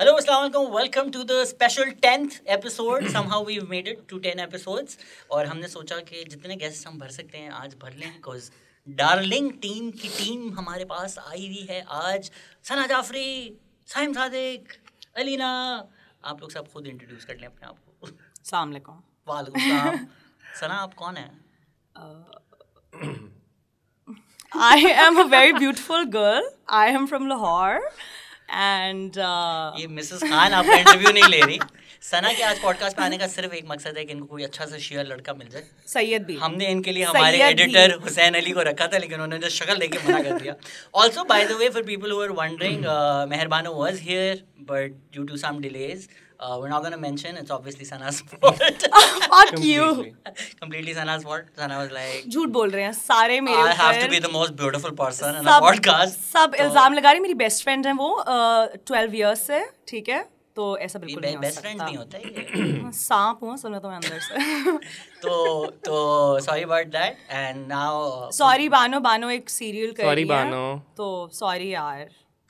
Hello, Assalamu alaikum. Welcome to the special 10th episode. Somehow we've made it to 10 episodes. और हमने सोचा कि जितने गेस्ट हम भर सकते हैं आज भर लें, बिकॉज डार्लिंग टीम की टीम हमारे पास आई हुई है आज. सना जाफरी, साइम सादिक, अलीना. आप लोग सब खुद इंट्रोड्यूस कर लें अपने आप को. अस्सलाम वालेकुम. वालेकुम सलाम. सना, आप कौन हैं? I am a very beautiful girl. I am from Lahore. And ये मिसेस खान आपका इंटरव्यू नहीं ले रही. सना के आज पॉडकास्ट पे आने का सिर्फ एक मकसद है कि इनको कोई अच्छा सा शेयर लड़का मिल जाए. सैयद भी हमने इनके लिए हमारे एडिटर हुसैन अली को रखा था, लेकिन उन्होंने शक्ल लेके मना कर दिया. Also by the way, for people who are wondering, Mehrbano was here but due to some delays we're not going to mention. It's obviously Sana's fault. fuck you. Completely Sana's fault. Sana was like, झूठ बोल रहे हैं सारे मेरे ऊपर. I have to be the most beautiful person in a podcast. सब इल्जाम लगा रही. मेरी बेस्ट फ्रेंड है वो 12 years से, ठीक है. तो ऐसा बिल्कुल नहीं हो सकता. बेस्ट फ्रेंड नहीं होता ये. सांप हूँ सुनो तो मैं अंदर से. तो sorry about that. And now sorry Bano एक सीरियल कर रही है. सॉरी बानो. तो सॉरी यार.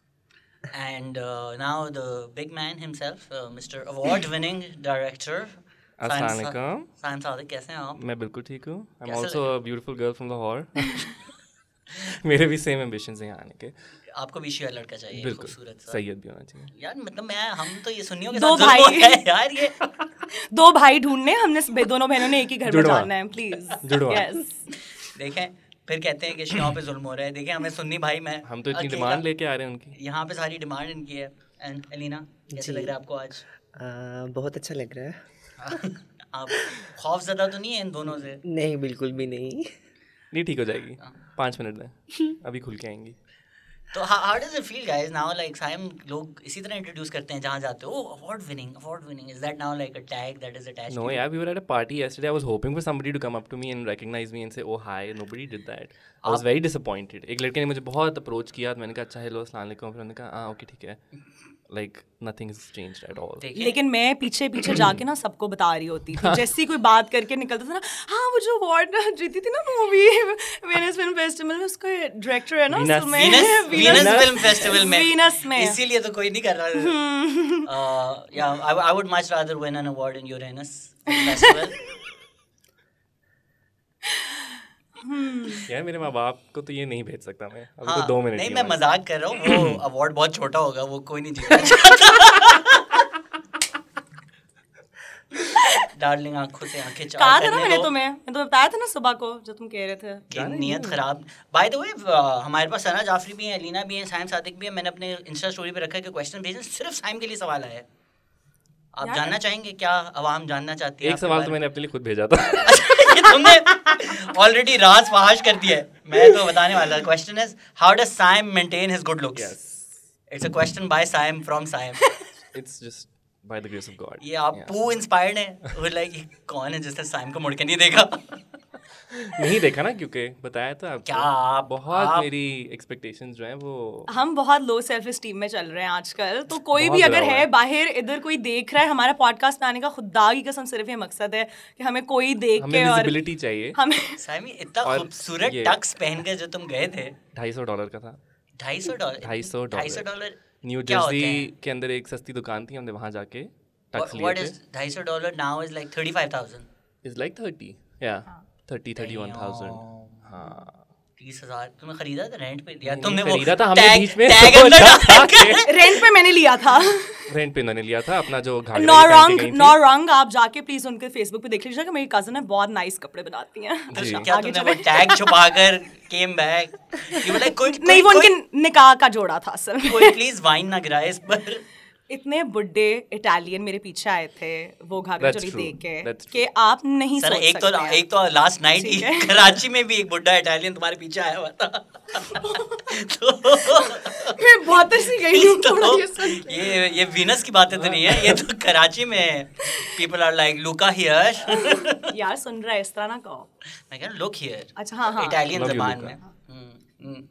And now the big man himself, Mr. Award-winning director. अस्सलाम वालेकुम. साइम सादिक, कैसे हैं आप? मैं बिल्कुल ठीक हूँ. I'm कैसे also a beautiful girl from Lahore. मेरे भी सेम एम्बिशंस हैं यहाँ आने के. आपको भी शेयर लड़का चाहिए, बिल्कुल खूबसूरत सा. सैयद भी होना चाहिए. यार मतलब हम तो ये सुन्नियों के दो साथ जुल्म भाई. हो रहा है यार ये. दो भाई ढूंढने हमने दोनों बहनों ने एक ही घर में जाना है. प्लीज जुड़वा. यस. देखें फिर कहते हैं कि शियाओं पे जुल्म हो रहा है. देखें हमें सुन्नी भाई में हम तो इतनी डिमांड लेके आ रहे हैं उनकी. यहाँ पे सारी डिमांड इनकी है. एंड अलीना, कैसे लग रहा है आपको आज? बहुत अच्छा लग रहा है. आप खौफज़दा तो नहीं है इन दोनों से? नहीं, बिल्कुल भी नहीं. नहीं, ठीक हो जाएगी. 5 मिनट में अभी खुल के आएंगी. तो how does it feel guys now, like Saim लोग इसी तरह इंट्रोड्यूस करते हैं जहाँ जाते हो, award winning, is that now like a tag that is attached No, to yeah, we were at a party yesterday. I was hoping for somebody to come up to me and recognize me and say, "Oh, hi." Nobody did that. I was very disappointed. एक लड़के ने मुझे बहुत approach किया. मैंने कहा, "अच्छा, hello, अस्सलाम वालेकुम." फिर उन्होंने कहा, "हाँ, ओके, ठीक है." Like nothing has changed at all. लेकिन मैं पीछे जाके ना सबको बता रही होती थी. जैसी कोई बात करके निकलता था ना, हाँ वो जो अवार्ड जीती थी ना मूवी वेनिस फिल्म फेस्टिवल में, उसका डायरेक्टर है ना वीनस फिल्म फेस्टिवल में. वीनस में इसीलिए तो कोई नहीं कर रहा. Yeah, I would much rather win an award in Uranus festival. यार मेरे माँ बाप को तो ये नहीं भेज सकता मैं. अभी हाँ, तो 2 मिनट नहीं, की मैं उम्र है. मजाक कर रहा हूँ. वो अवार्ड बहुत छोटा होगा, वो कोई नहीं जीतना चाहता. डार्लिंग, आंखों से आंखें चार कहा था ना करने मैंने दो. तुम्हें, मैं तो बताया था ना सुबह को जब तुम कह रहे थे कि नियत खराब. बाय द वे, हमारे पास सना जाफरी भी है, अलीना भी है, साइम सादिक भी है. मैंने अपने इंस्टा स्टोरी पे रखा है कि क्वेश्चन भेजें. सिर्फ साइम के लिए सवाल आया है. आप जानना चाहेंगे क्या आवाम जानना चाहती है? एक सवाल तो मैंने अपने लिए खुद भेजा था. ये तुमने ऑलरेडी राज फहाश कर दिया है. मैं तो बताने वाला. Question is, how does Saim maintain his good looks? It's a question by Saim from Saim. It's just by the grace of God. ये आप पू इंस्पायर्ड हैं? वो लाइक कौन है जिसने साइम को मुड़ के नहीं देखा? नहीं देखा ना, क्योंकि बताया था आपको. क्या बहुत मेरी एक्सपेक्टेशंस जो हैं वो. हम बहुत लो सेल्फ एस्टीम में चल रहे हैं आजकल. तो कोई बहुत भी अगर बुरा है बाहर इधर कोई देख रहा है हमारा पॉडकास्ट में आने का, खुदा की कसम सिर्फ ये मकसद है कि हमें कोई देख हमें के और विजिबिलिटी चाहिए. हमें साइम, इतना और खूबसूरत ये- टक्स पहन के जो तुम गए थे, $250 का था. $250. $250. न्यू क्या होते जर्सी हैं? के अंदर एक सस्ती दुकान थी, हमने वहाँ जाके टक्स लिए What थे. is $250 now is like 35,000. It's like 30. Yeah. 31,000. हाँ. 30,000 तुमने खरीदा था? रेंट पे दिया नहीं, तुमने? वो खरीदा था हमने टैग बीच में. टैग अंदर डाल के. रेंट पे मैंने लिया था. रेंट पे इन्होंने लिया था अपना जो घाघरा नो पहन के गई थी. रंग आप जाके प्लीज उनके फेसबुक पे देख लीजिएगा. मेरी कजन है, बहुत नाइस कपड़े बनाती हैं. तो जी. क्या तुमने वो टैग छुपा कर केम बैक? यू लाइक कोई नहीं, वो उनके निकाह का जोड़ा था असल में. कोई प्लीज वाइन ना गिराए इस पर. इतने बुड्ढे इटालियन मेरे पीछे आए थे वो घाघरा That's चोली true. देख के That's true. कि आप नहीं सर, सोच एक सकते तो लास्ट नाइट ठीक है. कराची में भी एक बुड्ढा इटालियन तुम्हारे पीछे आया हुआ था. तो मैं बहुत सी गई हूँ थोड़ा ये सुन के. ये वीनस की बातें तो नहीं है, ये तो कराची में people are like Luca here. यार सुन रहा है, इस तरह ना कहो. मैं कह रहा लुक हियर. अच्छा हाँ. इटालियन Love you, ज़बान Luca. में.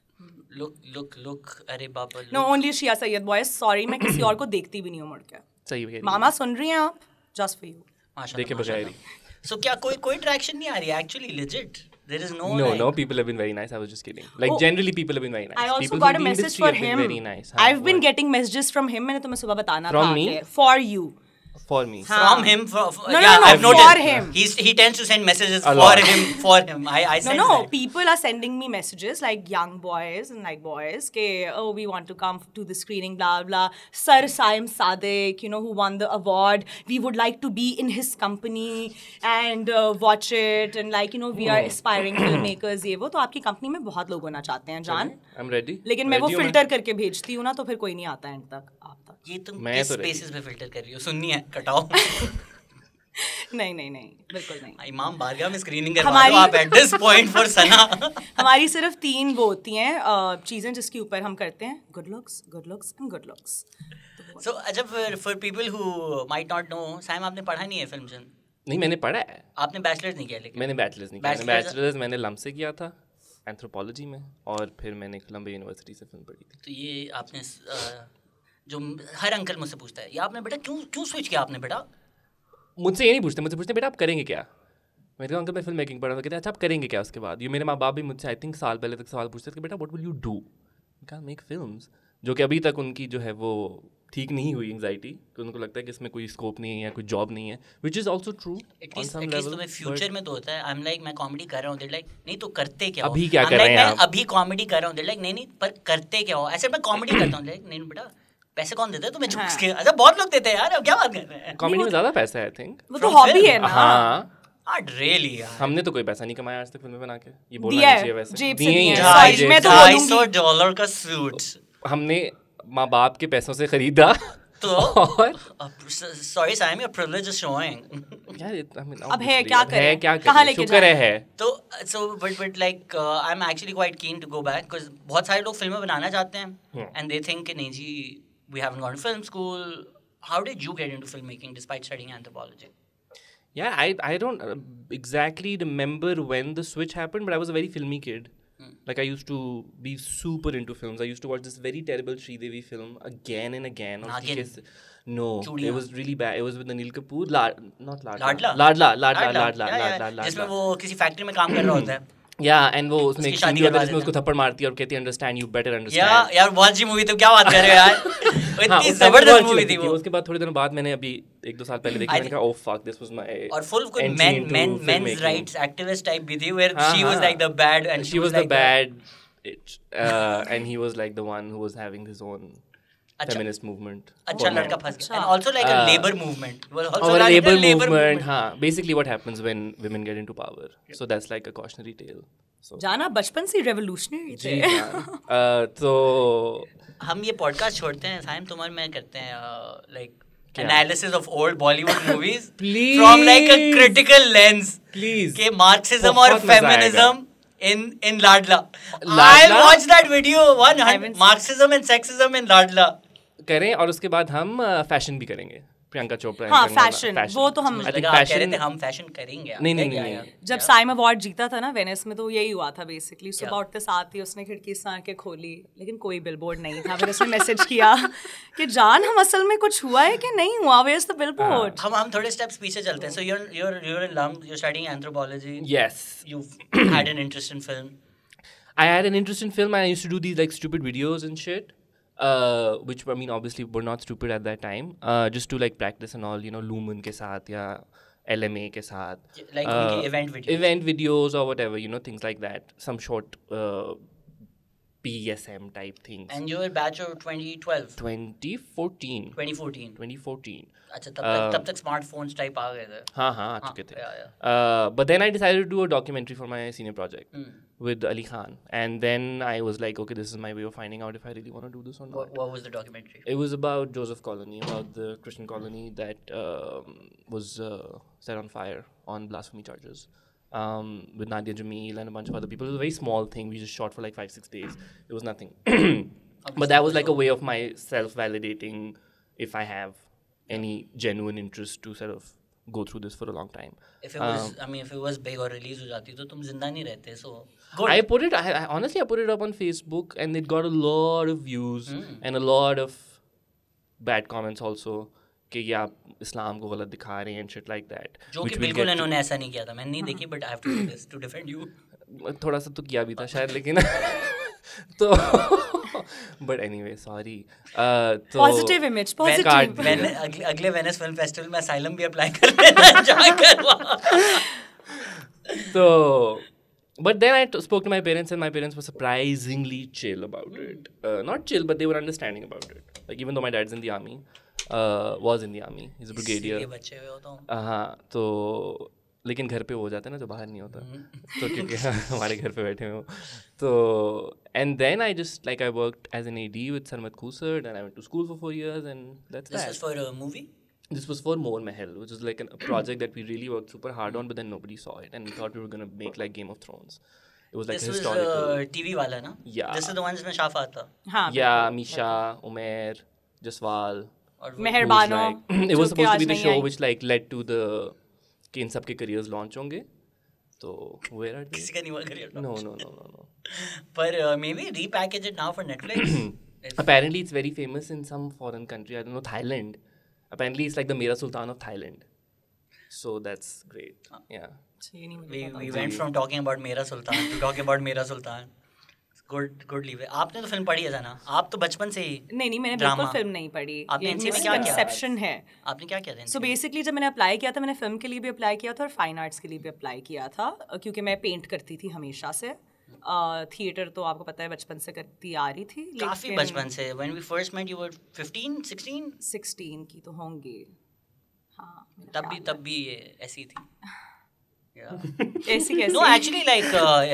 लुक अरे बाबा. No only Shia Syed boys. Sorry, मैं किसी और को देखती भी नहीं हूँ मुड़ के. सही है. मामा सुन रही हैं आप? Just for you. माशाल्लाह, देखे बगैर ही. सो क्या कोई ट्रैक्शन नहीं आ रही है actually? Legit There is no No, people have been very nice. I was just kidding. Like, generally, people have been very nice. I also People got from a the message industry for have been him. very nice. I've been getting messages from him. मैंने तुम्हें सुबह बताना From था me? कि for you. For me. From him. No, yeah, no, I've for noticed. him. He tends to send messages A for lot. him. For him. I sense No, that. people are sending me messages like young boys and like boys, ke, oh, we want to come to the screening, blah, blah. Sir Saim Sadiq, you know, who won the award. We would like to be in his company and watch it. And like, you know, we are aspiring filmmakers, ये वो. तो आपकी company में बहुत लोग होना चाहते हैं, जान. I'm ready. लेकिन मैं वो फिल्टर करके भेजती हूँ ना, तो फिर कोई नहीं आता एंड तक, आप तक. ये तुम मैं किस तो ready. बेसिस पे फिल्टर कर रही हो? सुननी है, कटाओ. नहीं, बिल्कुल नहीं. इमाम बारगाह में स्क्रीनिंग करवा दो आप at this point for सना. हमारी सिर्फ 3 वो होती हैं चीज़ें जिसके ऊपर हम करते हैं good looks and good looks. So अच्छा, for people who might not know, Saim आपने पढ़ा नहीं है फिल्म? नहीं, मैंने पढ़ा है. आपने बैचलर्स नहीं किया लेकिन? मैंने बैचलर्स नहीं किया. बैचलर्स मैंने लम से किया था, एंथ्रोपोलॉजी में, और फिर मैंने कोलंबिया यूनिवर्सिटी से फिल्म पढ़ी थी. तो ये आपने जो हर अंकल मुझसे पूछता है, ये आपने बेटा क्यों स्विच किया आपने बेटा? मुझसे ये नहीं पूछते, मुझसे पूछते बेटा आप करेंगे क्या. मैं कहता हूँ अंकल मैं फिल्म मेकिंग पढ़ा था. कहते हैं अच्छा आप करेंगे क्या उसके बाद. ये मेरे माँ बाप भी मुझसे आई थिंक साल पहले तक सवाल पूछते थे कि बेटा what will you do. Can make films, जो कि अभी तक उनकी जो है वो ठीक नहीं हुई एंग्जाइटी, कि उनको लगता है कि इसमें कोई स्कोप नहीं है, कोई जॉब नहीं है, which is also true on some level. तुम्हें फ्यूचर में तो होता है. आई एम लाइक मैं कॉमेडी कर रहा हूँ, लाइक नहीं तो करते क्या हो? अभी क्या कर रहे हैं आप? अभी कॉमेडी कर रहा हूँ, लाइक नहीं पर करते क्या हो? ऐसे मैं कॉमेडी करता हूँ, लाइक नहीं बेटा पैसे कौन देता है तुम्हें चुप के? अच्छा बहुत लोग देते हैं यार, अब क्या बात कर रहे हैं? कॉमेडी में ज़्यादा पैसा है आई थिंक. वो तो हॉबी है ना. हाँ, रियली यार, हमने तो कोई पैसा नहीं कमाया आज तक फिल्में बना के. ये बोलना दिया नहीं है, चाहिए वैसे. जेब से दिए ही दिया हैं. है. मैं तो बोलूंगी $250 का सूट हमने माँ बाप के पैसों से खरीदा. तो और sorry Saim, your privilege is showing. अब है क्या करें, क्या कहाँ लेके शुक्र है. तो so but like I am actually quite keen to go back, because बहुत सारे लोग फिल्में बनाना चाहते हैं एंड दे थिंक कि नहीं जी we haven't gone to film school. How did you get into film making despite studying anthropology? Yeah, I don't exactly remember when the switch happened, but I was a very filmy kid. Like I used to be super into films. I used to watch this very terrible Sridevi film again and again. Nagin. No, Chudiyan. it was really bad. It was with Anil Kapoor. Not Ladla. Ladla. जिसमें वो किसी factory में काम कर रहा होता है. Yeah, and वो उसमें उसकी एक शादी सीन होता करवा है जिसमें देते उसको थप्पड़ मारती है और कहती है अंडरस्टैंड यू बेटर अंडरस्टैंड. यार बहुत अच्छी मूवी थी, क्या बात कर रहे हो यार? वो हाँ, इतनी उस time जबरदस्त बहुत मूवी अच्छी थी लगती वो. उसके बाद थोड़े दिनों बाद मैंने अभी 1-2 साल पहले देखी, मैंने कहा oh fuck this was my. और फुल कोई मेंस राइट्स एक्टिविस्ट टाइप भी थी, where she was like the bad and she was the bad and he was like the one who was having his own feminist movement. अच्छा लड़का फंस गया. And also like a labor movement. Or a labor movement. हाँ, basically what happens when women get into power. So that's like a cautionary tale. So जाना बचपन से revolutionary थे. तो हम ये पॉडकास्ट छोड़ते हैं साइम, तुम और मैं करते हैं like analysis of old Bollywood movies Please. from like a critical lens. Please. के Marxism और बहुत मजा feminism in Ladla. Ladla? I'll watch that video. Marxism and sexism in Ladla. करें और उसके बाद हम फैशन भी करेंगे. प्रियंका चोपड़ा. हाँ, fashion. वो तो हम मुझे लगा आप कह रहे थे हम फैशन करेंगे. नहीं. जब साइम अवार्ड जीता था ना वेनिस में, तो यही हुआ था बेसिकली. सुबह उठते साथ ही उसने खिड़की से आके खोली, लेकिन कोई बिलबोर्ड नहीं था. फिर उसने मैसेज किया कि जान हम असल में कुछ हुआ है कि नहीं हुआ, वेयर्स द बिलबोर्ड. हम थोड़े स्टेप्स पीछे चलते हैं. So you're in LUM, you're studying anthropology. Yes. You've had an interest in film. I had an interest in film and I used to do these like stupid videos and shit. Which I mean obviously were not stupid at that time, just to like practice and all, you know, Lumen के साथ या LMA के साथ, like event videos or whatever, you know, things like that, some short PSM type things. And you were batch of 2012? 2014. अच्छा तब तक smartphones type आ गए थे. हाँ आ चुके थे. But then I decided to do a documentary for my senior project with Ali Khan, and then I was like, okay, this is my way of finding out if I really want to do this or not. What was the documentary? It was about Joseph Colony, about the Christian colony that was set on fire on blasphemy charges. With Nadia Jamil and a bunch of other people. It was a very small thing. We just shot for like 5-6 days. It was nothing. But that was like a way of my self-validating if I have any genuine interest to sort of go through this for a long time. If it was big or release हो जाती तो तुम जिंदा नहीं रहते. So good. Honestly, I put it up on Facebook and it got a lot of views and a lot of bad comments also. कि ये आप इस्लाम को गलत दिखा रहे हैं and shit like that. जो कि बिल्कुल इन्होंने ऐसा नहीं किया था. मैंने नहीं देखी, but I have to do this to defend you. थोड़ा सा तो किया भी था शायद, लेकिन तो बट एनीवे सॉरी। तो पॉजिटिव इमेज, पॉजिटिव। अगले वेनिस फिल्म फेस्टिवल में असाइलम भी अप्लाई कर लेना जाकर वहाँ। So, but then I spoke to my parents, and my parents were surprisingly chill about it. Not chill, but they were understanding about it. Like, even though my dad's in the army, was in the army, he's a brigadier. ये बच्चे हुए हो तो हाँ, तो लेकिन घर पे वो हो जाता है ना जो बाहर नहीं होता, तो क्योंकि हमारे घर पे बैठे हो तो and then I just like I worked as an AD with Sarmat Khusad, and I went to school for 4 years, and that's This that. was for a movie? This was for More Mahal, which was like a project that we really worked super hard on, but then nobody saw it, and we thought we were gonna make like Game of Thrones. It was like This a was historical. TV वाला ना? Yeah. This is the one जिसमें शाफा था. हाँ, Yeah, Misha, Umair, Jaswal. और मेहरबानो, It was supposed to be the show which which like led to the कि इन सब के careers launch होंगे. तो where are they? किसी का नहीं हुआ career No, launch. no. पर maybe repackage it now for Netflix. Apparently, it's very famous in some foreign country. I don't know, Thailand. Apparently, it's like the Mera Sultan of Thailand. So that's great. Yeah. We went from talking about Mera Sultan to talking about Mera Sultan. Good leave. आपने तो film पढ़ी है ना? आप तो बचपन से ही नहीं मैंने बिल्कुल फिल्म नहीं पढ़ी। आपने ये NCA में क्या किया? मिसकंसेप्शन है। आपने क्या किया था? सो बेसिकली जब मैंने अप्लाई किया था, मैंने फिल्म के लिए भी अप्लाई किया था और फाइन आर्ट्स के लिए भी अप्लाई किया था, क्योंकि मैं पेंट करती थी हमेशा से। थिएटर तो आपको पता है बचपन से करती आ रही थी। काफी बचपन से। When we first met you were 15, 16? 16 की तो होंगी। हाँ, तब भी ऐसी थी। ऐसी कैसी? No, actually, like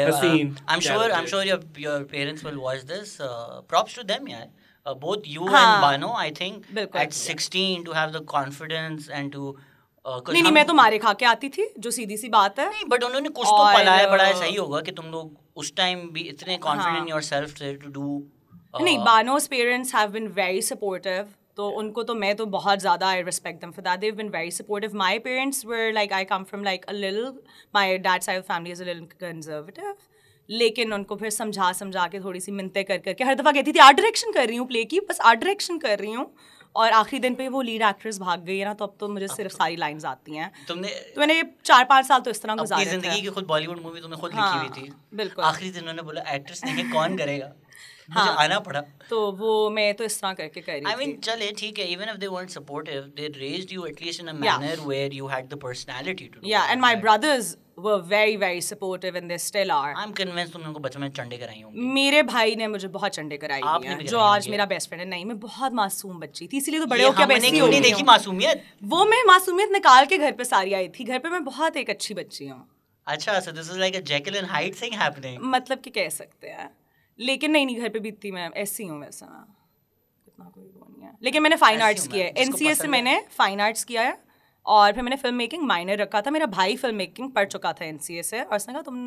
I'm sure your parents will watch this. Props to them, yeah. Both you and Bano, I think, at 16 to have the confidence and to. नहीं मैं तो मारे खा के आती थी, जो सीधी सी बात है। नहीं, बट उन्होंने कुछ तो पलाया बढ़ाया, सही होगा कि तुम लोग उस टाइम भी इतने कॉन्फिडेंट इन योरसेल्फ थे टू डू। नहीं, Bano's parents have been very supportive, तो उनको तो मैं तो बहुत ज़्यादा I respect them for that. They've been very supportive. My parents were like, I come from like a little, my dad side of family is a little conservative, लेकिन उनको फिर समझा के थोड़ी सी मिन्नतें कर करके हर दफ़ा कहती थी आर्ट डायरेक्शन कर रही हूँ प्ले की, बस आर्ट डायरेक्शन कर रही हूँ, और आखिरी दिन पे वो लीड एक्ट्रेस भाग गई है ना, तो अब तो मुझे सिर्फ सारी लाइंस आती हैं। तुमने तो मैंने 4-5 साल तो इस तरह गुजारे थे। जिंदगी की खुद बॉलीवुड मूवी तुमने खुद लिखी हुई थी। बिल्कुल। आखिरी दिन उन्होंने बोला एक्ट्रेस नहीं कौन करेगा, मुझे आना पड़ा। तो वो मैं तो इस तरह करके कर रही थी। I mean, चले ठीक है, even if they weren't supportive, they raised you at least in a manner where you had the personality to do. Yeah, and my brothers were very very supportive and they still are. I'm convinced तुमने उनको बचपन में चंडे कराई होंगी। मेरे भाई ने मुझे बहुत चंडे कराई हुई हैं, जो आज मेरा बेस्ट फ्रेंड है। नहीं, मैं बहुत मासूम बच्ची थी, इसीलिए तो बड़े होकर अब ऐसी हो गई। देखी मासूमियत, वो मैं मासूमियत निकाल के घर पे सारी आई थी। घर पे मैं बहुत एक अच्छी बच्ची हूँ। अच्छा, so this is like a Jekyll and Hyde thing happening. मतलब कि कह सकते हैं, लेकिन नहीं घर पे भी इतनी मैं ऐसी हूँ वैसे मैं, इतना कोई वो नहीं है। लेकिन मैंने फाइन आर्ट्स किया है, NCA से मैंने फाइन आर्ट्स किया है, और फिर मैंने फिल्म मेकिंग माइनर रखा था। मेरा भाई फिल्म मेकिंग पढ़ चुका था NCA से, और उसने कहा तुम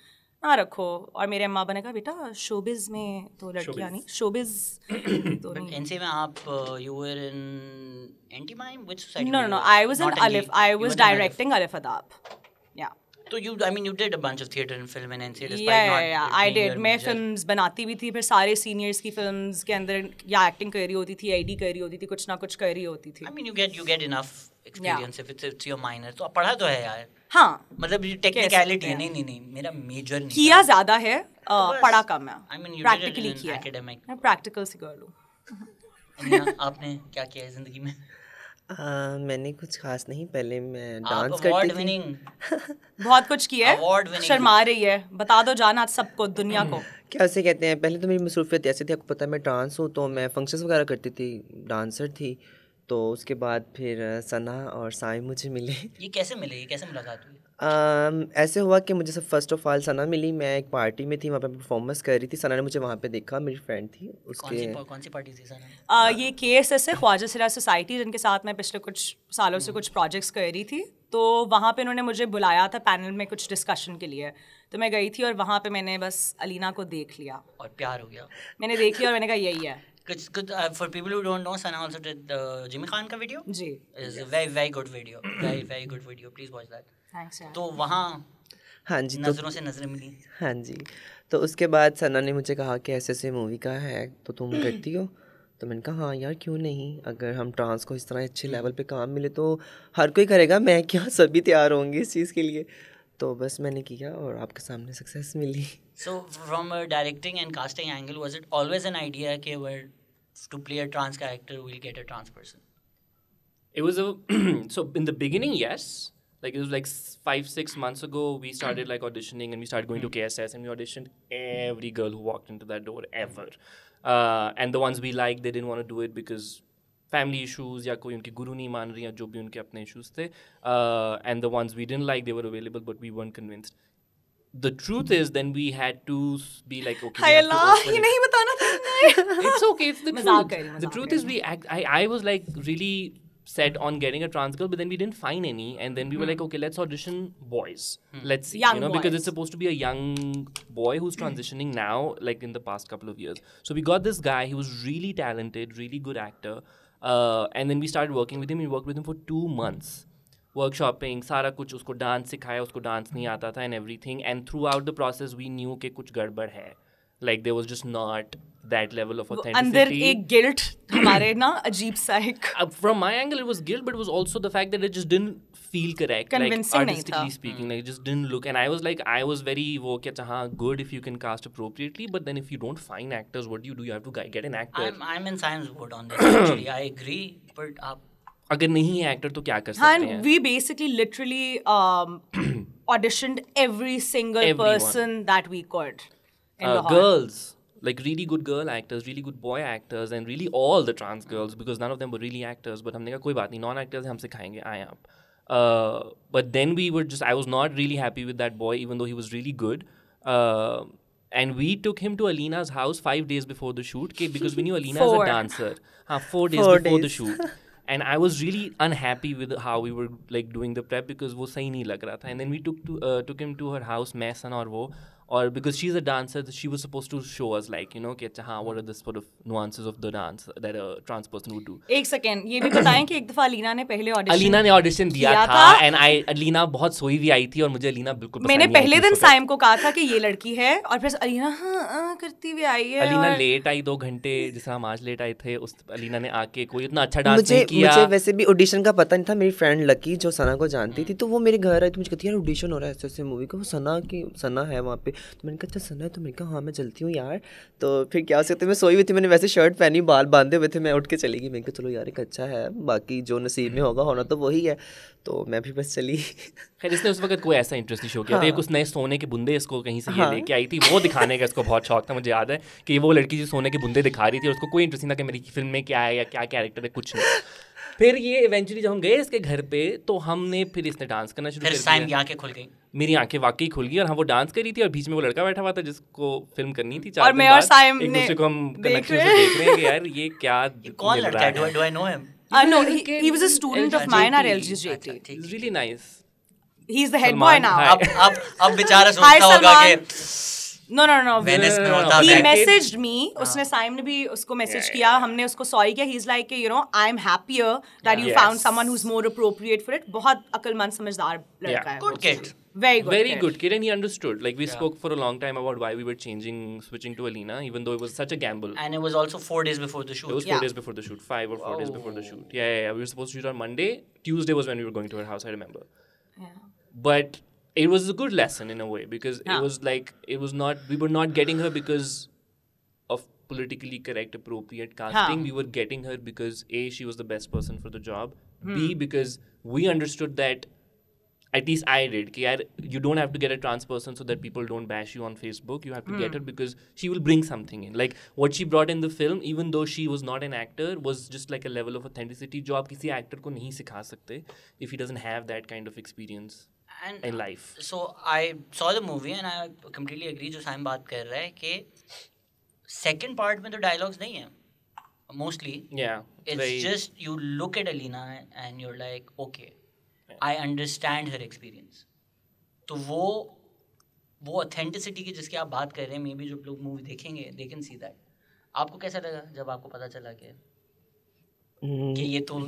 ना रखो, और मेरे अम्मा ने कहा बेटा शोबिज में तो लड़कियाँ नहीं, शोबिज तो नहीं। NCA में आप you were in Anti-Mime, which society? No, I was in Alif. I was directing Alif Adab. Yeah. So you did a bunch of theatre and film in NCA despite Yeah, I did. मैं films बनाती भी थी, फिर सारे seniors की films के अंदर या एक्टिंग कर रही होती थी, AD कर रही होती थी, कुछ ना कुछ कर रही होती थी। I mean, you get enough experience if it's your minor. तो पढ़ा तो है यार। हाँ, मतलब टेक्निकलिटी है। नहीं मेरा मेजर नहीं किया ज़्यादा है, पढ़ा कम है। I mean, you practically did it in किया academic. मैं प्रैक्टिकल सी गर्ल हूँ। आपने क्या किया है जिंदगी में? मैंने कुछ खास नहीं, पहले मैं आप डांस अवार्ड करती थी। विनिंग बहुत कुछ किया Award है, winning. शर्मा रही है, बता दो जाना सबको, दुनिया को। क्या उसे कहते हैं, पहले तो मेरी मसरूफियत ऐसी थी, आपको पता है मैं डांस हूँ, तो मैं फंक्शंस वगैरह करती थी, डांसर थी। तो उसके बाद फिर सना और साइम मुझे मिले। ये कैसे मिले, ये कैसे मुलाकात हुई? ऐसे हुआ कि मुझे सब फर्स्ट ऑफ ऑल सना मिली। मैं एक पार्टी में थी, वहाँ पे परफॉर्मेंस कर रही थी, सना ने मुझे वहाँ पे देखा, मेरी फ्रेंड थी उसके। कौन सी पार्टी थी सना? ये KSS है, ख्वाजासिरा सोसाइटी, जिनके साथ मैं पिछले कुछ सालों से कुछ प्रोजेक्ट्स कर रही थी। तो वहाँ पे उन्होंने मुझे बुलाया था पैनल में कुछ डिस्कशन के लिए, तो मैं गई थी और वहाँ पे मैंने बस अलीना को देख लिया और प्यार हो गया। मैंने देख लिया और मैंने कहा यही है। Good, for people who don't know, Sana also did Jimmy Khan का video. जी, It's a very very good video, very good video. Please watch that. Thanks यार। तो वहाँ हाँ जी, नजरों से नजरें मिली। हाँ जी, तो उसके बाद सना ने मुझे कहा कि ऐसे मूवी का है तो तुम करती हो? तो मैंने कहा हाँ यार क्यों नहीं, अगर हम ट्रांस को इस तरह अच्छे लेवल पे काम मिले तो हर कोई करेगा, मैं क्या, सभी तैयार होंगे इस चीज़ के लिए। तो बस मैंने किया और आपके सामने सक्सेस मिली. So from a directing and casting angle, was it always an idea कि we're to play a trans character we'll get a trans person? It was a so in the beginning, yes. Like it was like 5-6 months ago, we started like auditioning and we started going to KSS and we auditioned every girl who walked into that door ever. And the ones we liked, they didn't want to do it because family issues या कोई उनके गुरु नहीं मान रही या जो भी उनके अपने issues थे. And the ones we didn't like, they were available but we weren't convinced. The truth is, then we had to be like, okay. हाय अल्लाह, ये नहीं बताना था. It's okay. It's the मजाक truth. कर रही हूँ, The truth is, I was like really set on getting a trans girl, but then we didn't find any, and then we were like, okay, let's audition boys. Let's see, Young because boys. it's supposed to be a young boy who's transitioning now, like in the past couple of years. So we got this guy. He was really talented, really good actor, and then we started working with him. We worked with him for 2 months. Workshopping, सारा कुछ उसको dance सिखाया, उसको dance नहीं आता था and everything. And throughout the process, we knew कि कुछ गड़बड़ है. Like there was just not that level of authenticity. अंदर एक गिल्ट हमारे ना अजीब सा एक. From my angle, it was guilt, but it was also the fact that it just didn't feel correct. Convincing like नहीं था. artistically speaking, like it just didn't look. And I was very वो क्या हाँ good if you can cast appropriately, but then if you don't find actors, what do? You have to get an actor. I'm in Saim's boat on this actually. I agree, but आप अगर नहीं है actor तो क्या कर सकते हैं? And we basically literally auditioned every single Everyone. person that we could in Lahore. Girls, like really good girl actors, really good boy actors, and really all the trans girls, because none of them were really actors. But हमने कहा कोई बात नहीं, non actors हम सिखाएंगे, आए आप. But then I was not really happy with that boy, even though he was really good. And we took him to Alina's house 5 days before the shoot, because we knew Alina is a dancer. 4 days before the shoot. And I was really unhappy with how we were like doing the prep because वो सही नहीं लग रहा था. And then we took him to her house, मैं सन और वो. Or because she's a dancer, she was supposed to show us like, you know, कि अच्छा हाँ, what are the sort of nuances of the dance that a trans person would do. एक second ये भी बताएं कि एक दफा अलीना ने पहले ऑडिशन दिया था and अलीना बहुत सोई हुई आई थी और मुझे अलीना बिल्कुल मैंने पहले दिन साइम को कहा था कि ये लड़की है और फिर अलीना हाँ करती हुई आई है. अलीना लेट आई 2 घंटे, जिस हम आज लेट आए थे, उस अलीना ने आके कोई इतना अच्छा डांस नहीं किया. मुझे वैसे भी ऑडिशन का पता नहीं था. मेरी फ्रेंड लकी जो सना को जानती थी, तो वो मेरे घर आई तो मुझे कहती है यार ऑडिशन हो रहा है ऐसे मूवी का, वो सना है वहाँ पे. तो मैंने कहा अच्छा तो मैंने कहा हाँ मैं चलती हूँ यार. तो फिर क्या हो सकता है, मैं सोई हुई थी, मैंने वैसे शर्ट पहनी, बाल बांधे हुए थे, मैं उठ के चली गई. मैंने कहा चलो यार एक अच्छा है, बाकी जो नसीब में होगा होना तो वही है. तो मैं भी बस चली. खैर इसने उस वक्त कोई ऐसा इंटरेस्ट नहीं शो किया था. कुछ नए सोने के बुंदे इसको कहीं से ये लेके आई थी, वो दिखाने का इसको बहुत शौक था. मुझे याद है कि वो लड़की जो सोने के बुंदे दिखा रही थी और उसको कोई इंटरेस्ट नहीं था कि मेरी फिल्म में क्या है या क्या कैरेक्टर है, कुछ नहीं. फिर ये इवेंचुअली जब हम गए इसके घर पे तो हमने फिर इसने डांस करना शुरू कर दिया. साइम की आंखें खुल गई, मेरी आंखें वाकई खुल गई और हम वो डांस कर रही थी और बीच में वो लड़का बैठा हुआ था जिसको फिल्म करनी थी. और मैं और साइम एक दूसरे को हम कनेक्शन से देख रहे हैं कि यार ये क्या कौन लड़का है, do I know him? No, he was a student of mine at LGJT. He's really nice. He's the head boy now. अब बेचारा सोचता होगा कि No. Venice में होता He है. messaged me. उसने साइम ने भी उसको मैसेज किया, हमने उसको सॉरी किया. He's like, you know, I'm happier that you found someone who's more appropriate for it. बहुत अक्लमंद समझदार लड़का है. Good kid. Very good kid, and he understood. Like we spoke for a long time about why we were switching to Alina, even though it was such a gamble. And it was also 4 days before the shoot. It was 4 days before the shoot, 5 or 4 days before the shoot. Yeah. We were supposed to shoot on Monday. Tuesday was when we were going to her house, I remember. Yeah. But it was a good lesson in a way because it was like we were not getting her because of politically correct appropriate casting. We were getting her because A, she was the best person for the job. B, because we understood that, at least I did, कि यार you don't have to get a trans person so that people don't bash you on Facebook. You have to get her because she will bring something in. Like what she brought in the film, even though she was not an actor, was just like a level of authenticity जो आप किसी actor को नहीं सिखा सकते if he doesn't have that kind of experience in life. So I saw the movie and I completely agree जो साइम बात कर रहा है कि second part में तो dialogues नहीं है mostly. It's just you look at Alina and you're like okay, I understand her experience. तो वो authenticity की जिसकी आप बात कर रहे हैं, मे बी जो लोग मूवी देखेंगे they can see that. आपको कैसा लगा जब आपको पता चला कि ये तो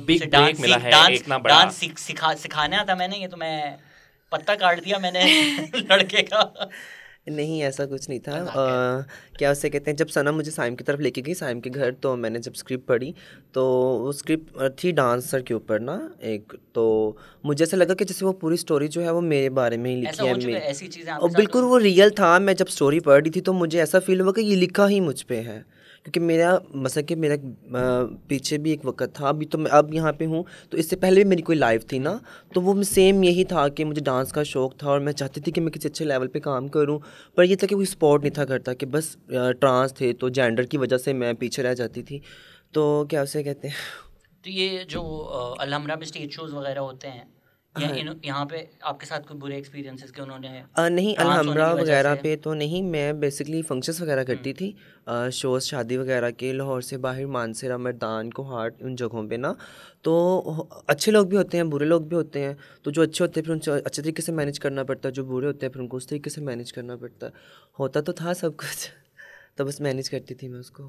डांस सिखाने आता? मैंने ये तो मैं पत्ता काट दिया मैंने लड़के का. नहीं ऐसा कुछ नहीं था। मजाक है। क्या उसे कहते हैं, जब सना मुझे साइम की तरफ लेके गई, साइम के घर, तो मैंने जब स्क्रिप्ट पढ़ी तो वो स्क्रिप्ट थी डांसर के ऊपर ना एक, तो मुझे ऐसा लगा कि जैसे वो पूरी स्टोरी जो है वो मेरे बारे में ही ऐसा लिखी है। हो चुका है, मैं ऐसी चीजें और आपके साथ बिल्कुल वो रियल था। मैं जब स्टोरी पढ़ रही थी तो मुझे ऐसा फील हुआ कि ये लिखा ही मुझ पे है, क्योंकि मेरा मसला कि मेरा पीछे भी एक वक्त था, अभी तो मैं अब यहाँ पे हूँ, तो इससे पहले भी मेरी कोई लाइफ थी ना, तो वो सेम यही था कि मुझे डांस का शौक़ था और मैं चाहती थी कि मैं किसी अच्छे लेवल पे काम करूँ, पर ये था कि कोई सपोर्ट नहीं था करता, कि बस ट्रांस थे तो जेंडर की वजह से मैं पीछे रह जाती थी। तो क्या उसे कहते हैं, तो ये जो अलहमरा में स्टेज शोज वगैरह होते हैं, या हाँ। यहाँ पे आपके साथ कोई बुरे एक्सपीरियंसेस के उन्होंने नहीं ट्रांस होने अलहमरा की वजह वगैरह से? पे तो नहीं, मैं बेसिकली फंक्शंस वगैरह करती थी, शोज़ शादी वगैरह के, लाहौर से बाहर मानसरा, मर्दान, कोहाट, उन जगहों पे ना, तो अच्छे लोग भी होते हैं, बुरे लोग भी होते हैं, तो जो अच्छे होते हैं फिर उनसे अच्छे तरीके से मैनेज करना पड़ता है, जो बुरे होते हैं फिर उनको उस तरीके से मैनेज करना पड़ता है। होता तो था सब कुछ तो बस मैनेज करती थी मैं उसको।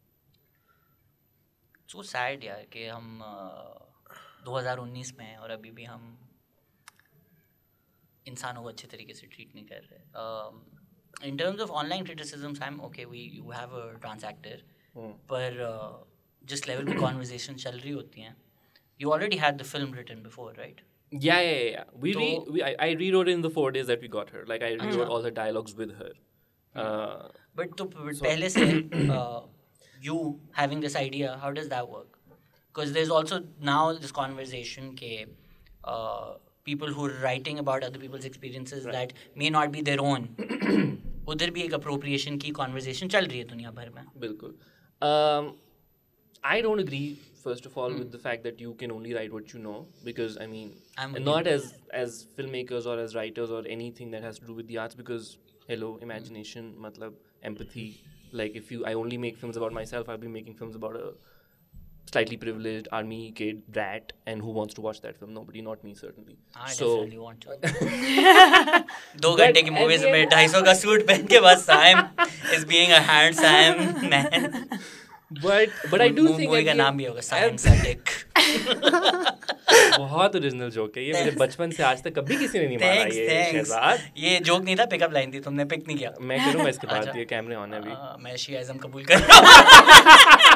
सो सैड यार कि हम 2019 में हैं और अभी भी हम इंसानों को अच्छे तरीके से ट्रीट नहीं कर रहे। In terms of online criticism, I am okay, we you have a trans actor, पर जिस लेवल पे कॉन्वर्जेशन चल रही होती हैं, you already had the film written before, right? Yeah. So- I rewrote it in the 4 days that we got her. Like I rewrote अच्छा। all the dialogues with her. But तो पहले से you having this idea, how does that work? Because there's also now this conversation के people who are writing about other people's experiences that may not be their own. उधर भी एक appropriation की conversation चल रही है दुनिया भर में. बिल्कुल. I don't agree, first of all, with the fact that you can only write what you know, because I mean, I'm with not as filmmakers or as writers or anything that has to do with the arts, because hello, imagination, matlab empathy. Like if I only make films about myself, I'll be making films about a slightly privileged army kid brat, and who wants to watch that film? Nobody, not me certainly. I So definitely want to. 2 घंटे की movies में 250 का suit पहन के बस Saim is being a handsome man. but I do think movie का at the नाम भी होगा Saim Sadiq. बहुत ओरिजिनल जोक है ये, मेरे बचपन से आज तक कभी किसी ने नहीं मारा ये शहजाद। ये जोक नहीं था, पिकअप लाइन थी, तुमने पिक नहीं किया। मैं करूँगा इसके बाद, ये कैमरे ऑन है अभी। मैं शियाइज़्म कबूल कर रहा हूँ।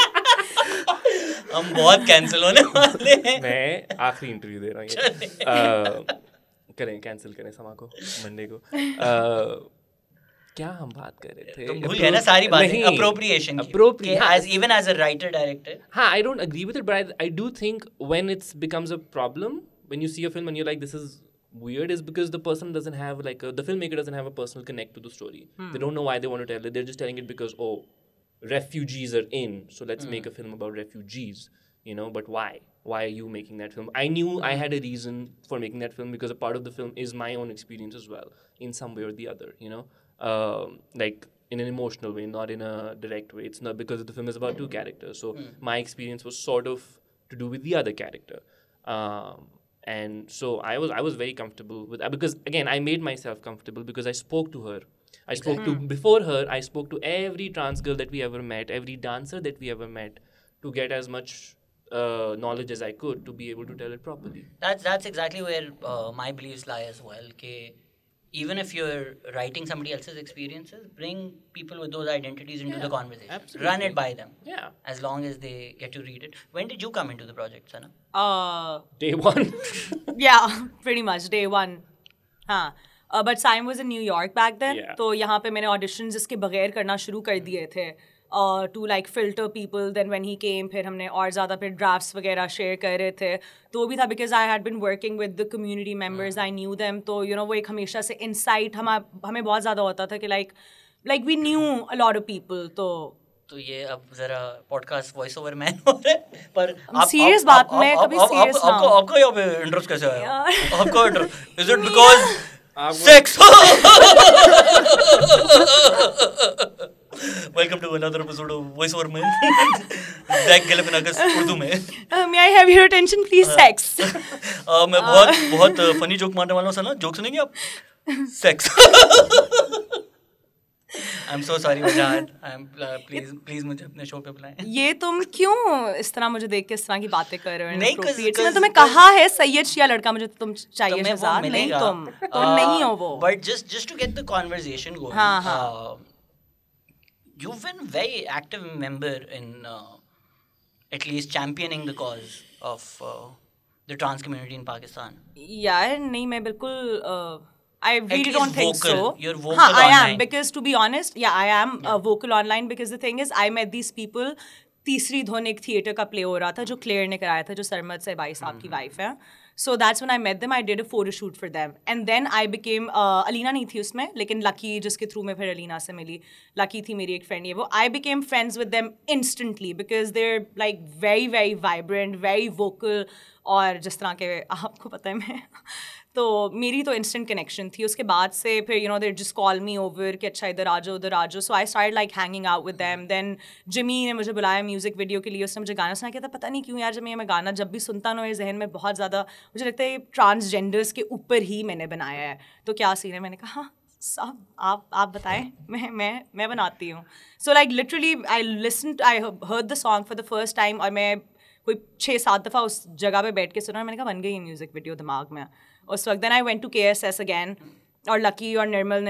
हम बहुत कैंसिल होने वाले हैं। मैं आखिरी इंटरव्यू दे रहा हूँ ये। करें, कैंसिल करें समा को, मंडे को। क्या हम बात कर रहे थे? तुम भूल गए ना सारी बातें अप्रोप्रिएशन की, even as a writer director. हाँ, I don't agree with it, but I do think when it becomes a problem, when you see a film and you're like, this is weird, is because the person doesn't have the filmmaker doesn't have a personal connect to the story. They don't know why they want to tell it. They're just telling it because, oh, refugees are in, so let's make a film about refugees, but why? Why are you making that film? I knew I had a reason for making that film, because a part of the film is my own experience as well, in some way or the other, like in an emotional way, not in a direct way. It's not because the film is about two characters, so my experience was sort of to do with the other character, and so I was very comfortable with that, because again I made myself comfortable because I spoke to her. Before her, I spoke to every trans girl that we ever met, every dancer that we ever met, to get as much knowledge as I could to be able to tell it properly. That's exactly where my beliefs lie as well. Even if you're writing somebody else's experiences, bring people with those identities into the conversation. Absolutely. Run it by them. Yeah. As long as they get to read it. When did you come into the project, Sana? Day one. Yeah, pretty much day one. हाँ. But Saim was in New York back then. Yeah. तो यहाँ पे मैंने auditions इसके बगैर करना शुरू कर दिए थे. To like filter people. Then when he came, फिर हमने और ज़्यादा फिर drafts वगैरह share कर रहे थे. तो वो भी था because I had been working with the community members. I knew them. तो वो एक हमेशा से insight हमें बहुत ज़्यादा होता था कि like we knew a lot of people. तो ये अब जरा पॉडकास्ट वॉइस ओवर मैन हो रहा है, पर सीरियस बात में कभी सीरियस ना हो। आपको यहाँ पे इंटरेस्ट कैसे आया? आपको interest is it because sex? Welcome to another episode of voice over man, दैक गैलिफिनाकस उर्दू में। May I have your attention please? Sex. मैं बहुत फनी जोक मारने वाला हूँ, सना जोक सुनेंगे आप? Sex. I'm so sorry Wajahat, please मुझे अपने शो पे बुलाएं। ये तुम क्यों इस तरह मुझे देख के इस तरह की बातें कर रहे हो? नहीं, Inappropriate। मैं तुम्हें कहा है सैयद शिया लड़का मुझे तुम चाहिए तुम्हें वो शहजाद, नहीं मिलेगा। तुम नहीं हो वो। But just to get the conversation going, हाँ। you've been very active member in at least championing the cause of the trans community in Pakistan. यार नहीं, मैं बिल्कुल I really least don't think vocal. so. You're vocal हाँ, I online. am, because to be honest, yeah, I am vocal online, because the thing is, I met these people. तीसरी धुन एक theatre का play हो रहा था जो clear ने कराया था, जो सरमद से भाई साहब की वाइफ है. So that's when I met them. I did a photo shoot for them, and then I became Alina नहीं थी उसमें, लेकिन लकी जिसके थ्रू मैं फिर अलीना से मिली, लकी थी मेरी एक फ्रेंड, ये वो. I became friends with them instantly because they're like very very vibrant, very vocal, और जिस तरह के आपको पता है मैं तो मेरी तो इंस्टेंट कनेक्शन थी. उसके बाद से फिर you know they just call me over कि अच्छा इधर आ जाओ उधर आ जाओ. So I started like hanging out with them. Then Jimmy ने मुझे बुलाया म्यूजिक वीडियो के लिए. उसने मुझे गाना सुना. कहता पता नहीं क्यों यार, जब मैं गाना जब भी सुनता ना, मेरे जहन में बहुत ज़्यादा मुझे लगता है ट्रांसजेंडर्स के ऊपर ही मैंने बनाया है, तो क्या सीन है. मैंने कहा हाँ सब आप बताएं, मैं बनाती हूँ. So like literally I listen, I heard the song for the first time, और मैं कोई 6-7 दफ़ा उस जगह पे बैठ के सुना. मैंने कहा बन गई म्यूज़िक वीडियो दिमाग में उस वक्त. Then I went to KSS again, और लकी और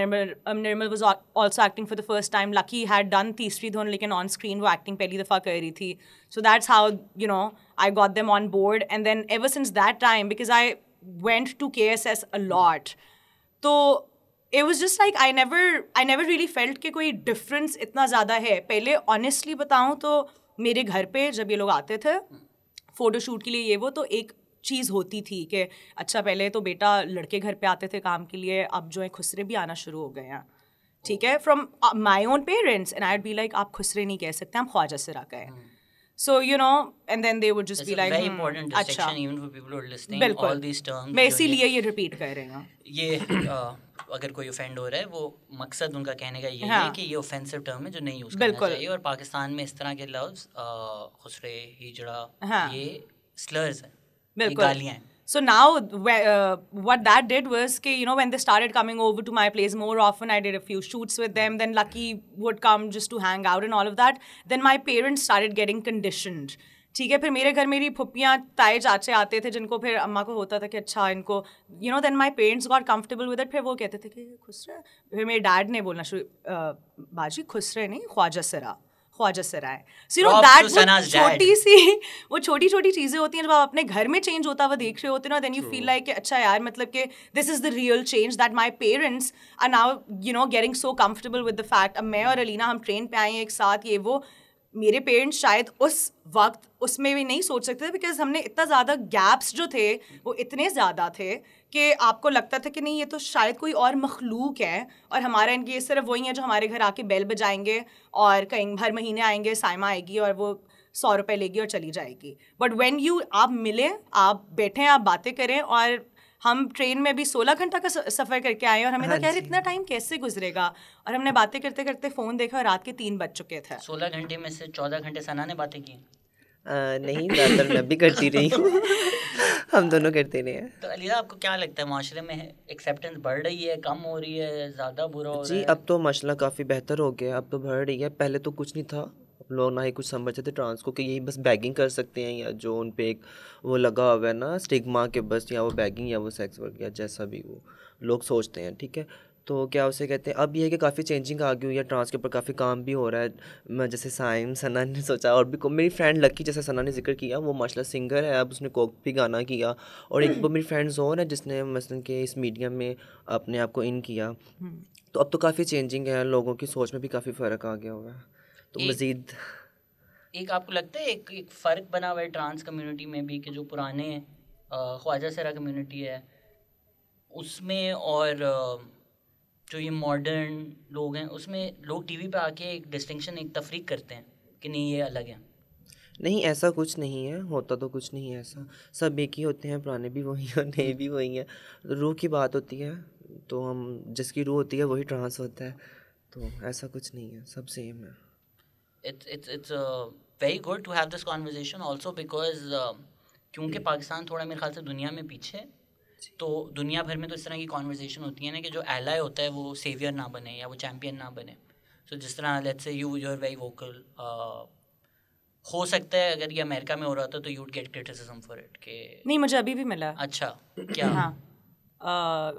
Nirmal was also acting for the first time. Lucky had done Teesri Dhun, लेकिन ऑन स्क्रीन वो एक्टिंग पहली दफ़ा कर रही थी. So that's how you know I got them on board. And then ever since that time, because I went to KSS a lot, तो it was just like I never really felt कि कोई difference इतना ज़्यादा है. पहले honestly बताऊँ तो मेरे घर पे जब ये लोग आते थे फ़ोटोशूट के लिए ये वो, तो एक चीज़ होती थी कि अच्छा पहले तो बेटा लड़के घर पे आते थे काम के लिए, अब जो है खुसरे भी आना शुरू हो गए हैं. ठीक है, from my own parents. And I would be like आप खुसरे नहीं कह सकते, हम ख्वाजासिरा कहें. So you know, and then they would just be like, very important distinction even for people who are listening. बिल्कुल. All these terms. मैं इसीलिए ये रिपीट कर रही हूँ. ये अगर कोई ऑफेंड हो रहा है, वो मकसद उनका कहने का ये है कि ये ऑफेंसिव टर्म है जो नहीं यूज़ करना चाहिए. और पाकिस्तान में इस तरह के लफ्ज़ खुसरे, हिजड़ा, ये स्लर्स हैं, ये गालियाँ हैं. So now, what that did was, you know, when they started coming over to my place more often, I did a few shoots with them. Then Lucky would come just to hang out and all of that. Then my parents started getting conditioned. ठीक है, फिर मेरे घर मेरी फुप्पियाँ ताए चाचे आते थे, जिनको फिर अम्मा को होता था कि अच्छा इनको you know. Then my parents got comfortable with it. फिर वो कहते थे कि खुसरा. फिर मेरे डैड ने बोलना शुरू, बाजी खुसरे नहीं ख्वाजासिरा है. सो यू नो दैट वो छोटी छोटी चीज़ें होती हैं जब आप अपने घर में चेंज होता हुआ देख रहे होते हैं ना. देन यू फील लाइक अच्छा यार, मतलब कि this is the real change that my parents are now you know getting so comfortable with the fact. अब मैं और अलीना हम ट्रेन पे आए हैं एक साथ, ये वो. मेरे पेरेंट्स शायद उस वक्त उसमें भी नहीं सोच सकते थे, बिकॉज हमने इतना ज़्यादा गैप्स जो थे वो इतने ज़्यादा थे कि आपको लगता था कि नहीं ये तो शायद कोई और मखलूक है, और हमारा इनके ये सिर्फ वही है जो हमारे घर आके बेल बजाएंगे और कहीं हर महीने आएंगे, साइमा आएगी और वो 100 रुपये लेगी और चली जाएगी. बट व्हेन यू आप मिले, आप बैठें, आप बातें करें. और हम ट्रेन में भी 16 घंटा का सफ़र करके आए, और हमें लगा यार इतना टाइम कैसे गुजरेगा. और हमने बातें करते करते फ़ोन देखा और रात के 3 बज चुके थे. 16 घंटे में से 14 घंटे सना ने बातें की. नहीं, ज़्यादातर मैं भी करती रही हूँ. हम दोनों करते रहे हैं. तो अलीना, आपको क्या लगता है माशरे में एक्सेप्टेंस बढ़ रही है, कम हो रही है, ज़्यादा बुरा हो रहा है? जी, अब तो माशाल्लाह काफ़ी बेहतर हो गया. अब तो बढ़ रही है. पहले तो कुछ नहीं था. लोग ना ही कुछ समझते थे ट्रांस को कि यही बस बैगिंग कर सकते हैं, या जो उन पे एक वो लगा हुआ है ना स्टिग्मा के, बस या वो बैगिंग या वो सेक्स वर्क या जैसा भी वो लोग सोचते हैं. ठीक है, तो क्या उसे कहते हैं. अब ये है कि काफ़ी चेंजिंग आ गई हुई है. ट्रांस के ऊपर काफ़ी काम भी हो रहा है. मैं जैसे साइम सना ने सोचा, और भी मेरी फ्रेंड लकी, जैसे सना ने जिक्र किया, वो माशाल्लाह सिंगर है. अब उसने कोक भी गाना किया. और एक वो मेरी फ्रेंड्स और है जिसने मसलन के इस मीडियम में अपने आप को इन किया. तो अब तो काफ़ी चेंजिंग है. लोगों की सोच में भी काफ़ी फ़र्क आ गया हुआ है. तो मज़ीद एक आपको लगता है एक फ़र्क बना हुआ है ट्रांस कम्युनिटी में भी, कि जो पुराने ख्वाजासिरा कम्युनिटी है उसमें और जो ये मॉडर्न लोग हैं उसमें, लोग टीवी पे आके एक डिस्टिंक्शन, एक तफरीक करते हैं कि नहीं ये अलग है? नहीं, ऐसा कुछ नहीं है. होता तो कुछ नहीं है ऐसा. सब एक ही होते हैं. पुराने भी वही हैं, नए भी वही हैं. रूह की बात होती है, तो हम जिसकी रूह होती है वही ट्रांस होता है. तो ऐसा कुछ नहीं है, सब सेम है. It's very good to have this conversation also because क्योंकि पाकिस्तान थोड़ा मेरे ख्याल से दुनिया में पीछे है. तो दुनिया भर में तो इस तरह की कॉन्वर्जेशन होती है ना कि जो एलाय होता है वो सेवियर ना बने या वो चैम्पियन ना बने. सो जिस तरह let's say you are very vocal, हो सकता है अगर ये अमेरिका में हो रहा था तो you'd get criticism for it के. नहीं, मुझे अभी भी मिला. अच्छा, क्या? हाँ,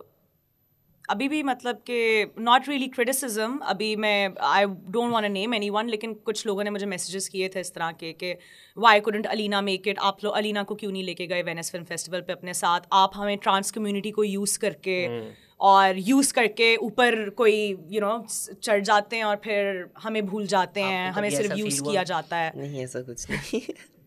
अभी भी मतलब कि नॉट रियली क्रिटिसिज्म. अभी मैं I don't want to name anyone, लेकिन कुछ लोगों ने मुझे मैसेजेस किए थे इस तरह के कि why couldn't Alina make it. आप लोग अलीना को क्यों नहीं लेके गए वेनिस फिल्म फेस्टिवल पे अपने साथ? आप हमें ट्रांस कम्युनिटी को यूज़ करके और यूज़ करके ऊपर कोई चढ़ जाते हैं और फिर हमें भूल जाते हैं. हमें सिर्फ यूज़ किया जाता है. नहीं, ऐसा कुछ नहीं.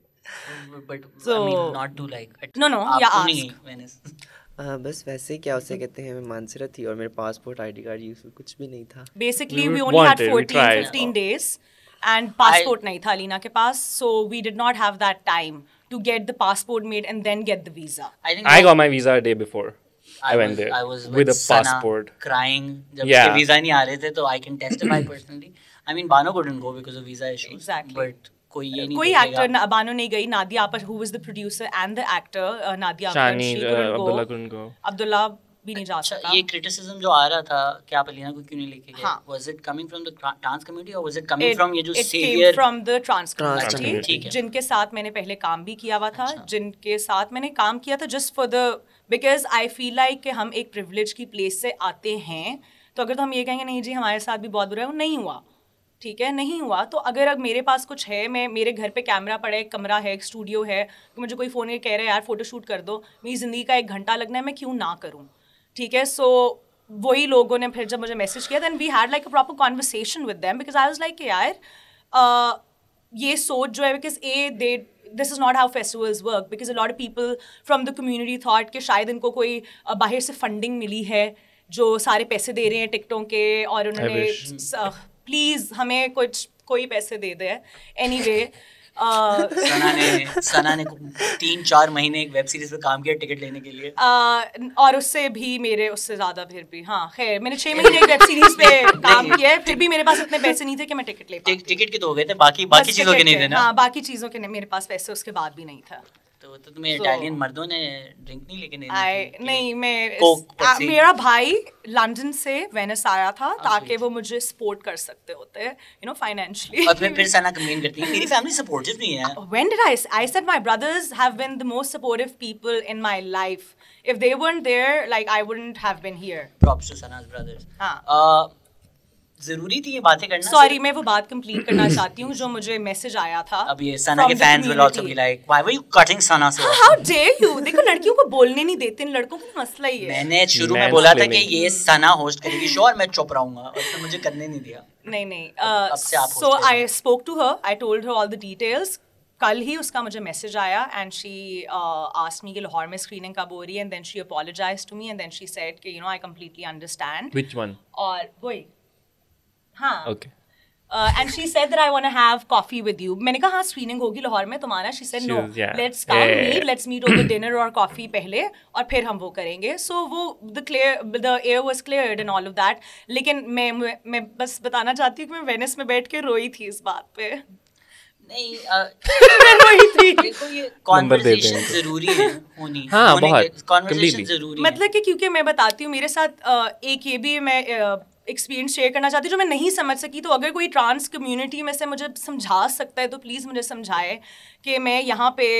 But So, I mean, not to like. No, आप yeah, क्यों ask. नहीं गई Venice? बस वैसे क्या उसे कहते हैं, मैं मानसरा थी और मेरे पासपोर्ट ID कार्ड यूज कुछ भी नहीं था. Basically, We we only had wanted, we 14-15 tried. days and passport nahi tha Alina ke paas, so we did not have that time to get the passport made and then get the visa. I got my visa a day before. I went there I was with a Sana passport. crying जब Yeah. उसके visa नहीं आ रहे थे, तो I can testify personally. I mean, Bano couldn't go because of visa issues. Exactly. But कोई ये नहीं कोई देखेगा. actor बानो नहीं गई. Nadia Apar, who was the producer and the actor, Nadia Apar, Shani, she couldn't go. Abdullah couldn't go. Abdullah भी नहीं जा अच्छा, सका. ये criticism जो आ रहा था कि आप अलीना को क्यों नहीं लेके गए, हाँ. was it coming from the trans community or was it coming from ये जो It savior? came from the trans Trans community, ठीक है. जिनके साथ मैंने पहले काम भी किया हुआ था. अच्छा. जिनके साथ मैंने काम किया था just for the because I feel like कि हम एक privilege की place से आते हैं, तो अगर तो हम ये कहेंगे नहीं जी हमारे साथ भी बहुत बुरा है, वो नहीं हुआ. ठीक है, नहीं हुआ. तो अगर अब मेरे पास कुछ है, मैं मेरे घर पे कैमरा पड़ा है, एक कमरा है, एक स्टूडियो है, तो मुझे कोई फ़ोन करके कह रहा है यार फोटो शूट कर दो, मेरी ज़िंदगी का 1 घंटा लगना है, मैं क्यों ना करूँ. ठीक है. सो वही लोगों ने फिर जब मुझे मैसेज किया, then we had like a proper conversation with them, because I was like यार ये सोच जो है, because this is not how festivals work, because a lot of people from the community thought कि शायद इनको कोई बाहर से फंडिंग मिली है जो सारे पैसे दे रहे हैं टिकटों के, और उन्होंने प्लीज हमें कोई पैसे दे दे. एनीवे सना ने 3-4 महीने एक वेब सीरीज पे काम किया टिकट लेने के लिए, और उससे ज़्यादा फिर भी. हाँ खैर, मैंने 6 महीने एक वेब सीरीज पे काम किया है, फिर भी मेरे पास इतने पैसे नहीं थे कि मैं टिकट ले पाती. टिकट के तो हो गए थे, बाकी चीज़ों के नहीं थे ना. हाँ, बाकी चीज़ों के मेरे पास पैसे उसके बाद भी नहीं था. तो तुम्हें इटालियन मर्दों ने ड्रिंक नहीं लेके नहीं, मेरा भाई लंदन से वेनिस आया था ताकि वो मुझे सपोर्ट कर सकते होते, फाइनेंशियली. और फिर सना कंप्लेन करती है मेरी फैमिली सपोर्टिव नहीं है. When did I said my brothers have been the most supportive people in my life. If they weren't there, like I wouldn't have been here. Props to Sana's brothers. हाँ. जरूरी थी ये बातें करना. Sorry, मैं वो बात कंप्लीट करना चाहती हूँ जो मुझे मैसेज आया था. अब ये सना के fans will also be like, why were you cutting सना से? How dare you? देखो, लड़कियों को बोलने नहीं देते, लड़कों का मसला ही है. मैंने शुरू में बोला था कि ये सना होस्ट करेगी शो और मैं चुप रहूंगा, और उसने मुझे करने नहीं दिया. नहीं. अब से आप So I spoke to her. I told her all the details. कल ही उसका मुझे मैसेज आया एंड शी आस्क्ड मी कि लाहौर में स्क्रीनिंग कब हो रही है, and then she apologised to me and then she said कि I completely understand. Which one? और वही. हाँ. Okay. And she said that I want to have coffee with you. मैंने कहा हाँ स्क्रीनिंग होगी लाहौर में तुम्हारा. She said no, let's come meet, let's meet over dinner or coffee पहले और फिर हम वो करेंगे. So वो the air was cleared and all of that. लेकिन मैं बस बताना चाहती हूँ कि मैं वेनिस में बैठ के रोई थी इस बात पे. नहीं, रोई थी. देखो ये कॉन्वर्सेशन जरूरी है होनी. हाँ, बहुत कॉन्वर्सेशन जरूरी है. मतलब कि क्योंकि मैं बताती हूँ मेरे साथ एक ये भी मैं एक्सपीरियंस शेयर करना चाहती हूँ जो मैं नहीं समझ सकी. तो अगर कोई ट्रांस कम्युनिटी में से मुझे समझा सकता है तो प्लीज़ मुझे समझाए कि मैं यहाँ पे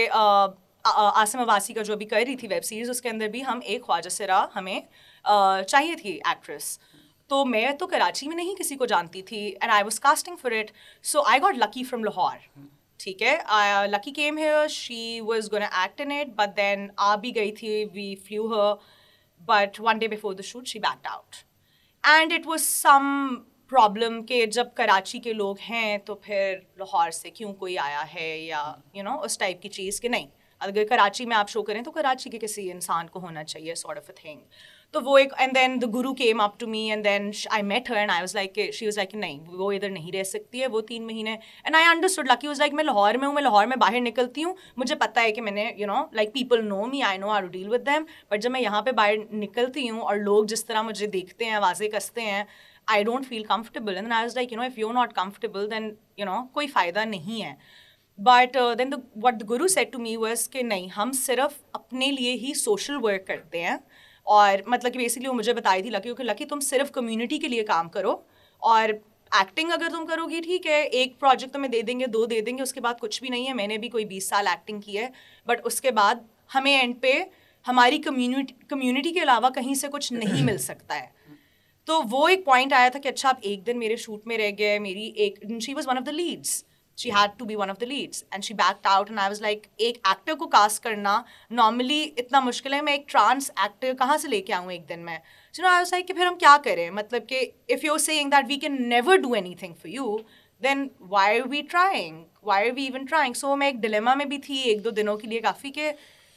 आसम अब्बासी का जो भी कर रही थी वेब सीरीज़, उसके अंदर भी हम एक ख्वाजासिरा हमें चाहिए थी एक्ट्रेस. तो मैं तो कराची में नहीं किसी को जानती थी and I was casting for it. So I got Lucky from Lahore. ठीक है, Lucky came here, she was gonna act in it, but then आ भी गई थी, we flew her, but one day before the shoot she backed out. And it was some problem कि जब कराची के लोग हैं तो फिर लाहौर से क्यों कोई आया है, या उस टाइप की चीज़ कि नहीं, अगर कराची में आप शो करें तो कराची के किसी इंसान को होना चाहिए, सॉर्ट ऑफ अ थिंग. तो वो एक, and then the guru came up to me and then I met her and I was like, she was like नहीं वो इधर नहीं रह सकती है वो 3 महीने. And I understood. Lucky was like मैं लाहौर में हूँ, मैं लाहौर में बाहर निकलती हूँ, मुझे पता है कि मैंने like people know me, I know how to deal with them. But जब मैं यहाँ पे बाहर निकलती हूँ और लोग जिस तरह मुझे देखते हैं, आवाज़ें कसते हैं, I don't feel comfortable. And then I was like, if you're not comfortable, then, कोई फ़ायदा नहीं है. But then what the guru said to me was कि नहीं, हम सिर्फ अपने लिए ही सोशल वर्क करते हैं. और मतलब कि बेसिकली वो मुझे बताई थी लकी, लकी तुम सिर्फ कम्युनिटी के लिए काम करो, और एक्टिंग अगर तुम करोगी ठीक है, एक प्रोजेक्ट तुम्हें दे देंगे, 2 दे देंगे, उसके बाद कुछ भी नहीं है. मैंने भी कोई 20 साल एक्टिंग की है, बट उसके बाद हमें एंड पे हमारी कम्युनिटी के अलावा कहीं से कुछ नहीं मिल सकता है. तो वो एक पॉइंट आया था कि अच्छा आप एक दिन मेरे शूट में रह गए, मेरी एक, she was one of the leads, she had to be one of the leads and she backed out and I was like, एक एक्टर को कास्ट करना नॉर्मली इतना मुश्किल है, मैं एक ट्रांस एक्टर कहाँ से लेके आऊँ एक दिन में. So I was like कि फिर हम क्या करें, मतलब कि if you're saying that we can never do anything for you, then why are we trying, why are we even trying. So मैं एक डिलेमा में भी थी 1-2 दिनों के लिए काफ़ी कि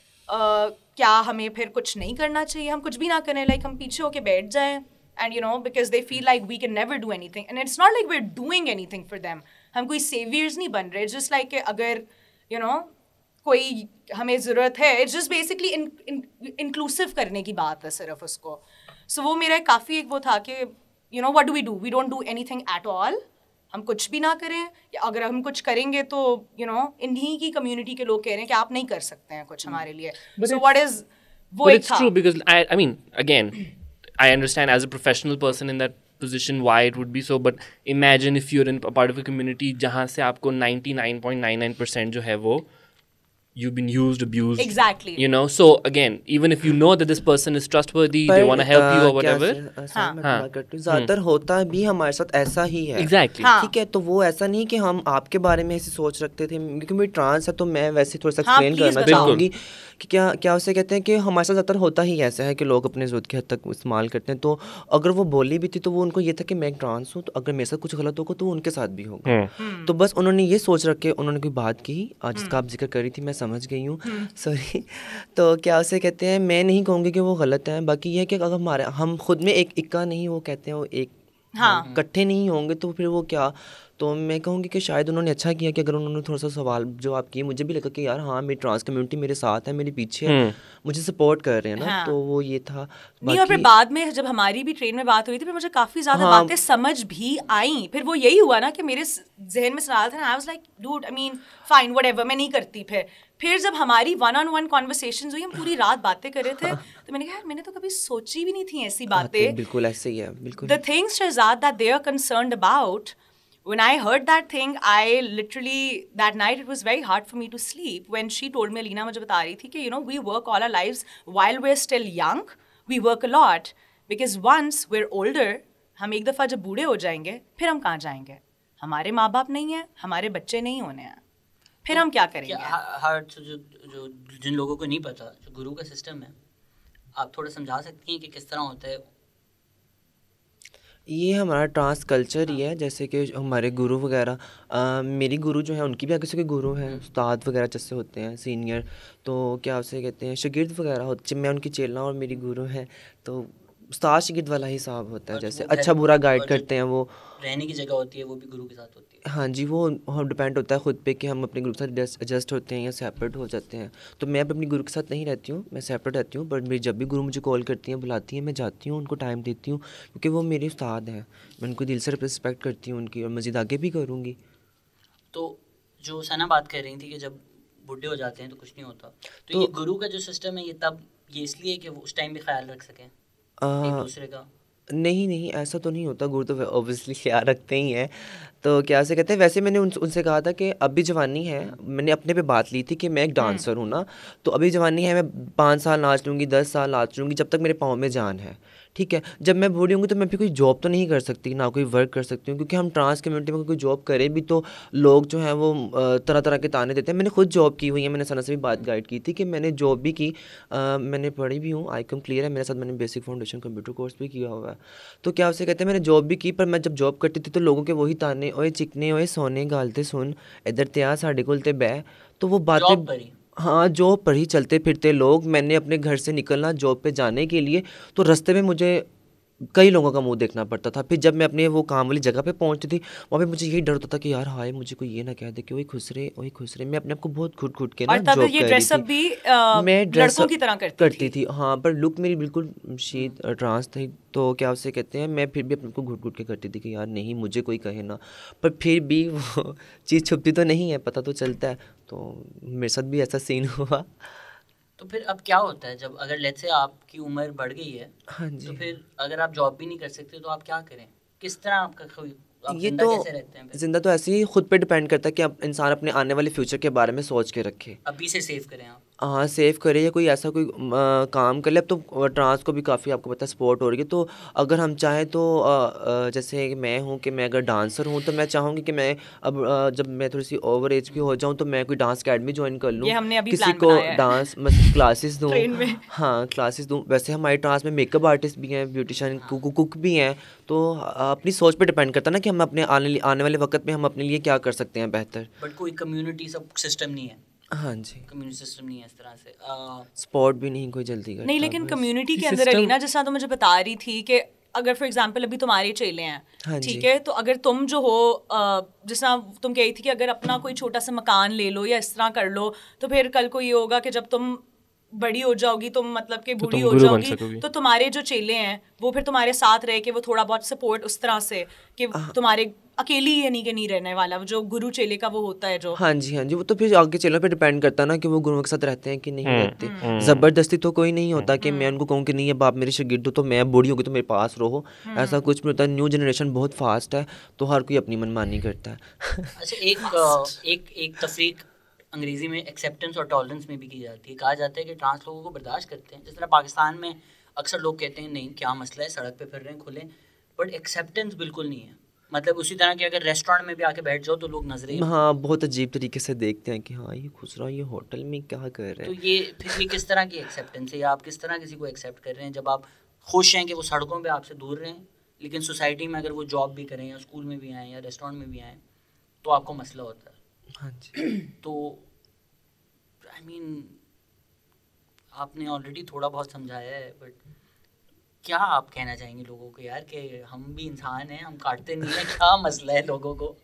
क्या हमें फिर कुछ नहीं करना चाहिए, हम कुछ भी ना करें, लाइक हम पीछे होके बैठ जाएं. And you know, because they feel like we can never do anything, and it's not like we're doing anything for them. हम कोई saviors नहीं बन रहे. It's just like अगर you know कोई हमें ज़रूरत है, it's just basically inclusive करने की बात है सिर्फ उसको. So वो मेरा काफ़ी एक वो था कि you know what do? We don't do anything at all. हम कुछ भी ना करें, या अगर हम कुछ करेंगे तो you know इन्हीं की community के लोग कह रहे हैं कि आप नहीं कर सकते हैं कुछ हमारे लिए. So what is वो एक था. But it's true because I mean again. I understand as a professional person in that position why it would be so, but imagine if you're in a part of a community जहाँ से आपको 99.99% जो है वो you've been used, abused. Exactly. You know, so again, even if you know that this person is trustworthy, they want to help you or whatever. ज़्यादातर होता भी हमारे साथ ऐसा ही है. Exactly. ठीक है, तो वो ऐसा नहीं कि हम आपके बारे में ऐसे सोच रखते थे, क्योंकि मेरी ट्रांस है तो मैं वैसे थोड़ा सा एक्सप्लेन करना चाहूँगी कि क्या उसे कहते हैं कि हमारे साथ ज़्यादातर होता ही ऐसा है कि लोग अपने ज़रूरत की हद तक इस्तेमाल करते हैं. तो अगर वो बोली भी थी तो वो उनको ये था कि मैं एक ट्रांस हूँ, तो अगर मेरे साथ कुछ गलत होगा तो उनके साथ भी होगा. तो बस उन्होंने ये सोच रख के उन्होंने कोई बात की जिसका आप जिक्र करी थी, मैं समझ गई हूँ, सॉरी. तो क्या उसे कहते हैं, मैं नहीं कहूँगी कि वो गलत है. बाकी ये है कि अगर हम खुद में एक इक्का नहीं, वो कहते हैं वो एक इकट्ठे नहीं होंगे तो फिर वो क्या. तो मैं कहूँगी कि शायद उन्होंने अच्छा किया कि अगर उन्होंने थोड़ा सा सवाल जवाब किए. मुझे भी लगा कि यार हाँ, मेरी ट्रांस कम्युनिटी मेरे साथ है, मेरे पीछे है, मुझे सपोर्ट कर रहे हैं ना. तो वो ये था. नहीं, और फिर बाद में जब हमारी भी ट्रेन में बात हुई थी, फिर मुझे काफ़ी ज़्यादा बातें समझ भी आई. फिर वो यही हुआ ना कि मेरे जहन में सवाल था, I was like dude, I mean fine whatever, मैं नहीं करती. फिर जब हमारी 1-on-1 कॉन्वर्सेशंस हुई, हम पूरी रात बातें कर रहे थे, तो मैंने कहा यार मैंने तो कभी सोची भी नहीं थी ऐसी बातें. बिल्कुल ऐसे ही है. बिल्कुल the things Shahzad that they are concerned about. When I heard that thing, I literally, that night it was very hard for me to sleep. When she told me, Alina मुझे बता रही थी कि you know we work all our lives while we're still young, we work a lot because once we're older, हम एक दफ़ा जब बूढ़े हो जाएंगे, फिर हम कहाँ जाएंगे? हमारे माँ बाप नहीं हैं, हमारे बच्चे नहीं होने हैं, फिर हम क्या करेंगे? हार्ट जो जिन लोगों को नहीं पता जो गुरु का सिस्टम है, आप थोड़ा समझा सकती हैं कि किस तरह होता है? ये हमारा ट्रांस कल्चर ही है. जैसे कि हमारे गुरु वगैरह, मेरी गुरु जो है उनकी भी किसी के गुरु हैं, उस्ताद वगैरह जैसे होते हैं सीनियर. तो क्या उसे कहते हैं, शागिर्द वगैरह होते. मैं उनकी चेला और मेरी गुरु हैं, तो उस्ताद शागिर्द वाला हिसाब होता है. जैसे अच्छा बुरा गाइड करते हैं. वो रहने की जगह होती है, वो भी गुरु के साथ होती है. हाँ जी, वो डिपेंड होता है ख़ुद पे कि हम अपने ग्रुप के साथ एडजस्ट होते हैं या सेपरेट हो जाते हैं. तो मैं अपनी गुरु के साथ नहीं रहती हूँ, मैं सेपरेट रहती हूँ. बट मेरी जब भी गुरु मुझे कॉल करती हैं, बुलाती हैं, मैं जाती हूँ, उनको टाइम देती हूँ, क्योंकि वो मेरे उस्ताद हैं. मैं उनको दिल से रिस्पेक्ट करती हूँ उनकी, और मज़ीद आगे भी करूँगी. तो जो सना बात कर रही थी कि जब बूढ़े हो जाते हैं तो कुछ नहीं होता, तो ये गुरु का जो सिस्टम है ये इसलिए कि वो उस टाइम भी ख्याल रख सकें एक दूसरे का. नहीं, ऐसा तो नहीं होता. गुरु तो ऑब्वियसली ख्याल रखते ही हैं. तो क्या से कहते हैं, वैसे मैंने उनसे कहा था कि अभी जवानी है, मैंने अपने पे बात ली थी कि मैं एक डांसर हूँ ना, तो अभी जवानी है, मैं 5 साल नाच लूँगी, 10 साल नाच लूँगी, जब तक मेरे पाँव में जान है. ठीक है, जब मैं बूढ़ी होंगी तो मैं फिर कोई जॉब तो नहीं कर सकती, ना कोई वर्क कर सकती हूँ, क्योंकि हम ट्रांस कम्युनिटी में कोई जॉब करे भी तो लोग जो हैं वो तरह तरह के ताने देते हैं. मैंने खुद जॉब की हुई है, मैंने सना से भी बात गाइड की थी कि मैंने जॉब भी की, मैंने पढ़ी भी हूँ, आईकॉम क्लियर है मेरे साथ, मैंने बेसिक फाउंडेशन कंप्यूटर कोर्स भी किया हुआ है. तो क्या उसे कहते हैं, मैंने जॉब भी की, पर मैं जब जॉब करती थी तो लोगों के वही ताने, ओए चिकने, ओए सोने गालते सुन, इधर ते आ साढ़े कोल ते बह. तो वो बातें, हाँ, जॉब पर ही चलते फिरते लोग. मैंने अपने घर से निकलना जॉब पे जाने के लिए, तो रास्ते में मुझे कई लोगों का मुंह देखना पड़ता था। फिर जब मैं अपने वो काम वाली जगह पे पहुंचती थी, वहाँ पे मुझे यही डर होता था कि यार हाय मुझे कोई ये ना कह दे कि वही खुश रहे। मैं अपने आप को बहुत घुट के ना और तब जॉब ये कर रही ड्रेसअप थी। भी मैं लड़कों की तरह करती थी हाँ, पर लुक मेरी बिल्कुल शीत ट्रांस थी। तो क्या उसे कहते हैं, मैं फिर भी अपने को घुट के करती थी कि यार नहीं मुझे कोई कहे ना, पर फिर भी वो चीज़ छुपती तो नहीं है, पता तो चलता है। तो मेरे साथ भी ऐसा सीन हुआ। तो फिर अब क्या होता है जब अगर लेट्स से आपकी उम्र बढ़ गई है, हाँ तो जी, फिर अगर आप जॉब भी नहीं कर सकते तो आप क्या करें? किस तरह आप ये जिंदा तो कैसे रहते हैं फिर? जिंदा तो ऐसे ही खुद पे डिपेंड करता है कि अब इंसान अपने आने वाले फ्यूचर के बारे में सोच के रखे। अभी से सेव करें आप? हाँ सेव करे या कोई ऐसा कोई काम कर ले। अब तो ट्रांस को भी काफ़ी आपको पता है सपोर्ट हो रही है। तो अगर हम चाहें तो जैसे कि मैं हूँ कि मैं अगर डांसर हूँ तो मैं चाहूँगी कि मैं अब जब मैं थोड़ी सी ओवर एज की हो जाऊँ तो मैं कोई डांस अकेडमी ज्वाइन कर लूँ, ये हमने अभी किसी प्लान को बनाया है डांस मतलब क्लासेस दूँ। ट्रेन में। हाँ क्लासेस दूँ। वैसे हमारे ट्रांस में मेकअप आर्टिस्ट भी हैं, ब्यूटिशियन, कुक भी हैं। तो अपनी सोच पे डिपेंड करता है ना कि हम अपने आने वाले वक्त में हम अपने लिए क्या कर सकते हैं बेहतर। बट कोई कम्युनिटी सब सिस्टम नहीं है, हाँ जी, कम्युनिटी सिस्टम नहीं है इस तरह से। सपोर्ट भी नहीं कोई जल्दी करता नहीं, लेकिन बस। कम्युनिटी के अंदर सिस्टम अलीना जिस तरह तो मुझे बता रही थी कि अगर फॉर एग्जांपल अभी तुम्हारे चेले हैं, हाँ ठीक जी। है, तो अगर तुम जो हो जिस तरह तुम कही थी कि अगर अपना कोई छोटा सा मकान ले लो या इस तरह कर लो, तो फिर कल को ये होगा कि जब तुम बड़ी हो जाओगी, तुम मतलब कि तो बूढ़ी तुम हो गुरु बन जाओगी, सकोगी। तो तुम्हारे जो चेले हैं वो फिर तुम्हारे साथ रह के वो थोड़ा बहुत सपोर्ट उस तरह से कि तुम्हारे अकेली यानी कि नहीं रहने वाला, वो जो गुरु चेले का वो होता है जो। हाँ जी, हाँ जी, वो तो फिर आगे चेलों पे डिपेंड करता है ना कि वो गुरुओं के साथ रहते हैं कि नहीं रहते। ज़बरदस्ती तो कोई नहीं होता कि मैं उनको कहूँ कि नहीं अब आप मेरे शागिर्द हो तो मैं बूढ़ी होगी तो मेरे पास रहो, ऐसा कुछ भी होता है। न्यू जनरेशन बहुत फास्ट है तो हर कोई अपनी मनमानी करता है। अच्छा, एक तफरीक अंग्रेजी में एक्सेप्टेंस और टॉलरेंस में भी की जाती है। कहा जाता है कि ट्रांस लोगों को बर्दाश्त करते हैं, जिस तरह पाकिस्तान में अक्सर लोग कहते हैं नहीं क्या मसला है, सड़क पे फिर रहे हैं खुले, बट एक्सेप्टेंस बिल्कुल नहीं है। मतलब उसी तरह कि अगर रेस्टोरेंट में भी आके बैठ जाओ तो लोग नजरें। हाँ बहुत अजीब तरीके से देखते हैं कि हाँ ये खुसरा ये होटल में क्या कर रहे तो हैं। ये किस तरह की एक्सेप्टेंस है, या आप किस तरह किसी को एक्सेप्ट कर रहे हैं जब आप खुश हैं कि वो सड़कों पे आपसे दूर रहें, लेकिन सोसाइटी में अगर वो जॉब भी करें या स्कूल में भी आएँ या रेस्टोरेंट में भी आएँ तो आपको मसला होता है। हाँ जी, तो आई मीन आपने ऑलरेडी थोड़ा बहुत समझाया है, बट क्या आप कहना चाहेंगे लोगों को यार कि हम भी इंसान हैं, हम काटते नहीं हैं, क्या मसला है लोगों को?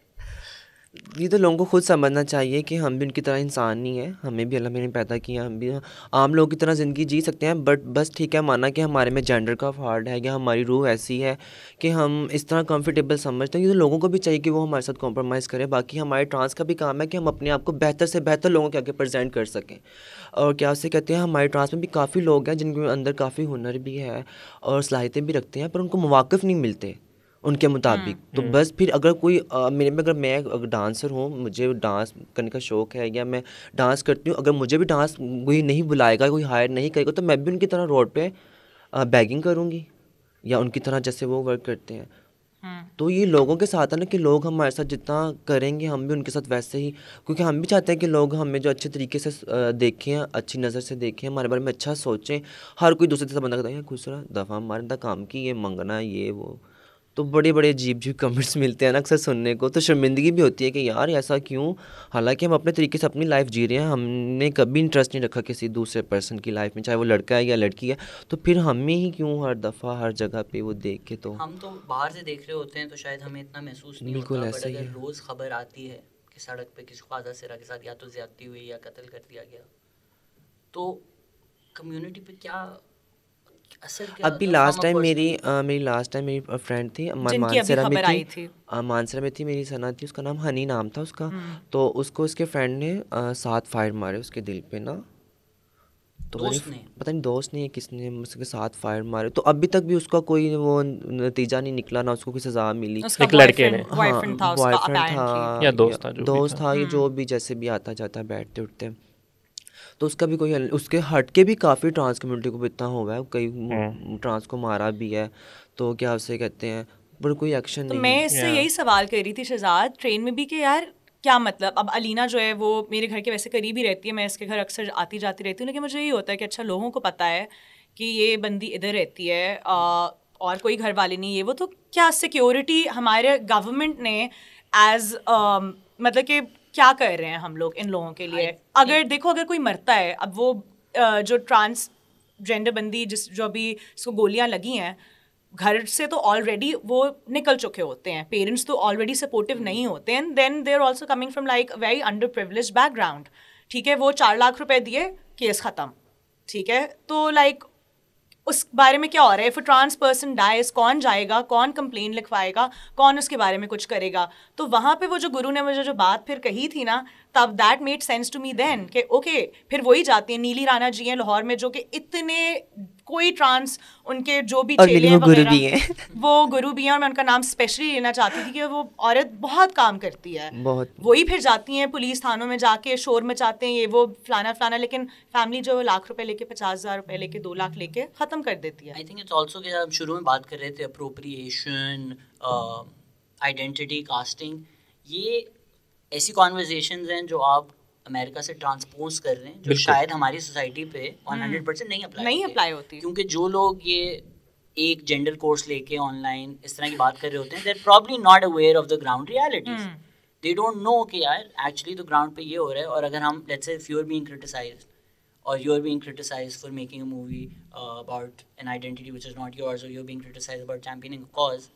ये तो लोगों को खुद समझना चाहिए कि हम भी उनकी तरह इंसान नहीं है, हमें भी अल्लाह ने पैदा किया, हम भी आम लोगों की तरह ज़िंदगी जी सकते हैं। बट बस ठीक है माना कि हमारे में जेंडर का फॉल्ट है या हमारी रूह ऐसी है कि हम इस तरह कंफर्टेबल समझते हैं। ये तो लोगों को भी चाहिए कि वो हमारे साथ कॉम्प्रोमाइज़ करें। बाकी हमारे ट्रांस का भी काम है कि हम अपने आप को बेहतर से बेहतर लोगों के आगे प्रेजेंट कर सकें। और क्या उसे कहते हैं, हमारे ट्रांस में भी काफ़ी लोग हैं जिनके अंदर काफ़ी हुनर भी है और सलाहियतें भी रखते हैं, पर उनको मौक़िफ़ नहीं मिलते उनके मुताबिक। तो बस फिर अगर कोई मेरे में अगर मैं अगर डांसर हूँ, मुझे डांस करने का शौक़ है या मैं डांस करती हूँ, अगर मुझे भी डांस कोई नहीं बुलाएगा, कोई हायर नहीं करेगा, तो मैं भी उनकी तरह रोड पे बैगिंग करूँगी या उनकी तरह जैसे वो वर्क करते हैं। तो ये लोगों के साथ है ना कि लोग हमारे साथ जितना करेंगे हम भी उनके साथ वैसे ही, क्योंकि हम भी चाहते हैं कि लोग हमें जो अच्छे तरीके से देखें, अच्छी नज़र से देखें, हमारे बारे में अच्छा सोचें। हर कोई दूसरे से बंदा कहता है खुश रहा दफ़ा हमारे काम की ये मंगना ये वो। तो बड़े बड़े अजीब कमेंट्स मिलते हैं ना अक्सर सुनने को, तो शर्मिंदगी भी होती है कि यार ऐसा क्यों, हालांकि हम अपने तरीके से अपनी लाइफ जी रहे हैं, हमने कभी इंटरेस्ट नहीं रखा किसी दूसरे पर्सन की लाइफ में, चाहे वो लड़का है या लड़की है। तो फिर हमें ही क्यों हर दफ़ा हर जगह पे वो देख के, तो हम तो बाहर से देख रहे होते हैं तो शायद हमें इतना महसूस नहीं बिल्कुल होता, बट ऐसा ही अगर है। रोज़ खबर आती है कि सड़क पे किसी ख्वाजासिरा के साथ या तो ज़्यादती हुई या कत्ल कर दिया गया, तो कम्युनिटी पे क्या असर क्या अभी होता है? Last From a time personal- मेरी फ्रेंड थी जिनकी अभी मानसरा में खबर थी। आई थी। मानसरा में थी, मेरी सना थी, उसका नाम हनी नाम था उसका। तो उसको उसके फ्रेंड ने 7 फायर मारे उसके दिल पे ना। तो दोस्त ने? पता नहीं दोस्त ने किसने उसके 7 फायर मारे, तो अभी तक भी उसका कोई वो नतीजा नहीं निकला, ना उसको कोई सज़ा मिली। उसका एक लड़के ने। बॉयफ्रेंड था उसका बॉयफ्रेंड apparently। या दोस्त था, जो भी दोस्त था। था, ये जो भी जैसे भी आता जाता बैठते उठते। तो उसका भी कोई उसके हट के भी काफ़ी ट्रांस कम्युनिटी को भी इतना हुआ है, कई ट्रांस को मारा भी है। तो क्या उसे कहते हैं, पर कोई एक्शन तो नहीं। मैं इससे यही सवाल कर रही थी शहजाद ट्रेन में भी कि यार क्या मतलब, अब अलीना जो है वो मेरे घर के वैसे करीब ही रहती है, मैं इसके घर अक्सर आती जाती रहती हूँ, लेकिन मुझे यही होता है कि अच्छा लोगों को पता है कि ये बंदी इधर रहती है और कोई घर वाले नहीं, ये वो, तो क्या सिक्योरिटी हमारे गवर्नमेंट ने एज मतलब कि क्या कर रहे हैं हम लोग इन लोगों के लिए? अगर देखो अगर कोई मरता है, अब वो जो ट्रांसजेंडर बंदी जो अभी इसको गोलियां लगी हैं, घर से तो ऑलरेडी वो निकल चुके होते हैं, पेरेंट्स तो ऑलरेडी सपोर्टिव नहीं होते हैं, then they are also coming from like very under privilege background, ठीक है, वो 4 लाख रुपए दिए, केस ख़त्म, ठीक है, तो लाइक उस बारे में क्या हो रहा है? If a trans person dies, कौन जाएगा, कौन कंप्लेन लिखवाएगा, कौन उसके बारे में कुछ करेगा? तो वहाँ पे वो जो गुरु ने मुझे जो बात फिर कही थी ना, तब that made sense to me then कि ओके, फिर वही जाती है, नीली राणा जी हैं लाहौर में जो कि इतने कोई ट्रांस उनके जो भी चेले वो गुरु वगैरह, भी हैं। वो गुरु भी हैं, और मैं उनका नाम स्पेशली लेना चाहती थी कि वो औरत बहुत काम करती है, बहुत। वही फिर जाती हैं पुलिस थानों में जाके शोर मचाते हैं, ये वो फलाना फलाना, लेकिन फैमिली जो लाख रुपए लेके, 50,000 रुपए लेके, 2 लाख लेके ख़त्म कर देती है। आई थिंक इट्स ऑल्सो कि हम शुरू में बात कर रहे थे अप्रोप्रिएशन, आइडेंटिटी कास्टिंग, ये ऐसी कॉन्वर्जेशंस हैं जो आप अमेरिका से ट्रांसपोज कर रहे हैं, जो शायद हमारी सोसाइटी पे 100% नहीं अप्लाई होती, क्योंकि जो लोग ये एक जेंडर कोर्स लेके ऑनलाइन इस तरह की बात कर रहे होते हैं, they are probably not aware of the ground realities, they don't know कि यार एक्चुअली तो ग्राउंड पे ये हो रहा है। और अगर हम let's say if you are being criticised or you're being criticized for making a movie about an identity which is not yours, or you're being criticized about championing a cause,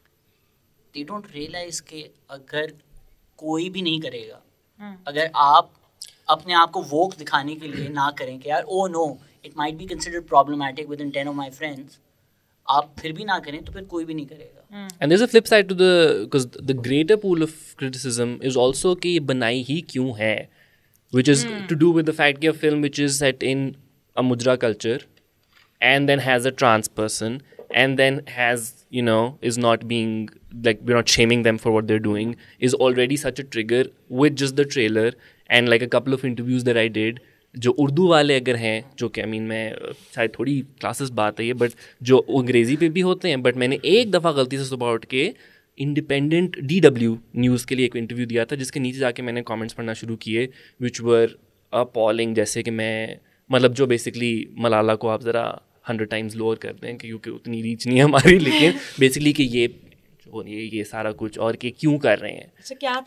they don't realize कि अगर कोई भी नहीं करेगा, अगर आप अपने आप को वोक दिखाने के लिए ना करें कि यार oh no it might be considered problematic within 10 of my friends, आप फिर भी ना करें तो फिर कोई भी नहीं करेगा। And there's a flip side to the, because the greater pool of criticism is also कि ये बनाई ही क्यों है, which is to do with the fact that a film which is set in a mudra culture and then has a trans person and then has, you know, is not being, like, we're not shaming them for what they're doing, is already such a trigger with just the trailer and like a couple of interviews that I did, जो उर्दू वाले अगर हैं, जो कि I mean मैं शायद थोड़ी classes बात है ये, बट जो अंग्रेज़ी पे भी होते हैं, बट मैंने एक दफ़ा गलती से सुबह उठ के इंडिपेंडेंट DW न्यूज़ के लिए एक इंटरव्यू दिया था, जिसके नीचे जाके मैंने कमेंट्स पढ़ना शुरू किए विच वर अपॉलिंग, जैसे कि मैं मतलब जो बेसिकली मलाला को आप ज़रा 100 टाइम्स लोअर कर दें क्योंकि उतनी रीच नहीं है हमारी, लेकिन बेसिकली कि ये सारा कुछ और कि क्यों कर रहे हैं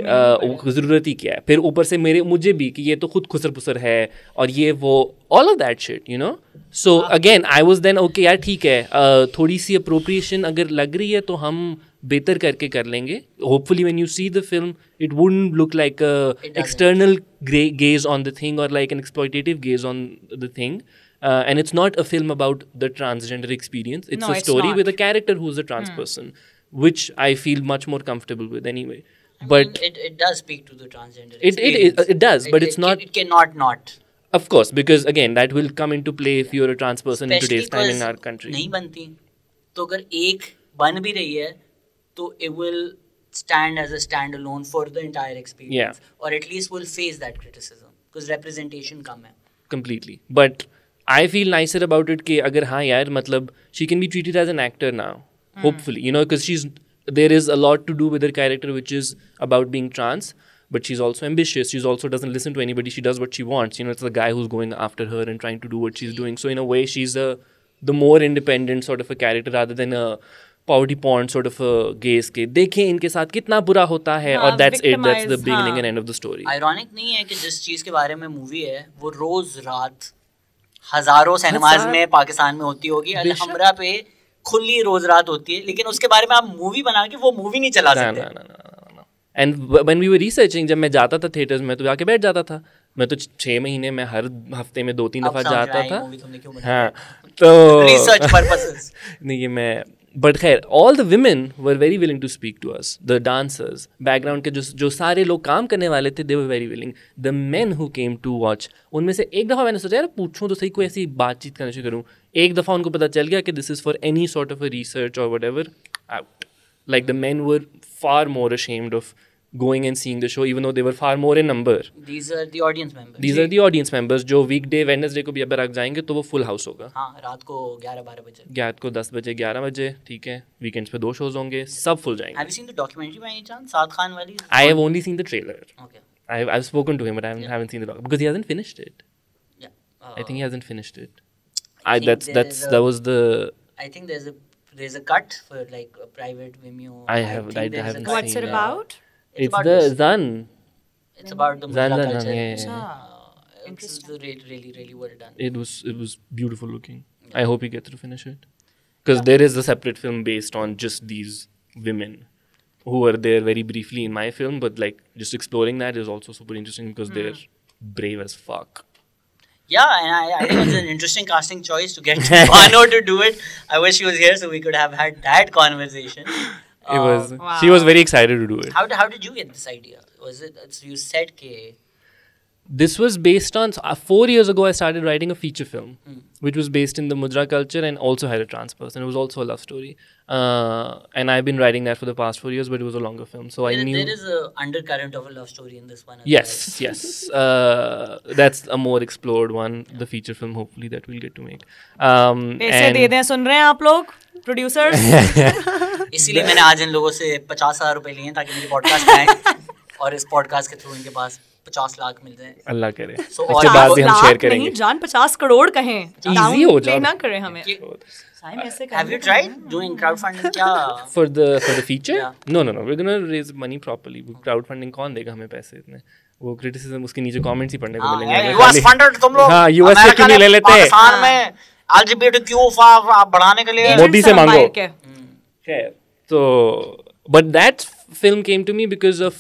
कि ज़रूरत ही क्या है, फिर ऊपर से मुझे भी कि ये तो खुद खुसर पुसर है और ये वो all of that shit, you know. So again I was then okay यार ठीक है, थोड़ी सी अप्रोप्रिएशन अगर लग रही है तो हम बेहतर करके कर लेंगे। Hopefully when you see the film it wouldn't look like external gaze on the thing or like an exploitative gaze on the thing. And it's not a film about the transgender experience. It's a story with a character who's a trans person, which I feel much more comfortable with anyway. But it does speak to the transgender experience. It does, but it's not. It cannot not. Of course, because again, that will come into play if you're a trans person in today's time in our country. नहीं बनती, तो अगर एक बन भी रही है, तो it will stand as a standalone for the entire experience, or at least will face that criticism because representation कम है. Completely, but I feel nicer about it कि अगर हाँ यार मतलब she can be treated as an actor now, hopefully, you know, because there is a lot to do with her character which is about being trans, but she's also ambitious, she's also doesn't listen to anybody, she does what she wants, you know, it's the guy who's going after her and trying to do what she's doing, so in a way she's the more independent sort of a character rather than a poverty porn sort of a gaze के देखें इनके साथ कितना बुरा होता है, और that's the beginning and end of the story. Ironic नहीं है कि जिस चीज़ के बारे में मूवी है वो रोज रात हजारों सिनेमाज में पाकिस्तान में होती होगी, अलहमरा पे खुली रोज रात होती है, लेकिन उसके बारे में आप मूवी बना के वो मूवी नहीं चला सकते. And when we were researching, जब मैं जाता था थिएटर्स में तो जाके बैठ जाता था, मैं तो 6 महीने में हर हफ्ते में 2-3 दफ़ा जाता था. हाँ तो रिसर्च पर्पसेस नहीं ये मैं, बट खैर all the women were very willing to speak to us, the dancers background के जो सारे लोग काम करने वाले थे, they were very willing. The men who came to watch, उनमें से एक दफ़ा मैंने सोचा यार पूछूं तो सही, कोई ऐसी बातचीत करना शुरू करूँ. एक दफ़ा उनको पता चल गया कि this is for any sort of a research और whatever, out. Like the men were far more ashamed of going and seeing the show, even though they were far more in number. These are the audience members. These are the audience members जो weekday Wednesday को भी अगर रख जाएंगे तो वो full house होगा. हाँ, रात को 11-12 बजे. रात को 10 बजे 11 बजे, ठीक है. Weekends पे 2 shows होंगे, सब full जाएंगे. Have you seen the documentary by any chance? साद खान वाली? I have only seen the trailer. Okay. I've spoken to him, but I haven't seen the doc because he hasn't finished it. Yeah. I think he hasn't finished it. That was the. I think there's a cut for like a private Vimeo. I haven't. What's it about? It's the Zan. It's about the Mudra culture. Yeah. It's really, really well done. It was beautiful looking. Yeah. I hope he gets to finish it. because there is a separate film based on just these women who were there very briefly in my film, but like just exploring that is also super interesting because they're brave as fuck. Yeah, and I think it's an interesting casting choice to get Bano to do it. I wish she was here so we could have had that conversation. It was Wow. she was very excited to do it. How did you get this idea? Was it so you said ke This was based on 4 years ago. I started writing a feature film, which was based in the Mudra culture and also had a trans person. It was also a love story, and I've been writing that for the past 4 years. But it was a longer film, so I knew there is a undercurrent of a love story in this one. As yes, yes. That's a more explored one. The feature film, hopefully, that we'll get to make. पैसे दे दें, सुन रहे हैं आप लोग producers? well. इसीलिए मैंने आज इन लोगों से 50,000 रुपए लिए ताकि मेरी पॉडकास्ट में आए और इस पॉडकास्ट के थ्रू इनके पास 50 लाख मिल जाए. अल्लाह करे. So, उसके बाद भी हम शेयर करेंगे. नहीं जान 50 करोड़ कहें. Easy हो जाए. ना करें हमें. साइम ऐसे Have you tried doing crowdfunding? क्या? For the feature? Yeah. No. We're gonna raise money properly. Crowdfunding कौन देगा हमें पैसे इतने? वो criticism उसके नीचे comments ही पढ़ने को मिलेंगे. US funded तुम लोग. हाँ, US से क्यों नहीं ले लेते? पाकिस्तान में LGBTQ बढ़ाने के लिए. मोदी से मांगो. के. So, but that film came to me because of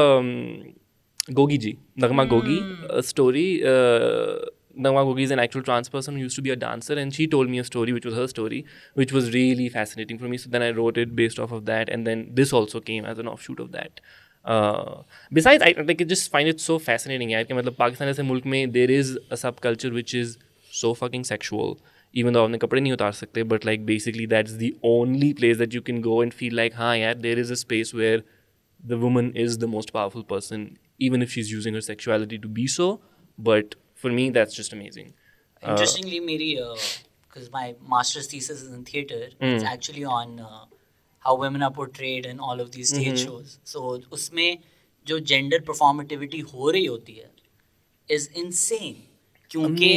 Gogi ji, Nagma Gogi, a story. Nagma Gogi is an actual trans person who used to be a dancer, and she told me a story, which was her story, which was really fascinating for me. So then I wrote it based off of that, and then this also came as an offshoot of that. Besides, I just find it so fascinating. यार कि मतलब पाकिस्तान ऐसे मुल्क में there is a subculture which is so fucking sexual. Even though अपने कपड़े नहीं उतार सकते, but like basically that's the only place that you can go and feel like हाँ यार there is a space where the woman is the most powerful person, even if she's using her sexuality to be so. But for me, that's just amazing. Interestingly, मेरी because my master's thesis is in theatre, it's actually on how women are portrayed in all of these stage shows. So उसमें जो gender performativity हो रही होती है is insane. क्योंकि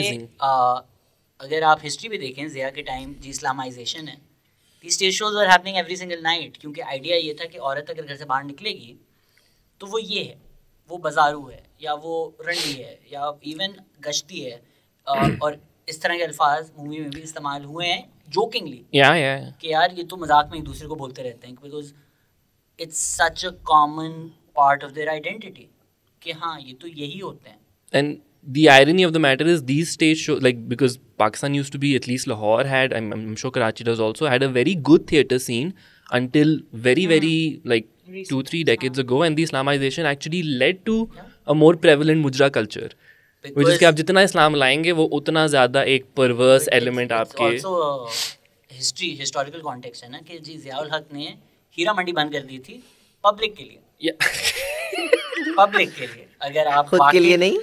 अगर आप हिस्ट्री भी देखें ज़िया के टाइम जी इस्लामाइजेशन है, these stage shows were happening every single night. क्योंकि आइडिया ये था कि औरत अगर घर से बाहर निकलेगी तो वो ये है, वो बाजारू है या वो रंडी है या इवन गश्ती है, और इस तरह के अल्फाज मूवी में भी इस्तेमाल हुए हैं जोकिंगली कि यार ये तो मजाक में एक दूसरे को बोलते रहते हैं because it's such a common part of their identity कि हाँ ये तो यही होते हैं. And the irony of the matter is these stage shows, like because Pakistan used to be, at least Lahore had, I'm sure Karachi does also, had a very good theatre scene until very like 2-3 decades ago, and the Islamization actually led to a more prevalent mujra culture, which is कि आप जितना इस्लाम लाएंगे वो उतना ज़्यादा एक perverse element आपके. also historical context है ना कि जी ज़ियाउल हक ने हीरा मंडी बंद कर दी थी पब्लिक के लिए. पब्लिक के लिए. अगर आप खुद के लिए नहीं.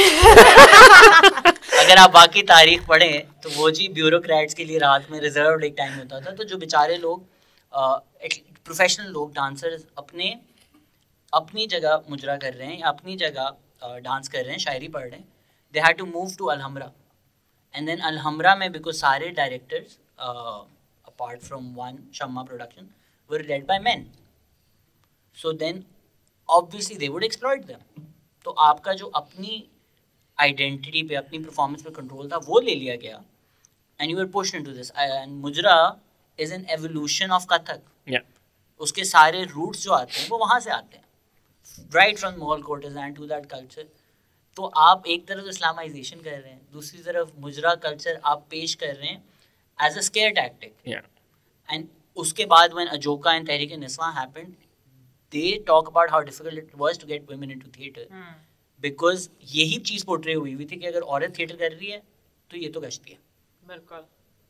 अगर आप बाकी तारीख पढ़ें तो वो जी ब्यूरोक्रेट्स के लिए रात में रिजर्व एक टाइम होता था, तो जो बेचारे लोग प्रोफेशनल लोग डांसर्स अपनी जगह मुजरा कर रहे हैं या अपनी जगह डांस कर रहे हैं, शायरी पढ़ रहे हैं, they had to move to Alhamra. And then Alhamra में बिकॉज सारे directors apart from one Shamma production were led by men, so then obviously they would exploit them. तो आपका जो अपनी आइडेंटिटी पे अपनी परफॉर्मेंस पे कंट्रोल था वो ले लिया गया and you were pushed into this. And mujra is an evolution of Kathak. उसके सारे रूट्स जो आते हैं वो वहाँ से आते हैं, right from Mughal courtesan to that culture. तो आप एक तरफ इस्लामाइजेशन कर रहे हैं, दूसरी तरफ मुजरा कल्चर आप पेश कर रहे हैं as a scare tactic. And उसके बाद when Ajoka and Tehreek Niswa happened, they talk about how difficult it was to get women into theatre because यही चीज़ पोर्ट्रे हुई थी कि अगर औरत थिएटर कर रही है तो ये तो गश्ती है. बिल्कुल.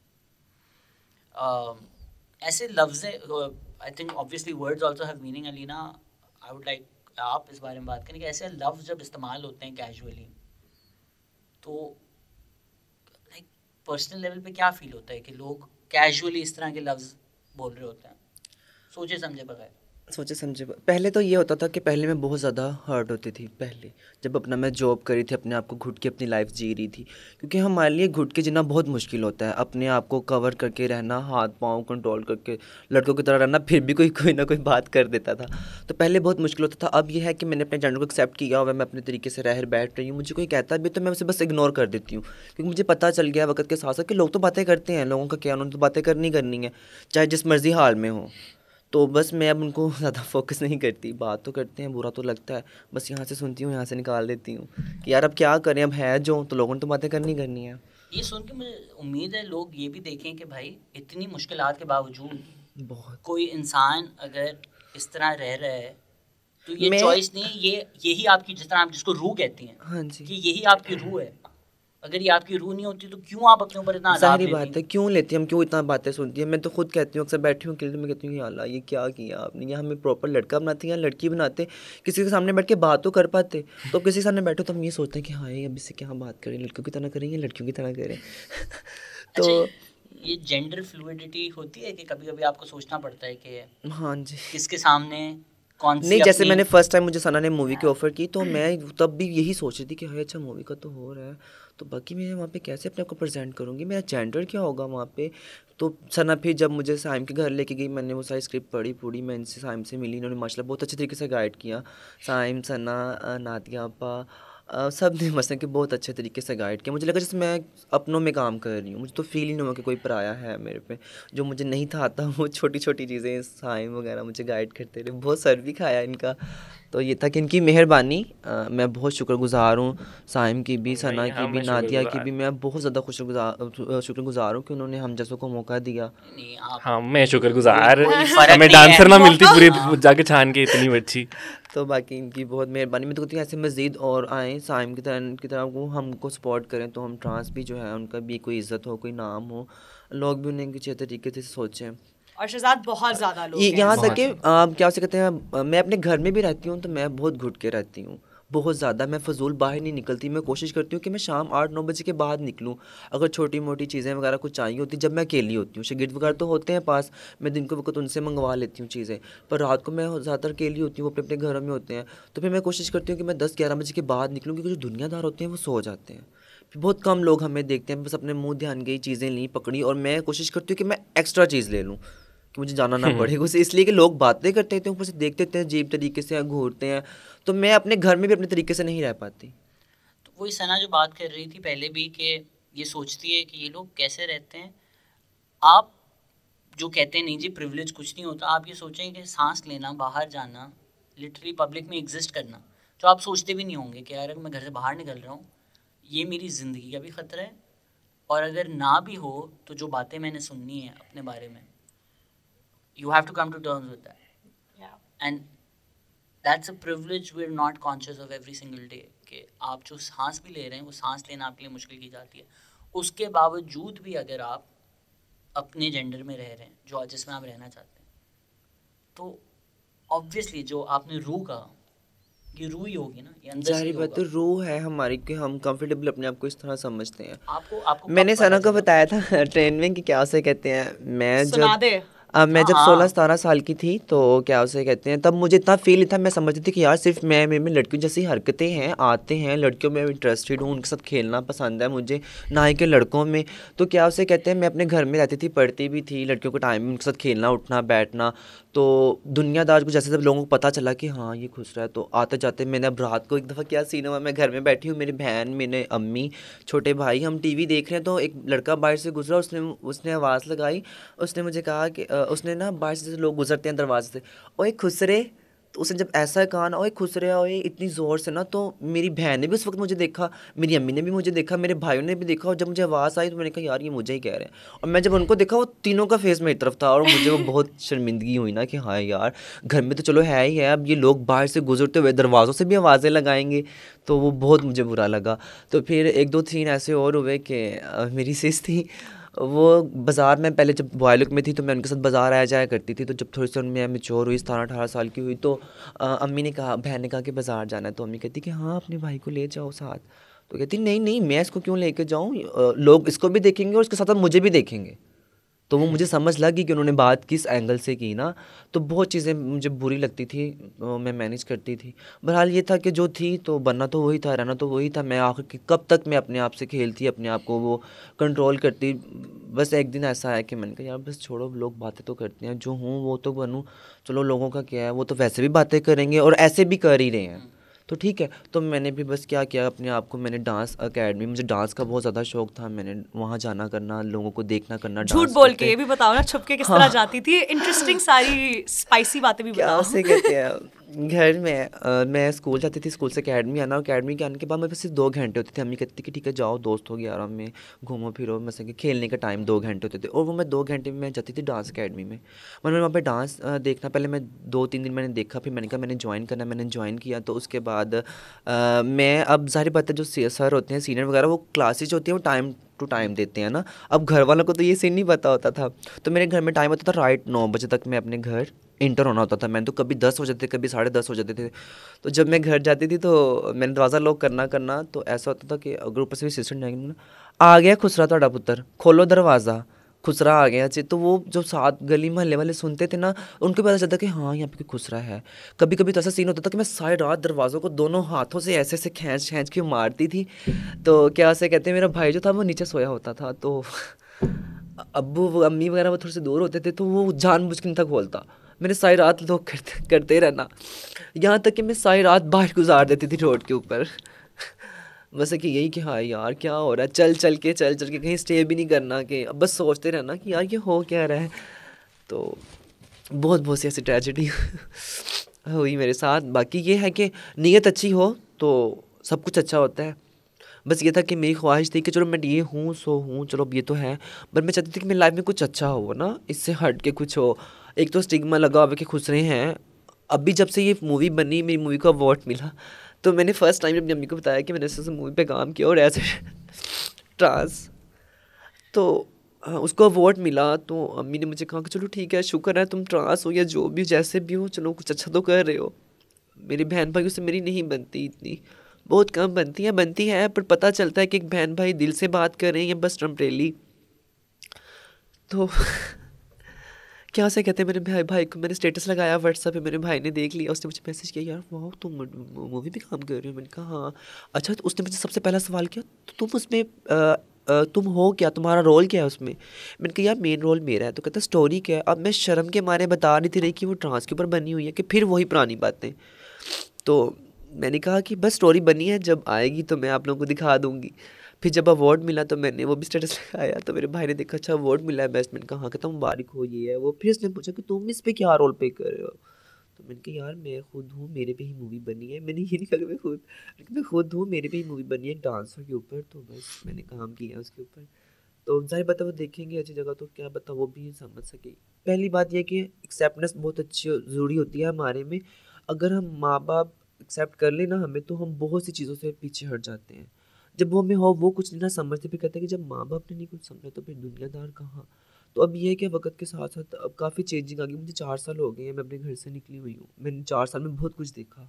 ऐसे लफ्ज़ I think obviously words also have meaning. Alina, I would like आप इस बारे में बात करें कि ऐसे लफ्ज़ जब इस्तेमाल होते हैं कैजुअली तो लाइक पर्सनल लेवल पे क्या फील होता है कि लोग कैजुअली इस तरह के लफ्ज़ बोल रहे होते हैं सोचे समझे बगैर. सोचे समझे पहले तो ये होता था कि पहले मैं बहुत ज़्यादा हर्ट होती थी। पहले जब अपना मैं जॉब करी थी, अपने आप को घुट के अपनी लाइफ जी रही थी, क्योंकि हमारे लिए घुट के जीना बहुत मुश्किल होता है। अपने आप को कवर करके रहना, हाथ पाँव कंट्रोल करके लड़कों की तरह रहना, फिर भी कोई ना कोई बात कर देता था। तो पहले बहुत मुश्किल होता था। अब ये है कि मैंने अपने जेंडर को एक्सेप्ट किया हुआ है, मैं अपने तरीके से रह बैठ रही हूँ। मुझे कोई कहता भी तो मैं उसे बस इग्नोर कर देती हूँ, क्योंकि मुझे पता चल गया वक्त के साथ साथ कि लोग तो बातें करते हैं, लोगों का क्या, उन्होंने तो बातें करनी है, चाहे जिस मर्जी हाल में हो। तो बस मैं अब उनको ज़्यादा फोकस नहीं करती। बात तो करते हैं, बुरा तो लगता है, बस यहाँ से सुनती हूँ, यहाँ से निकाल देती हूँ कि यार अब क्या करें, अब है जो, तो लोगों ने तो बातें करनी है। ये सुन के मुझे उम्मीद है लोग ये भी देखें कि भाई इतनी मुश्किलात के बावजूद बहुत कोई इंसान अगर इस तरह रह रहा है तो ये मैं चॉइस नहीं है, ये यही आपकी, जिस तरह आप जिसको रूह कहती हैं, हाँ जी, कि यही आपकी रूह है। अगर ये आपकी रूह नहीं होती तो क्यों आप अपने ऊपर इतना अज़ाब ज़ाहिरी लेती बात है, क्यों लेती हम, क्यों इतना बातें सुनती है। मैं तो खुद कहती हूँ, अक्सर बैठी हूँ अकेले में, कहती हूँ या अल्लाह ये क्या किया आपने, या हमें प्रॉपर लड़का बनाते हैं या लड़की बनाते, किसी के सामने बैठ के बात तो कर पाते। तो किसी के सामने बैठो तो हम ये सोचते हैं कि हाँ ये अब इससे क्या बात करें, लड़कियों की तरह करें या लड़कियों की तरह करें। अच्छा, तो ये जेंडर फ्लूइडिटी होती है कि कभी कभी आपको सोचना पड़ता है कि हाँ जी, किसके सामने कौन सी नहीं जैसे अपनी। मैंने फर्स्ट टाइम मुझे सना ने मूवी की ऑफ़र की, तो मैं तब भी यही सोच रही थी कि हाँ अच्छा मूवी का तो हो रहा है, तो बाकी मैं वहाँ पे कैसे अपने आप को प्रेजेंट करूँगी, मेरा जेंडर क्या होगा वहाँ पे। तो सना फिर जब मुझे साइम के घर लेके गई, मैंने वो सारी स्क्रिप्ट पढ़ी पूरी, मैं इनसे साइम से मिली, इन्होंने माशाल्लाह बहुत अच्छे तरीके से गाइड किया। साइम, सना, नादिया आपा, सब ने मतलब कि बहुत अच्छे तरीके से गाइड किया। मुझे लगा जैसे मैं अपनों में काम कर रही हूँ, मुझे तो फील ही नहीं हुआ कि कोई पराया है मेरे पे। जो मुझे नहीं था आता, वो छोटी छोटी चीज़ें साइम वगैरह मुझे गाइड करते रहे, बहुत सर भी खाया इनका। तो ये था कि इनकी मेहरबानी, मैं बहुत शुक्रगुज़ार हूँ साइम की भी, सना की भी, मैं नादिया की शुक्रगुजार। भी। मैं बहुत ज़्यादा शुक्रगुज़ार हूँ कि उन्होंने हम जैसों को मौका दिया। नहीं, आप हाँ मैं शुक्रगुजार, कोई फर्क हमें नहीं है। डांसर ना मिलती पूरी हाँ। जाके छान के इतनी अच्छी। तो बाकी इनकी बहुत मेहरबानी। मैं तो कहती हूँ ऐसे मज़ीद और आएँ साइम की तरह वो हमको सपोर्ट करें, तो हम ट्रांस भी जो है उनका भी कोई इज़्ज़त हो, कोई नाम हो, लोग भी उन्हें किसी तरीके से सोचें। और शहजाद बहुत ज़्यादा लोग ये हैं यहाँ ऐसे। तक कि क्या उसे कहते हैं, मैं अपने घर में भी रहती हूँ तो मैं बहुत घुट के रहती हूँ, बहुत ज़्यादा। मैं फजूल बाहर नहीं निकलती। मैं कोशिश करती हूँ कि मैं शाम 8-9 बजे के बाद निकलूँ, अगर छोटी मोटी चीज़ें वगैरह कुछ चाहिए होती, जब मैं अकेली होती हूँ। शागिर्द वगैरह तो होते हैं पास, मैं दिन को वक्त उनसे मंगवा लेती हूँ चीज़ें, पर रात को मैं ज़्यादातर अकेली होती हूँ, वो अपने अपने घरों में होते हैं। तो फिर मैं कोशिश करती हूँ कि मैं 10-11 बजे के बाद निकलूँ, क्योंकि जो दुनियादार होते हैं वो सो जाते हैं। फिर बहुत कम लोग हमें देखते हैं, बस अपने मुँह ध्यान गई चीज़ें ली पकड़ी, और मैं कोशिश करती हूँ कि मैं एक्स्ट्रा चीज़ ले लूँ कि मुझे जाना ना पड़े। उसे इसलिए कि लोग बातें करते थे, ऊपर से देखते थे अजीब तरीके से, घूरते हैं, तो मैं अपने घर में भी अपने तरीके से नहीं रह पाती। तो वही सना जो बात कर रही थी पहले भी कि ये सोचती है कि ये लोग कैसे रहते हैं। आप जो कहते हैं नहीं जी प्रिविलेज कुछ नहीं होता, आप ये सोचें कि सांस लेना, बाहर जाना, लिटरली पब्लिक में एग्जिस्ट करना, जो आप सोचते भी नहीं होंगे कि यार अगर मैं घर से बाहर निकल रहा हूँ ये मेरी ज़िंदगी का भी ख़तरा है, और अगर ना भी हो तो जो बातें मैंने सुननी है अपने बारे में, you have to come to terms with that. Yeah. And that's a privilege we're not conscious of every single day, कि आप जो सांस भी ले रहे हैं वो सांस लेना आपके लिए मुश्किल की जाती है। उसके बावजूद भी अगर आप अपने जेंडर में रह रहे हैं जो जिसमें आप रहना चाहते हैं, तो ऑब्वियसली जो आपने रूह कहा, ये रूह ही होगी ना, ये अंदर से ज़ाहिर ही बात तो होगा। रूह है हमारी कि हम कंफर्टेबल अपने आप को इस तरह समझते हैं। आपको आपको कब मैंने पता सना को चला? बताया था ट्रेन में कि क्या उसे कहते हैं, मैं सुना जब दे। मैं हाँ जब हाँ 16-17 साल की थी, तो क्या उसे कहते हैं, तब मुझे इतना फील था, मैं समझती थी कि यार सिर्फ मैं मेरे में लड़कियों जैसी हरकतें हैं, आते हैं, लड़कियों में इंटरेस्टेड हूँ, उनके साथ खेलना पसंद है मुझे, ना ही कि लड़कों में। तो क्या उसे कहते हैं, मैं अपने घर में रहती थी, पढ़ती भी थी, लड़कियों को टाइम उनके साथ खेलना उठना बैठना। तो दुनियादार को जैसे जब लोगों को पता चला कि हाँ ये खुश रहा है, तो आते जाते मैंने अब रात को एक दफ़ा क्या सीन हुआ, मैं घर में बैठी हूँ, मेरी बहन, मेरे अम्मी, छोटे भाई, हम टीवी देख रहे हैं, तो एक लड़का बाहर से गुजरा, उसने उसने आवाज़ लगाई, उसने मुझे कहा कि उसने ना बाहर से लोग गुजरते हैं दरवाजे से, ओए खुश रे। तो उसने जब ऐसा कहा ना, ओए खुश रे, ओए इतनी ज़ोर से ना, तो मेरी बहन ने भी उस वक्त मुझे देखा, मेरी अम्मी ने भी मुझे देखा, मेरे भाइयों ने भी देखा, और जब मुझे आवाज़ आई तो मैंने कहा यार ये मुझे ही कह रहे हैं। और मैं जब उनको देखा, वो तीनों का फेस मेरी तरफ था, और मुझे वो बहुत शर्मिंदगी हुई ना कि हाँ यार घर में तो चलो है ही है, अब ये लोग बाहर से गुजरते हुए दरवाज़ों से भी आवाज़ें लगाएंगे, तो वो बहुत मुझे बुरा लगा। तो फिर 1-2 सीन ऐसे और हुए कि मेरी सिस थी, वो बाज़ार में, पहले जब बॉयलुक में थी तो मैं उनके साथ बाज़ार आया जाया करती थी, तो जब थोड़ी सी उनमें मैच्योर हुई, 17-18 साल की हुई, तो अम्मी ने कहा, बहन ने कहा कि बाज़ार जाना है, तो अम्मी कहती कि हाँ अपने भाई को ले जाओ साथ। तो कहती नहीं नहीं मैं इसको क्यों लेके जाऊँ, लोग इसको भी देखेंगे और इसके साथ साथ मुझे भी देखेंगे, तो वो मुझे समझ लगी कि उन्होंने बात किस एंगल से की ना, तो बहुत चीज़ें मुझे बुरी लगती थी, मैं मैनेज करती थी। बहरहाल ये था कि जो थी तो बनना तो वही था, रहना तो वही था। मैं आखिर कि कब तक मैं अपने आप से खेलती, अपने आप को वो कंट्रोल करती। बस एक दिन ऐसा है कि मैंने कहा यार बस छोड़ो, लोग बातें तो करते हैं, जो हूँ वो तो बनूँ, चलो लोगों का क्या है, वो तो वैसे भी बातें करेंगे और ऐसे भी कर ही रहे हैं, तो ठीक है। तो मैंने भी बस क्या किया, अपने आप को मैंने डांस अकेडमी, मुझे डांस का बहुत ज़्यादा शौक था, मैंने वहाँ जाना करना, लोगों को देखना करना, झूठ डांस बोल के करते ये भी बताओ ना, छुप के किस तरह जाती थी, इंटरेस्टिंग सारी स्पाइसी बातें भी क्या बताओ। से कहते हैं घर में मैं स्कूल जाती थी, स्कूल से अकेडमी आना, और अकेडमी के आने के बाद मेरे पास सिर्फ 2 घंटे होते थे। अम्मी कहती थी कि ठीक है जाओ दोस्तों की आराम में घूमो फिरो, मतलब कि खेलने का टाइम 2 घंटे होते थे, और वो मैं 2 घंटे में मैं जाती थी डांस अकेडमी में। मैंने वहाँ पे डांस देखना, पहले मैं 2-3 दिन मैंने देखा, फिर मैंने कहा मैंने ज्वाइन करना, मैंने ज्वाइन किया। तो उसके बाद मैं, अब जाहिर बात है जो सर होते हैं सीनियर वगैरह, वो क्लासेज होती हैं वो टाइम टू टाइम देते हैं ना। अब घर वालों को तो ये सीन नहीं पता होता था, तो मेरे घर में टाइम होता था राइट 9 बजे तक मैं अपने घर इंटर होना होता था। मैंने तो कभी 10 हो जाते, कभी 10:30 हो जाते थे। तो जब मैं घर जाती थी तो मैंने दरवाज़ा लॉक करना, तो ऐसा होता था कि अगर ऊपर से भी सिस्टर जाएंगे ना, आ गया खुसरा ਤੁਹਾਡਾ पुत्र, खोलो दरवाज़ा, खुसरा आ गया। तो वो जो साथ गली मोहल्ले वाले सुनते थे ना, उनको पता चलता कि हाँ यहाँ पे कोई खुसरा है। कभी कभी तो ऐसा सीन होता था कि मैं सारी रात दरवाज़ों को दोनों हाथों से ऐसे ऐसे खींच खींच के मारती थी। तो क्या से कहते हैं, मेरा भाई जो था वो नीचे सोया होता था, तो अब्बू अम्मी वगैरह वो थोड़े से दूर होते थे, तो वो जानबूझ के नहीं था खोलता। मैंने सारी रात लोग करते रहना, यहाँ तक कि मैं सारी रात बाहर गुजार देती थी रोड के ऊपर। बस कि यही कि हाँ यार क्या हो रहा है, चल चल के कहीं स्टे भी नहीं करना, कि अब बस सोचते रहना कि यार ये हो क्या रहा है। तो बहुत सी ऐसी ट्रेजेडी हुई मेरे साथ। बाकी ये है कि नीयत अच्छी हो तो सब कुछ अच्छा होता है। बस ये था कि मेरी ख्वाहिश थी कि चलो मैं ये हूँ सो हूँ, चलो अब ये तो है, पर मैं चाहती थी कि मेरी लाइफ में कुछ अच्छा हो ना, इससे हट के कुछ हो। एक तो स्टिग्मा लगा हुआ कि खुश रहे हैं। अभी जब से ये मूवी बनी, मेरी मूवी को अवार्ड मिला, तो मैंने फर्स्ट टाइम अपनी अम्मी को बताया कि मैंने ऐसे मूवी पे काम किया और ऐसे ट्रांस, तो उसको अवार्ड मिला। तो अम्मी ने मुझे कहा कि चलो ठीक है, शुक्र है तुम ट्रांस हो या जो भी जैसे भी हो, चलो कुछ अच्छा तो कर रहे हो। मेरी बहन भाइयों से मेरी नहीं बनती इतनी, बहुत कम बनती है, पर पता चलता है कि एक बहन भाई दिल से बात कर रहे हैं या बस टम्परेली। तो क्या से कहते हैं, मेरे भाई को मैंने स्टेटस लगाया व्हाट्सएप पे, मेरे भाई ने देख लिया, उसने मुझे मैसेज किया यार वाह तुम मूवी भी काम कर रहे हो। मैंने कहा हाँ। अच्छा, तो उसने मुझे सबसे पहला सवाल किया तो तुम उसमें तुम हो क्या, तुम्हारा रोल क्या है उसमें। मैंने कहा यार मेन रोल मेरा है। तो कहता स्टोरी क्या है। अब मैं शर्म के मारे बता नहीं थी रही कि वो ट्रांस के ऊपर बनी हुई है, कि फिर वही पुरानी बातें। तो मैंने कहा कि बस स्टोरी बनी है, जब आएगी तो मैं आप लोगों को दिखा दूँगी। फिर जब अवार्ड मिला तो मैंने वो भी स्टेटस लगाया, तो मेरे भाई ने देखा अच्छा अवार्ड मिला है बेस्ट। मैंने कहा हाँ, कहता मुबारक हो ये है वो। फिर उसने पूछा कि तुम इस पे क्या रोल प्ले कर रहे हो। तो मैंने कहा यार मैं खुद हूँ, मेरे पे ही मूवी बनी है। मैंने ये नहीं कहा कि मैं खुद हूँ, मेरे पे ही मूवी बनी है डांसर के ऊपर, तो बस मैंने काम किया उसके ऊपर। तो जाहिर बात है वो देखेंगे अच्छी जगह तो क्या पता वो भी समझ सके। पहली बात यह कि एक्सेप्टेंस बहुत अच्छी ज़रूरी होती है हमारे में। अगर हम माँ बाप एक्सेप्ट कर लेना हमें, तो हम बहुत सी चीज़ों से पीछे हट जाते हैं। जब वो हमें हो वो कुछ नहीं ना समझते, फिर कहते हैं कि जब माँ बाप ने नहीं कुछ समझा तो फिर दुनियादार कहाँ। तो अब ये है कि वक्त के साथ साथ अब काफ़ी चेंजिंग आ गई। मुझे 4 साल हो गए हैं मैं अपने घर से निकली हुई हूँ। मैंने 4 साल में बहुत कुछ देखा।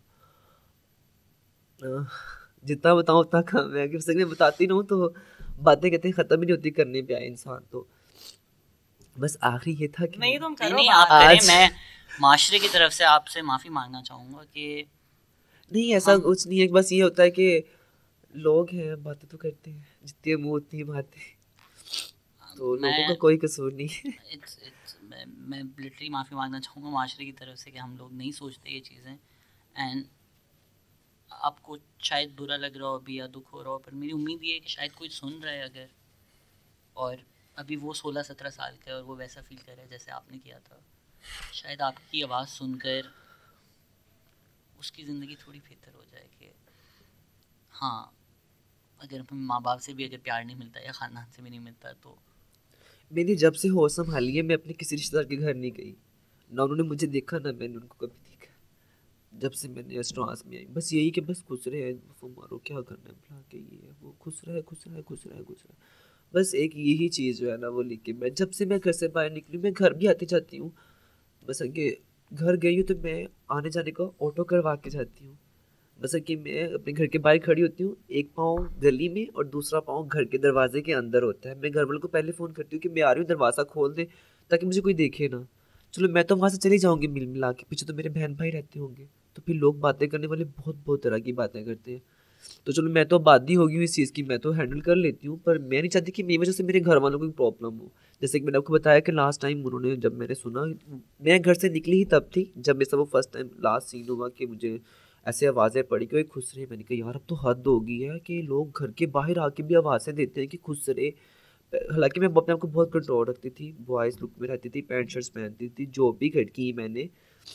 जितना बताऊँ उतना कम है, कि सच में बताती रहूँ तो बातें कहते हैं ख़त्म ही नहीं होती करने पे आए इंसान। तो बस आखिरी ये था कि नहीं तुम नहीं करो नहीं बात। आप करें, आज मैं माशरे की तरफ से आपसे माफ़ी मांगना चाहूँगा कि नहीं ऐसा कुछ नहीं है, बस ये होता है कि लोग हैं बातें तो करते हैं, जितनी मुँह उतनी बातें, तो लोगों का मैं कोई कसूर नहीं है। इट्स मैं लिटरली माफ़ी मांगना चाहूँगा माशरे की तरफ से कि हम लोग नहीं सोचते ये चीज़ें। एंड आपको शायद बुरा लग रहा हो अभी या दुख हो रहा हो, पर मेरी उम्मीद ये है कि शायद कोई सुन रहा है अगर, और अभी वो 16-17 साल का है और वो वैसा फील कर रहा है जैसे आपने किया था, शायद आपकी आवाज़ सुनकर उसकी ज़िंदगी थोड़ी बेहतर हो जाए। कि हाँ, अगर हमें माँ बाप से भी अगर प्यार नहीं मिलता या ख़ानदान से भी नहीं मिलता, तो मैंने जब से होश संभाली है मैं अपने किसी रिश्तेदार के घर नहीं गई, ना उन्होंने मुझे देखा ना मैंने उनको कभी देखा। जब से मैंने रेस्टोरेंट्स में आई बस यही कि बस खुश रहे, वो मारो क्या करना है बुला के, ये वो खुश रहे खुश रहे खुश रहे खुश रहे। बस एक यही चीज़ जो है ना वो लेके मैं जब से मैं घर से बाहर निकली, मैं घर भी आती जाती हूँ। बस आगे घर गई हूँ तो मैं आने जाने का ऑटो करवा के जाती हूँ। बस कि मैं अपने घर के बाहर खड़ी होती हूँ, एक पाँव गली में और दूसरा पाँव घर के दरवाजे के अंदर होता है। मैं घर वालों को पहले फ़ोन करती हूँ कि मैं आ रही हूँ, दरवाज़ा खोल दे ताकि मुझे कोई देखे ना। चलो मैं तो वहाँ से चली जाऊँगी मिल मिला के, पीछे तो मेरे बहन भाई रहते होंगे, तो फिर लोग बातें करने वाले बहुत बहुत तरह की बातें करते हैं। तो चलो मैं तो आबादी हो गई हूँ इस चीज़ की, मैं तो हैंडल कर लेती हूँ, पर मैं नहीं चाहती कि मेरी वजह से मेरे घर वालों को प्रॉब्लम हो। जैसे कि मैंने आपको बताया कि लास्ट टाइम उन्होंने, जब मैंने सुना, मैं घर से निकली ही तब थी जब मेरे साथ वो फर्स्ट टाइम लास्ट सीन हुआ कि मुझे ऐसे आवाज़ें पड़ी कि वो खुश रहे। मैंने कहा यार अब तो हद हो गई है कि लोग घर के बाहर आके भी आवाज़ें देते हैं कि खुश रहे। हालांकि मैं अपने आप को बहुत कंट्रोल रखती थी, बॉयज़ लुक में रहती थी, पैंट शर्ट्स पहनती थी, जो भी की मैंने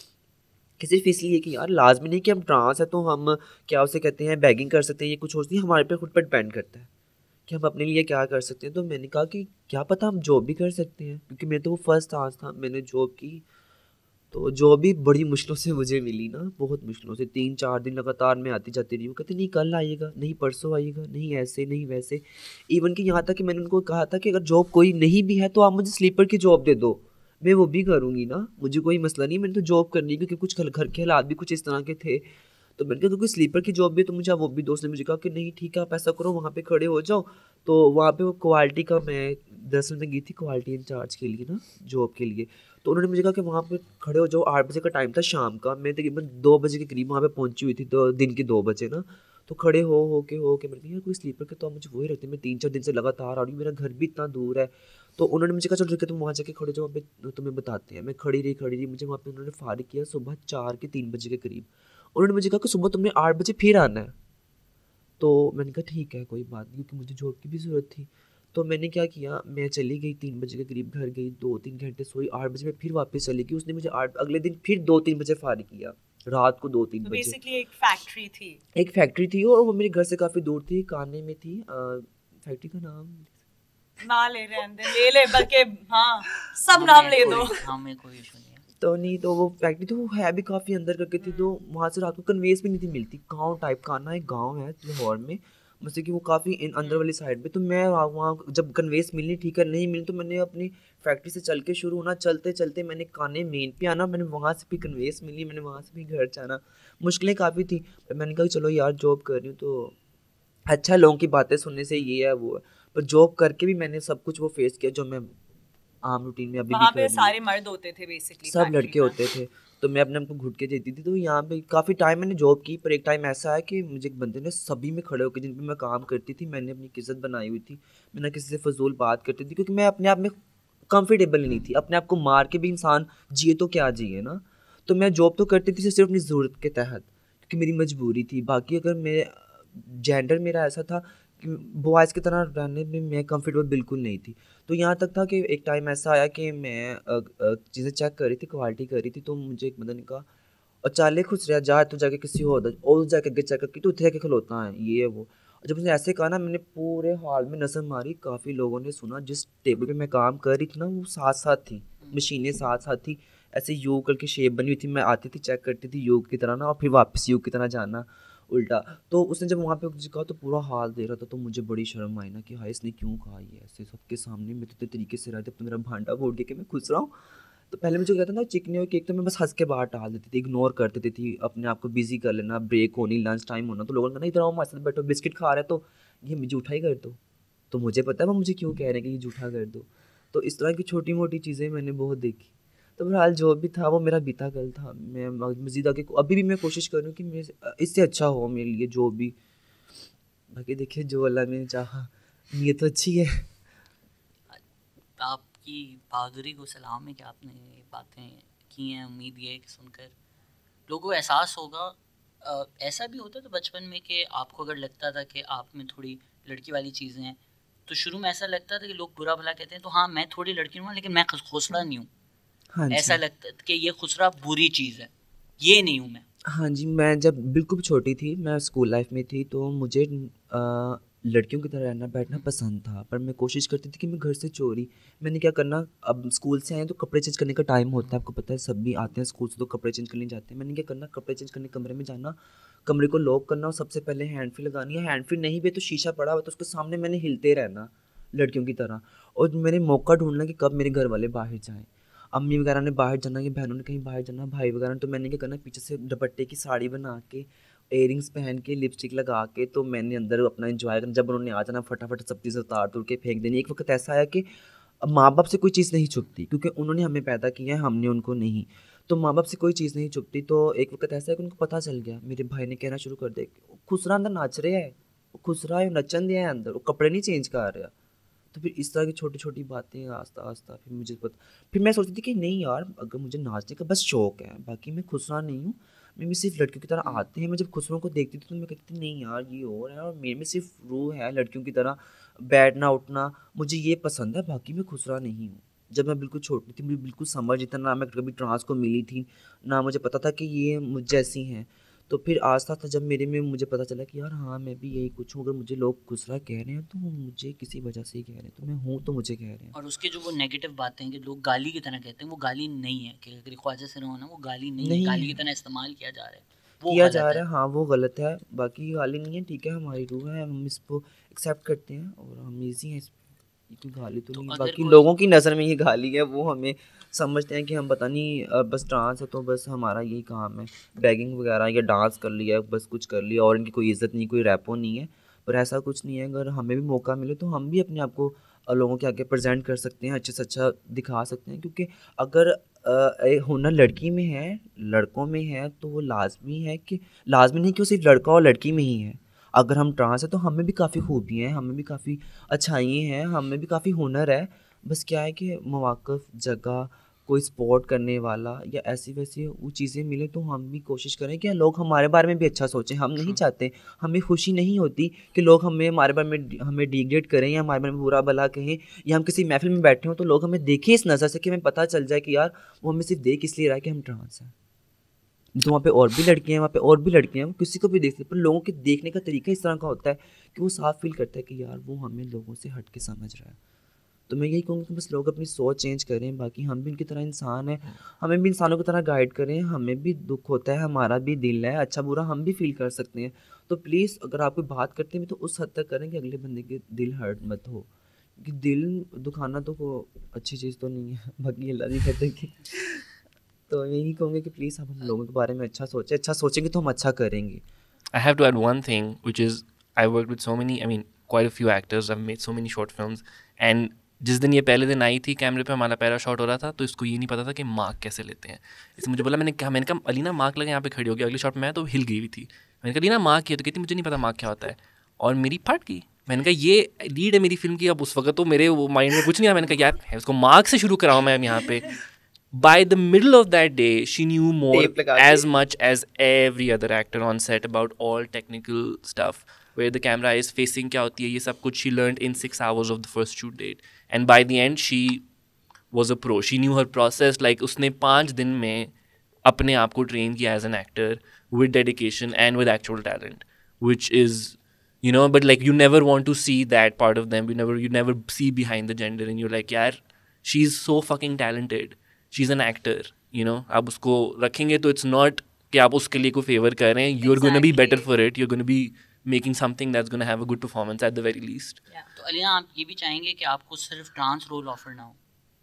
कि सिर्फ इसलिए कि यार लाजमी नहीं कि हम ट्रांस है तो हम क्या उसे कहते हैं बैगिंग कर सकते हैं, ये कुछ और नहीं, हमारे पे खुद पर डिपेंड करता है कि हम अपने लिए क्या कर सकते हैं। तो मैंने कहा कि क्या पता हम जॉब भी कर सकते हैं, क्योंकि मेरे तो वो फर्स्ट चांस था, मैंने जॉब की। तो जॉब भी बड़ी मुश्किलों से मुझे मिली ना, बहुत मुश्किलों से, 3-4 दिन लगातार मैं आती जाती रही हूँ, कहते नहीं कल आइएगा, नहीं परसों आइएगा, नहीं ऐसे नहीं वैसे। इवन कि यहाँ तक कि मैंने उनको कहा था कि अगर जॉब कोई नहीं भी है तो आप मुझे स्लीपर की जॉब दे दो, मैं वो भी करूँगी ना, मुझे कोई मसला नहीं, मैंने तो जॉब करनी है, क्योंकि कुछ घर के हालात भी कुछ इस तरह के थे। तो मैंने कहा कोई स्लीपर की जॉब भी तो मुझे, वो भी दोस्त ने मुझे कहा कि नहीं ठीक है आप ऐसा करो वहाँ पे खड़े हो जाओ। तो वहाँ पे वो क्वालिटी का, मैं दरअसल में गई थी क्वालिटी इंचार्ज के लिए ना, जॉब के लिए। तो उन्होंने मुझे कहा कि वहाँ पे खड़े हो जाओ, 8 बजे का टाइम था शाम का, मैं तकरीबन 2 बजे के करीब वहाँ पे पहुँची हुई थी, तो दिन के 2 बजे ना। तो खड़े हो के मैंने कहा यार कोई स्लीपर के तो आप मुझे वही रखते, मैं 3-4 दिन से लगातार आ रही हूँ, मेरा घर भी इतना दूर है। तो उन्होंने मुझे कहा चलो ठीक है तुम वहाँ जाके खड़े जाओ, वहाँ पे तुम्हें बताते हैं। मैं खड़ी रही, मुझे वहाँ पे उन्होंने फारिग किया सुबह 4 के 3 बजे के करीब। उन्होंने मुझे कहा कि सुबह तुमने 8 बजे फिर आना है। तो मैंने कहा ठीक है कोई बात नहीं, क्योंकि मुझे जॉब की भी ज़रूरत थी। तो मैंने क्या किया, मैं चली गई 3 बजे के करीब, घर गई, 2-3 घंटे सोई, 8 बजे मैं फिर वापस चली गई। उसने मुझे 8 अगले दिन फिर 2-3 बजे फारिग किया, रात को 2-3 तो बजे। बेसिकली एक फैक्ट्री थी। एक फैक्ट्री थी और वो मेरे घर से काफ़ी दूर थी, काने में थी। फैक्ट्री का नाम ना ले रहे ले बल्कि हाँ सब नाम ले दो। हाँ मैं कोई इशू नहीं है। तो नहीं, तो वो फैक्ट्री तो वो है भी काफ़ी अंदर करके थी, तो वहाँ से रात को कन्वेंस भी नहीं थी मिलती। गांव टाइप का ना, एक गांव है लाहौर में, मतलब कि वो काफ़ी अंदर वाली साइड पे। तो मैं वहाँ जब कन्वेंस मिलनी ठीक है, नहीं मिली तो मैंने अपनी फैक्ट्री से चल के शुरू होना, चलते चलते मैंने काने मेन पे आना, मैंने वहाँ से भी कन्वेंस मिली, मैंने वहाँ से भी घर जाना, मुश्किलें काफ़ी थी। पर मैंने कहा चलो यार जॉब कर रही हूँ तो अच्छा, लोगों की बातें सुनने से ये है वो है, पर जॉब करके भी मैंने सब कुछ वो फेस किया जो मैं आम रूटीन में अभी भी वहाँ कर पे रही हूँ। सारे मर्द होते थे बेसिकली, सब लड़के होते थे, तो मैं अपने आप को घुट के देती थी। तो यहाँ पे काफ़ी टाइम मैंने जॉब की, पर एक टाइम ऐसा है कि मुझे एक बंदे ने सभी में खड़े होकर, जिन पे मैं काम करती थी, मैंने अपनी इज़्ज़त बनाई हुई थी, मैं ना किसी से फजूल बात करती थी, क्योंकि मैं अपने आप में कंफर्टेबल नहीं थी। अपने आप को मार के भी इंसान जिए तो क्या जिए ना। तो मैं जॉब तो करती थी सिर्फ अपनी ज़रूरत के तहत, क्योंकि मेरी मजबूरी थी। बाकी अगर मैं जेंडर मेरा ऐसा था कि बॉयज़ की तरह रहने में मैं कंफर्टेबल बिल्कुल नहीं थी। तो यहाँ तक था कि एक टाइम ऐसा आया कि मैं चीज़ें चेक कर रही थी, क्वालिटी कर रही थी, तो मुझे एक बंदे ने कहा और चाले खुश रहा जा, तू जाके किसी और जाके आगे चेक करके, तू इतने जाके खलोता है, ये है वो। और जब उसने ऐसे कहा ना, मैंने पूरे हॉल में नज़र मारी, काफ़ी लोगों ने सुना। जिस टेबल पे मैं काम कर रही थी ना, वो साथ साथ थी, मशीनें साथ साथ थी, ऐसे यू करके शेप बनी हुई थी। मैं आती थी, चेक करती थी यू की तरह ना, और फिर वापस यू की तरह जाना उल्टा। तो उसने जब वहाँ पे मुझे कहा तो पूरा हाल दे रहा था, तो मुझे बड़ी शर्म आई ना कि हाय इसने क्यों कहा ये ऐसे सबके सामने। मैं तो इतने तरीके से रहा, जब तो मेरा भांडा फोड़ के कि मैं खुश रहा हूँ। तो पहले मुझे कहता था चिकने और केक, तो मैं बस हंस के बाहर टाल देती थी, इग्नोर कर देती थी, अपने आप को बिजी कर लेना, ब्रेक होनी, लंच टाइम होना, तो लोगों ने कहना इधर आओ हमारे साथ बैठो, बिस्किट खा रहे तो ये मुझे जूठा ही कर दो। तो मुझे पता है वो मुझे क्यों कह रहे हैं कि ये जूठा कर दो। तो इस तरह की छोटी मोटी चीज़ें मैंने बहुत देखी। तो बहरहाल जो भी था वो मेरा बीता कल था। मैं मज़ीद आगे अभी भी मैं कोशिश कर रही हूँ कि मैं इससे अच्छा हो मेरे लिए जो भी। बाकी देखिए जो अल्लाह ने चाहा, नीयत तो अच्छी है। आपकी बहादुरी को सलाम है कि आपने ये बातें की हैं। उम्मीद ये है कि सुनकर लोगों को एहसास होगा। ऐसा भी होता था बचपन में कि आपको अगर लगता था कि आप में थोड़ी लड़की वाली चीज़ें हैं, तो शुरू में ऐसा लगता था कि लोग बुरा भला कहते हैं, तो हाँ मैं थोड़ी लड़की हूँ लेकिन मैं खुसरा नहीं हूँ। हाँ ऐसा जी, लगता कि ये खुसरा बुरी चीज़ है, ये नहीं हूँ मैं। हाँ जी, मैं जब बिल्कुल छोटी थी, मैं स्कूल लाइफ में थी, तो मुझे लड़कियों की तरह रहना बैठना पसंद था, पर मैं कोशिश करती थी कि मैं घर से चोरी। मैंने क्या करना, अब स्कूल से आए तो कपड़े चेंज करने का टाइम होता है, आपको पता है सभी आते हैं स्कूल से तो कपड़े चेंज करने जाते हैं। मैंने क्या करना, कपड़े चेंज करने कमरे में जाना, कमरे को लॉक करना और सबसे पहले हैंड फ्री लगानी है। हैंड फ्री नहीं भी तो शीशा पड़ा हुआ तो उसके सामने मैंने हिलते रहना लड़कियों की तरह, और मैंने मौका ढूंढना कि कब मेरे घर वाले बाहर जाएँ। अम्मी वगैरह ने बाहर जाना, कि बहनों ने कहीं बाहर जाना, भाई वगैरह ने, तो मैंने क्या करना, पीछे से दुपट्टे की साड़ी बना के इयरिंग्स पहन के लिपस्टिक लगा के, तो मैंने अंदर अपना एंजॉय करना। जब उन्होंने आ जाना फटाफट सब चीज़ें उतार तुर के फेंक देनी। एक वक्त ऐसा आया कि माँ बाप से कोई चीज़ नहीं छुपती, क्योंकि उन्होंने हमें पैदा किया है, हमने उनको नहीं। तो माँ बाप से कोई चीज़ नहीं छुपती। तो एक वक्त ऐसा है कि उनको पता चल गया, मेरे भाई ने कहना शुरू कर दिया, खुसरा अंदर नाच रहा है, खुसरा है, नचन दिया है अंदर, वो कपड़े नहीं चेंज कर रहा। तो फिर इस तरह की छोटी छोटी बातें आस्ता आस्ता फिर मुझे पता, फिर मैं सोचती थी कि नहीं यार, अगर मुझे नाचने का बस शौक है, बाकी मैं खुसरा नहीं हूँ, मैं सिर्फ लड़कियों की तरह आते हैं। मैं जब खुसरों को देखती थी तो मैं कहती थी नहीं यार ये और है, और मेरे में सिर्फ रूह है लड़कियों की तरह बैठना उठना, मुझे ये पसंद है, बाकी मैं खुसरा नहीं हूँ। जब मैं बिल्कुल छोटी थी, मुझे बिल्कुल समझ इतना, ना मैं कभी ट्रांस को मिली थी, ना मुझे पता था कि ये मुझ जैसी हैं। तो फिर आस्ता था जब मेरे में मुझे पता चला कि यार हाँ मैं भी यही कुछ हूँ, अगर मुझे लोग खुसरा कह रहे हैं तो मुझे किसी वजह से ही कह रहे हैं, तो मैं हूँ तो मुझे कह रहे हैं। और उसके जो वो नेगेटिव बातें हैं कि लोग गाली की तरह कहते हैं, वो गाली नहीं है कि अगर ख्वाजा हो ना, वो गाली नहीं है, गाली की तरह इस्तेमाल किया जा रहा है, वो किया गलत जा है। रहा है, हाँ वो गलत है, बाकी गाली नहीं है, ठीक है हमारी रूह है, हम इसको एक्सेप्ट करते हैं और हम ईजी हैं इस, ये कोई गाली तो तो नहीं है। अगर बाकी कोई लोगों की नज़र में ये गाली है, वो हमें समझते हैं कि हम पता नहीं बस ट्रांस है तो बस हमारा यही काम है, बैगिंग वगैरह या डांस कर लिया, बस कुछ कर लिया और इनकी कोई इज्जत नहीं, कोई रैपो नहीं है। पर ऐसा कुछ नहीं है, अगर हमें भी मौका मिले तो हम भी अपने आप को लोगों के आगे प्रेजेंट कर सकते हैं, अच्छे से अच्छा दिखा सकते हैं। क्योंकि अगर हुनर लड़की में है, लड़कों में है, तो वो लाजमी है कि, लाजमी नहीं कि वो सिर्फ लड़का और लड़की में ही है। अगर हम ट्रांस है तो हमें भी काफ़ी खूबियाँ हैं, हमें भी काफ़ी अच्छाइयाँ हैं, हमें भी काफ़ी हुनर है। बस क्या है कि मौक़िफ़, जगह, कोई सपोर्ट करने वाला या ऐसी वैसी वो चीज़ें मिले तो हम भी कोशिश करें कि लोग हमारे बारे में भी अच्छा सोचें। हम नहीं चाहते, हमें खुशी नहीं होती कि लोग हमारे बारे में हमें डिग्रेड करें या हमारे बारे में बुरा भला कहें, या हम किसी महफ़िल में बैठे हों तो लोग हमें देखें इस नज़र से कि हमें पता चल जाए कि यार वो हमें सिर्फ देख इसलिए रहा है कि हम ट्रांस हैं। तो वहाँ पे और भी लड़कियाँ हैं, वहाँ पे और भी लड़कियाँ हैं, वो किसी को भी देख सकते, पर लोगों के देखने का तरीका इस तरह का होता है कि वो साफ फील करता है कि यार वो हमें लोगों से हट के समझ रहा है। तो मैं यही कहूँगा कि बस लोग अपनी सोच चेंज करें, बाकी हम भी उनकी तरह इंसान हैं, हमें भी इंसानों की तरह गाइड करें, हमें भी दुख होता है, हमारा भी दिल है, अच्छा बुरा हम भी फील कर सकते हैं। तो प्लीज़ अगर आप कोई बात करते हैं तो उस हद तक करें कि अगले बंदे के दिल हर्ट मत हो, क्योंकि दिल दुखाना तो को अच्छी चीज़ तो नहीं है, बाकी अल्लाह नहीं कहते कि तो यही कहूँगी कि प्लीज़ आप हम लोगों के बारे में अच्छा सोचें, अच्छा सोचेंगे तो हम अच्छा करेंगे। I have to add one thing, which is I worked with so many, I mean, quite a few actors. I've made so many short films. And जिस दिन ये पहले दिन आई थी कैमरे पे हमारा पहला शॉट हो रहा था, तो इसको ये नहीं पता था कि मार्क कैसे लेते हैं। इसने मुझे बोला, मैंने कहा अलीना मार्क लगे यहाँ पे खड़ी हो गई। अगले शॉट में मैं तो हिल गई हुई थी। मैंने कहा अलीना मार्क किया, तो कहती मुझे नहीं पता मार्क क्या होता है, और मेरी फट गई। मैंने कहा ये लीड है मेरी फिल्म की। अब उस वक्त तो मेरे वो माइंड में कुछ नहीं आया। मैंने कहा यार उसको मार्क से शुरू कराऊँ मैं यहाँ पे। By the middle of that day, she knew more Tape लगा as के। much as every other actor on set about all technical stuff, where the camera is facing, क्या होती है ये सब कुछ she learned in 6 hours of the first shoot date. And by the end, she was a pro. She knew her process. Like उसने 5 दिन में अपने आप को train किया as an actor with dedication and with actual talent, which is, you know, but like you never want to see that part of them. You never see behind the gender, and you're like, यार, she's so fucking talented. She's an actor, you know. आप उसको रखेंगे तो it's not कि आप उसके लिए कोई फेवर कर रहे हैं. You're going to be better for it. You're going to be making something that's going to have a good performance at the very least. तो अलीना आप ये भी चाहेंगे कि आपको सिर्फ ट्रांस रोल ऑफर ना हो?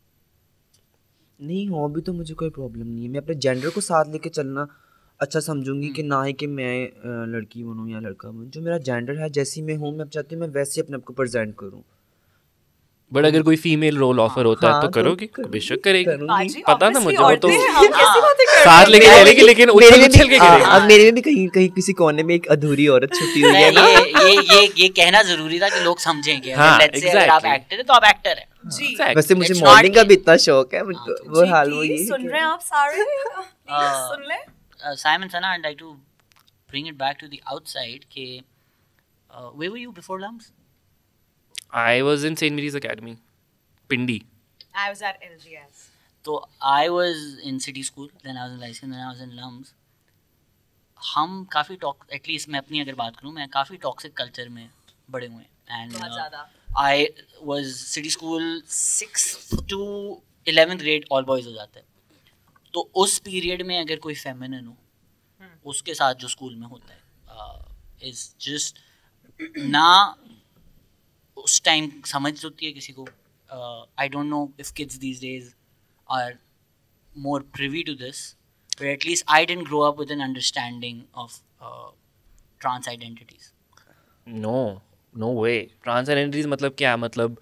नहीं हो अभी तो मुझे कोई प्रॉब्लम नहीं है, मैं अपने जेंडर को साथ लेके चलना अच्छा समझूंगी कि ना ही कि मैं लड़की बनूँ या लड़का बनूँ। जो मेरा जेंडर है, जैसी मैं हूँ, मैं चाहती हूँ मैं वैसे अपने आप को प्रेजेंट करूँ। बट अगर कोई फीमेल रोल ऑफर होता है तो हाँ, करोगी? बेशक करेगी। करूँगी। पता ना मुझे, वो तो हम कैसी बातें कर रहे साथ हैं? लेके चलेगी, लेकिन उछल उछल के करेगी। अब मेरे में भी कहीं कहीं किसी कोने में एक अधूरी औरत छुपी हुई है ना। ये कहना जरूरी था कि लोग समझें कि हाँ, let's say अगर आप exactly. एक्टर है तो आप एक्टर हैं। जी वैसे मुझे Let's मॉडलिंग not का भी इतना शौक है, वो जी, हाल वो please, ये सुन रहे हैं आप सारे? Please, सुन ले। Saim and Sana, I'd like to bring it back to the outside कि where were you before Lumps? I was in St. Mary's Academy, Pindi. I was at LGS. तो I was in city school, then I was in Lyceum, then I was in Lumps. हम काफ़ी at least मैं अपनी अगर बात करूँ, मैं काफ़ी टॉक्सिक कल्चर में बड़े हुए हैं। एंड बहुत ज़्यादा। I was city school 6th to 11th grade all boys हो जाता है। तो उस पीरियड में अगर कोई फेमिनिन हो, उसके साथ जो स्कूल में होता है इज़ जस्ट ना उस टाइम समझ होती है किसी को। I don't know if kids these days are more privy to this, but at least I didn't grow up with an understanding of trans identities? No way. Trans identities मतलब क्या? मतलब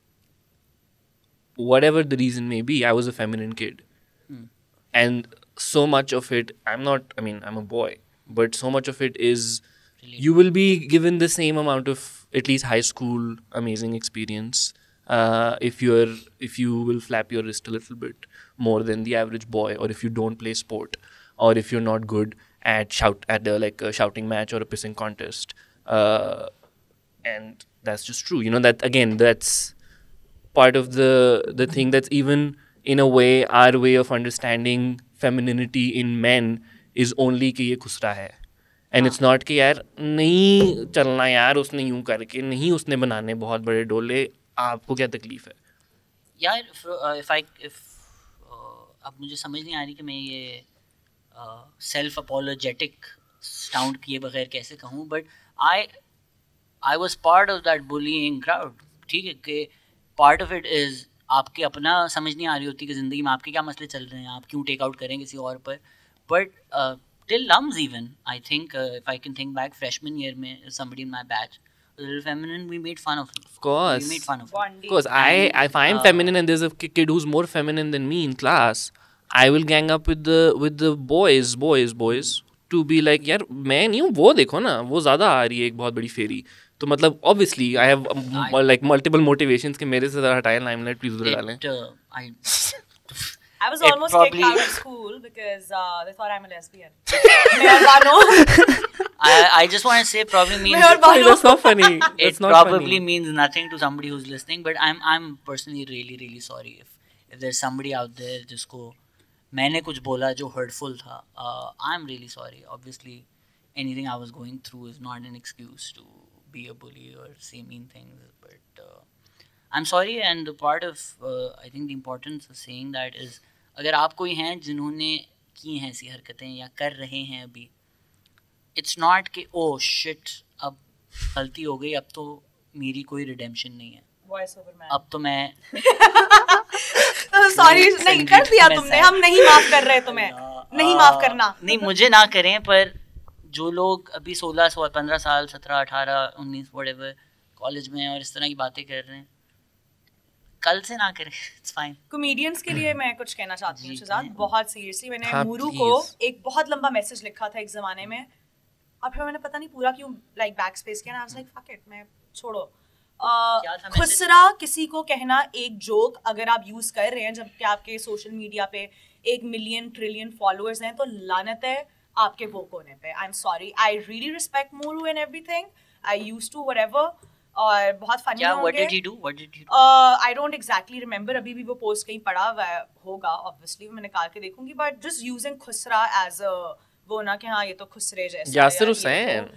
whatever the reason may be, I was a feminine kid. And so much of it, I'm a boy, but so much of it is you will be given the same amount of at least high school amazing experience if you will flap your wrist a little bit more than the average boy, or if you don't play sport, or if you're not good at a shouting match or a pissing contest, and that's just true. That's part of the thing that's even in a way our way of understanding femininity in men is only कि ये खुसरा है, and it's not कि यार नहीं चलना यार उसने यूं करके, नहीं उसने बनाने बहुत बड़े डोले, आपको क्या तकलीफ है यार? if अब मुझे समझ नहीं आ रही कि मैं ये सेल्फ अपोलोजेटिक साउंड किए बगैर कैसे कहूँ, but I was part of that bullying crowd. ठीक है कि पार्ट ऑफ इट इज़ आपके अपना समझ नहीं आ रही होती कि ज़िंदगी में आपके क्या मसले चल रहे हैं, आप क्यों टेक आउट करें किसी और पर. But till lums even, I think if I can think back freshman year में somebody in my batch was a little feminine, we made fun of him. Of course. We made fun of him. Of course. If I'm feminine and there's a kid who's more feminine than me in class, I will gang up with the boys to be like यार मैं नहीं हूँ, वो देखो ना वो ज़्यादा आ रही है एक बहुत बड़ी फेरी. तो मतलब obviously I have like multiple motivations कि मेरे से ज़्यादा हटाएं limelight, please उधर डालें. I was It almost probably- kicked out of school because they thought I'm a lesbian. Meharbano. I just want to say probably means Sorry, that's not funny. it That's not probably funny. means nothing to somebody who's listening, but I'm personally really sorry if there's somebody out there जिसको मैंने कुछ बोला जो hurtful था. I'm really sorry. Obviously anything I was going through is not an excuse to be a bully or say mean things, but I'm sorry. And the part of I think the importance of saying that is अगर आप कोई हैं जिन्होंने की हैं ऐसी हरकतें या कर रहे हैं अभी, इट्स नॉट कि ओ शिट अब गलती हो गई, अब तो मेरी कोई रिडेम्पशन नहीं है, Voice over man. अब तो मैं Sorry, नहीं कर दिया तुमने, हम नहीं माफ कर रहे तुम्हें, नहीं माफ करना. नहीं मुझे ना करें, पर जो लोग अभी 16 15 साल 17 18 19 व्हाटएवर कॉलेज में और इस तरह की बातें कर रहे हैं, कल से ना करें. It's fine. कॉमेडियंस के लिए मैं कुछ कहना चाहती हूँ शहजाद, बहुत सीरियसली. मैंने हाँ, मूरू please. को एक बहुत लंबा मैसेज लिखा था एक ज़माने में, और फिर मैंने पता नहीं पूरा क्यों लाइक बैक स्पेस किया ना. I was like fuck it, मैं छोड़ो. क्या था message? खुसरा किसी को कहना एक जोक अगर आप यूज़ कर रहे हैं जबकि आपके सोशल मीडिया पे 1 मिलियन ट्रिलियन फॉलोअर्स हैं, तो लानत है आपके वो कोने पे. I am sorry. I really respect Mooru and everything. I used to whatever, और बहुत फनी क्या होंगे. What did he do? I don't exactly remember, अभी भी वो पोस्ट कहीं पड़ा हुआ होगा ऑब्वियसली, मैं निकाल के देखूंगी. But just using khusra as a वो ना कि हाँ ये तो खुसरे जैसा. यासिर हुसैन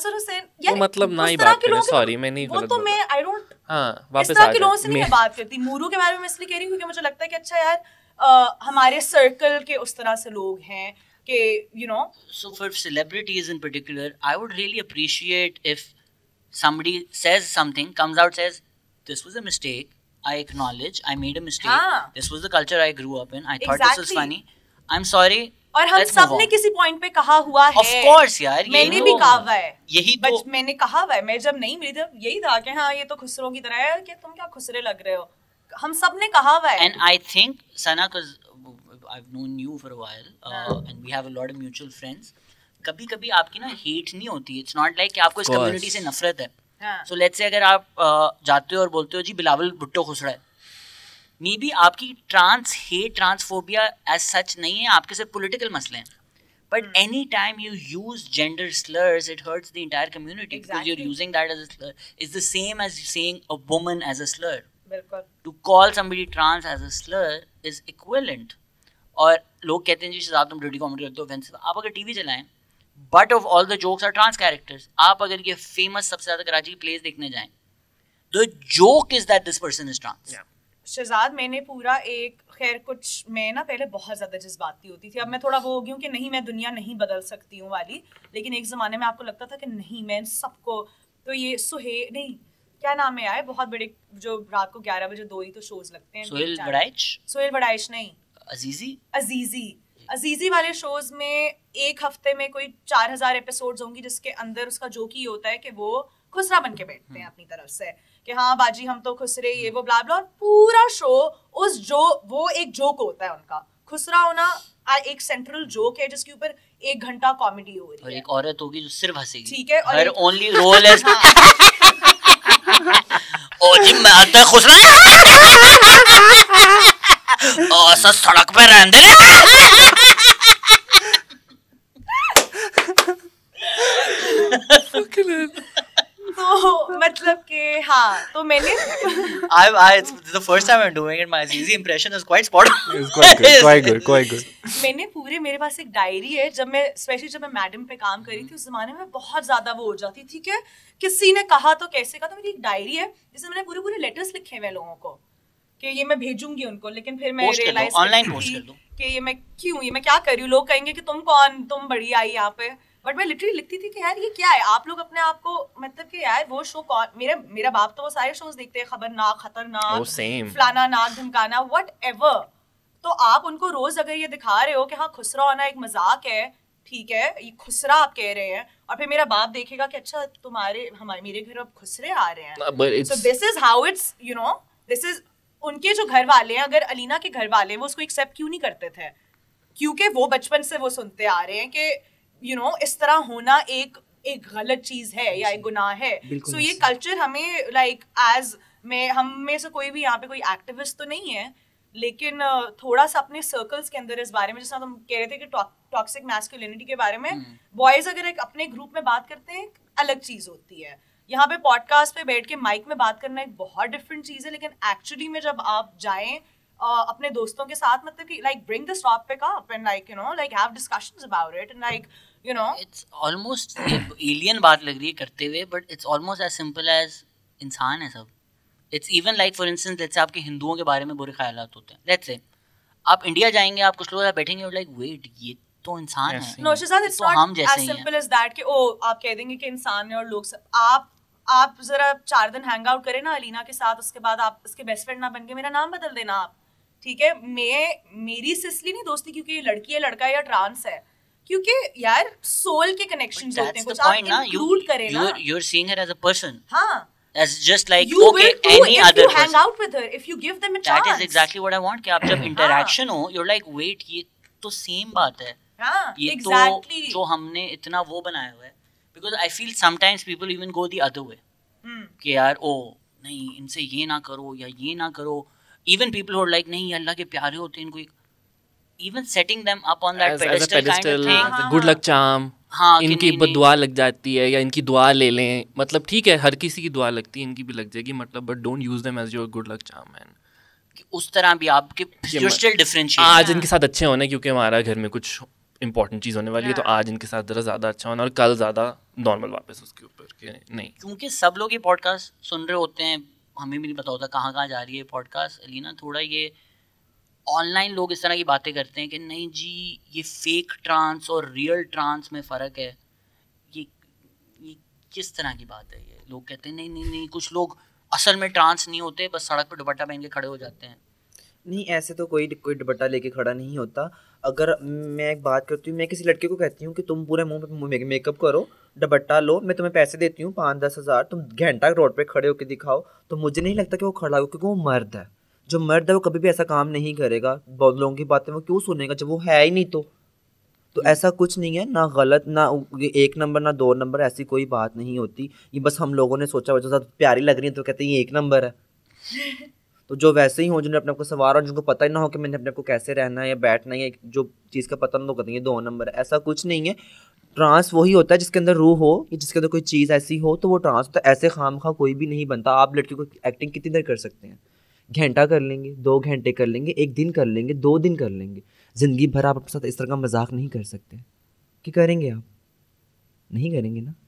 यार वो मतलब ना ही उस तरह बात के करें, लोगों के- sorry, मैं नहीं वो गलत तो बोल मैं आई डोंट हाँ इस वापस तरह आ के लोगों से नहीं जाए. मैं बात करती. मूरू के बारे में इसलिए कह रही हूँ क्योंकि मुझे लगता है कि अच्छा यार हमारे सर्कल के उस तरह से लोग हैं कि you know. So for celebrities in particular, I would really appreciate if somebody says something, comes out, says, this was a mistake, I acknowledge, I made a mistake, हाँ. this was the culture I grew up in, I thought this was Exactly. funny, I'm sorry, और हम let's सब move ने on. किसी point पे कहा हुआ है. Of course यार, मैंने भी कहा हुआ है. यही तो मैंने कहा हुआ है. मैं जब नहीं मिली तब यही था कि हाँ ये तो खुसरों की तरह है, कि तुम क्या खुसरे लग रहे हो. हम सब ने कहा हुआ है. And I think Sana, because I've known you for a while and we have a lot of mutual friends, कभी कभी आपकी ना हेट नहीं होती. इट्स नॉट लाइक कि आपको इस Of course. कम्युनिटी से नफरत है. हाँ. सो लेट्स से अगर आप जाते हो और बोलते हो जी बिलावल भुट्टो खुसरा है, मे बी आपकी ट्रांसफोबिया एज सच नहीं है, आपके सिर्फ पॉलिटिकल मसले हैं. But any time you use gender slurs, it hurts the entire community because you're Exactly. using that as a slur. It's the same as saying a woman as a slur. बिल्कुल. To call somebody trans as a slur is equivalent. और लोग कहते हैं जी शहजाद तुम dirty comedy करते हो, offensive. आप अगर टीवी चलाएं, but of all the jokes are trans characters. आप अगर ये famous सबसे ज़्यादा कराची की plays देखने जाएं, the joke is that this person is trans. Yeah. Shahzad मैंने पूरा एक खैर कुछ मैं ना पहले बहुत ज़्यादा जज्बाती होती थी. अब मैं थोड़ा वो हो गई हूँ कि नहीं मैं दुनिया नहीं बदल सकती हूँ वाली. लेकिन एक ज़माने में आपको लगता था कि नहीं मैं सबको, तो ये नहीं क्या नाम है यार बहुत बड़े जो रात को 11 बजे 2 ही तो शोज लगते हैं. सोहेल बड़ाइच, सोहेल बड़ाइच नहीं, अजीजी, अजीजी वाले शोज में एक हफ्ते में कोई 4000 एपिसोड्स होंगी जिसके अंदर उसका जोक ही होता है कि वो खुसरा बन के बैठते हैं अपनी तरफ से कि हाँ बाजी हम तो खुसरे ये वो ब्ला ब्ला, और पूरा शो वो एक जोक होता है उनका। खुसरा होना एक सेंट्रल जोक है जिसके ऊपर 1 घंटा कॉमेडी हो रही है, और एक औरत होगी जो सिर्फ हंसेगी, ठीक है, हर ओनली रोल है ओ जी मैं आता खुसरा ओ सड़क पे रहने तो मतलब कि हाँ, तो मैंने it's the first time I'm doing it. My easy impression is quite spot on. It's quite good. मैंने पूरे, मेरे पास एक डायरी है, जब मैं स्पेशली जब मैं मैडम पे काम कर रही थी उस जमाने में बहुत ज्यादा वो हो जाती थी कि किसी ने कहा तो कैसे कहा, तो मेरी एक डायरी है जिसमें मैंने पूरे पूरे लेटर्स लिखे हुए लोगों को कि ये मैं भेजूंगी उनको, लेकिन फिर मैं रियलाइज ऑनलाइन पोस्ट कर दो कि ये मैं क्यों, ये मैं क्या कर रही हूँ, लोग कहेंगे कि तुम कौन, तुम बड़ी आई यहाँ पे, बट मैं लिटरली लिखती थी कि यार ये क्या है, आप लोग अपने आप को मतलब कि यार वो शो कौन, मेरा बाप तो वो सारे शोज देखते हैं, खबरनाक, खतरनाक, फलाना नाक धमकाना, व्हाटएवर, तो आप उनको रोज अगर ये दिखा रहे हो कि हाँ खुसरा होना एक मजाक है, ठीक है, ये खुसरा आप कह रहे हैं, और फिर मेरा बाप देखेगा कि अच्छा मेरे घर अब खुसरे आ रहे हैं, so this is how it's, you know, this is, उनके जो घर वाले हैं, अगर अलीना के घर वाले हैं वो उसको एक्सेप्ट क्यों नहीं करते थे, क्योंकि वो बचपन से वो सुनते आ रहे हैं कि यू नो इस तरह होना एक गलत चीज है या एक गुनाह है। सो ये कल्चर हमें लाइक हम में से कोई भी यहाँ पे कोई एक्टिविस्ट तो नहीं है, लेकिन थोड़ा सा अपने सर्कल्स के अंदर इस बारे में, जैसा तुम कह रहे थे कि टॉक्सिक मैस्कुलिनिटी के बारे में, बॉयज अगर एक अपने ग्रुप में बात करते हैं एक अलग चीज होती है, यहाँ पे पॉडकास्ट पे बैठ के माइक में बात करना एक बहुत डिफरेंट चीज है, लेकिन एक्चुअली में जब आप जाएं अपने दोस्तों के साथ, मतलब कि like bring this topic up and like you know like have discussions about it and like you know, it's almost alien बात लग रही है करते हुए, but it's almost as simple as इंसान है सब। It's even like for instance let's say आपके हिंदुओं के बारे में बुरे ख्यालात होते हैं, लेट्स से आप इंडिया जाएंगे, आप कुछ लोग बैठेंगे और लाइक वेट ये तो इंसान है, नो शायद it's not as simple as that कि ओ आप कह देंगे कि इंसान है और लोग सब, आप जरा 4 दिन हैंग आउट करें ना अलीना के साथ, उसके बाद आप उसके बेस्ट फ्रेंड ना बन के मेरा नाम बदल देना आप, ठीक है, मेरी सिसली नहीं दोस्ती क्योंकि ये लड़की है, लड़का है या ट्रांस है, क्योंकि यार सोल के कनेक्शंस होते हैं, कुछ आप इंक्लूड करें ना, you are seeing her as a person, हां, as just like you okay any other person, hang out with her if you give them a chance, that is exactly what I want कि आप जब interaction हो you're like wait ये तो same बात है, हाँ ये exactly. तो जो हमने इतना वो बनाया हुआ है, because I feel sometimes people even go the other way कि यार ओ नहीं इनसे ये ना करो या ये ना करो, even people who are like नहीं अल्लाह के प्यारे होते हैं, इनको even setting them up on that pedestal kind of thing, good luck charm, हाँ, इनकी दुआ लग जाती है या इनकी दुआ ले लें, मतलब ठीक है हर किसी की दुआ लगती है, इनकी भी लग जाएगी, मतलब but don't use them as your good luck charm man, उस तरह भी आपके जो स्टिल डिफरेंशिएट, आज इनके साथ अच्छे होने क्योंकि हमारा घर में कुछ इंपॉर्टेंट चीज़ होने वाली है, तो आज इनके साथ ज़रा ज़्यादा अच्छा होना और कल ज़्यादा नॉर्मल वापस उसके ऊपर कि नहीं, क्योंकि सब लोग ये पॉडकास्ट सुन रहे होते हैं, हमें भी नहीं पता होता कहाँ जा रही है पॉडकास्ट। अलीना थोड़ा ये ऑनलाइन लोग इस तरह की बातें करते हैं कि नहीं जी ये फेक ट्रांस और रियल ट्रांस में फ़र्क है, ये किस तरह की बात है, ये लोग कहते हैं नहीं कुछ लोग असल में ट्रांस नहीं होते, बस सड़क पर दुपट्टा पहन के खड़े हो जाते हैं। नहीं ऐसे तो कोई दुपट्टा लेके खड़ा नहीं होता। अगर मैं एक बात करती हूँ, मैं किसी लड़के को कहती हूँ कि तुम पूरे मुंह पे मेकअप करो, दुपट्टा लो, मैं तुम्हें पैसे देती हूँ 5-10 हज़ार, तुम घंटा रोड पे खड़े होकर दिखाओ, तो मुझे नहीं लगता कि वो खड़ा हो, क्योंकि वो मर्द है। जो मर्द है वो कभी भी ऐसा काम नहीं करेगा, बहुत लोगों की बातें वो क्यों सुनेगा जब वो है ही नहीं। तो ऐसा कुछ नहीं है, ना गलत ना 1 नंबर ना 2 नंबर, ऐसी कोई बात नहीं होती। ये बस हम लोगों ने सोचा वजह से प्यारी लग रही है तो कहते हैं ये 1 नंबर है। तो जो वैसे ही हो जिन्हें अपने आप को सवार और जिनको पता ही ना हो कि मैंने अपने आप को कैसे रहना है या बैठना है, जो चीज़ का पता ना, तो कहते हैं 2 नंबर है। ऐसा कुछ नहीं है। ट्रांस वही होता है जिसके अंदर रूह हो या जिसके अंदर कोई चीज़ ऐसी हो तो वो ट्रांस होता है। ऐसे खामखा कोई भी नहीं बनता। आप लड़की को एक्टिंग कितनी देर कर सकते हैं? घंटा कर लेंगे, 2 घंटे कर लेंगे, 1 दिन कर लेंगे, 2 दिन कर लेंगे। ज़िंदगी भर आप अपने साथ इस तरह का मजाक नहीं कर सकते। कि करेंगे आप? नहीं करेंगे ना।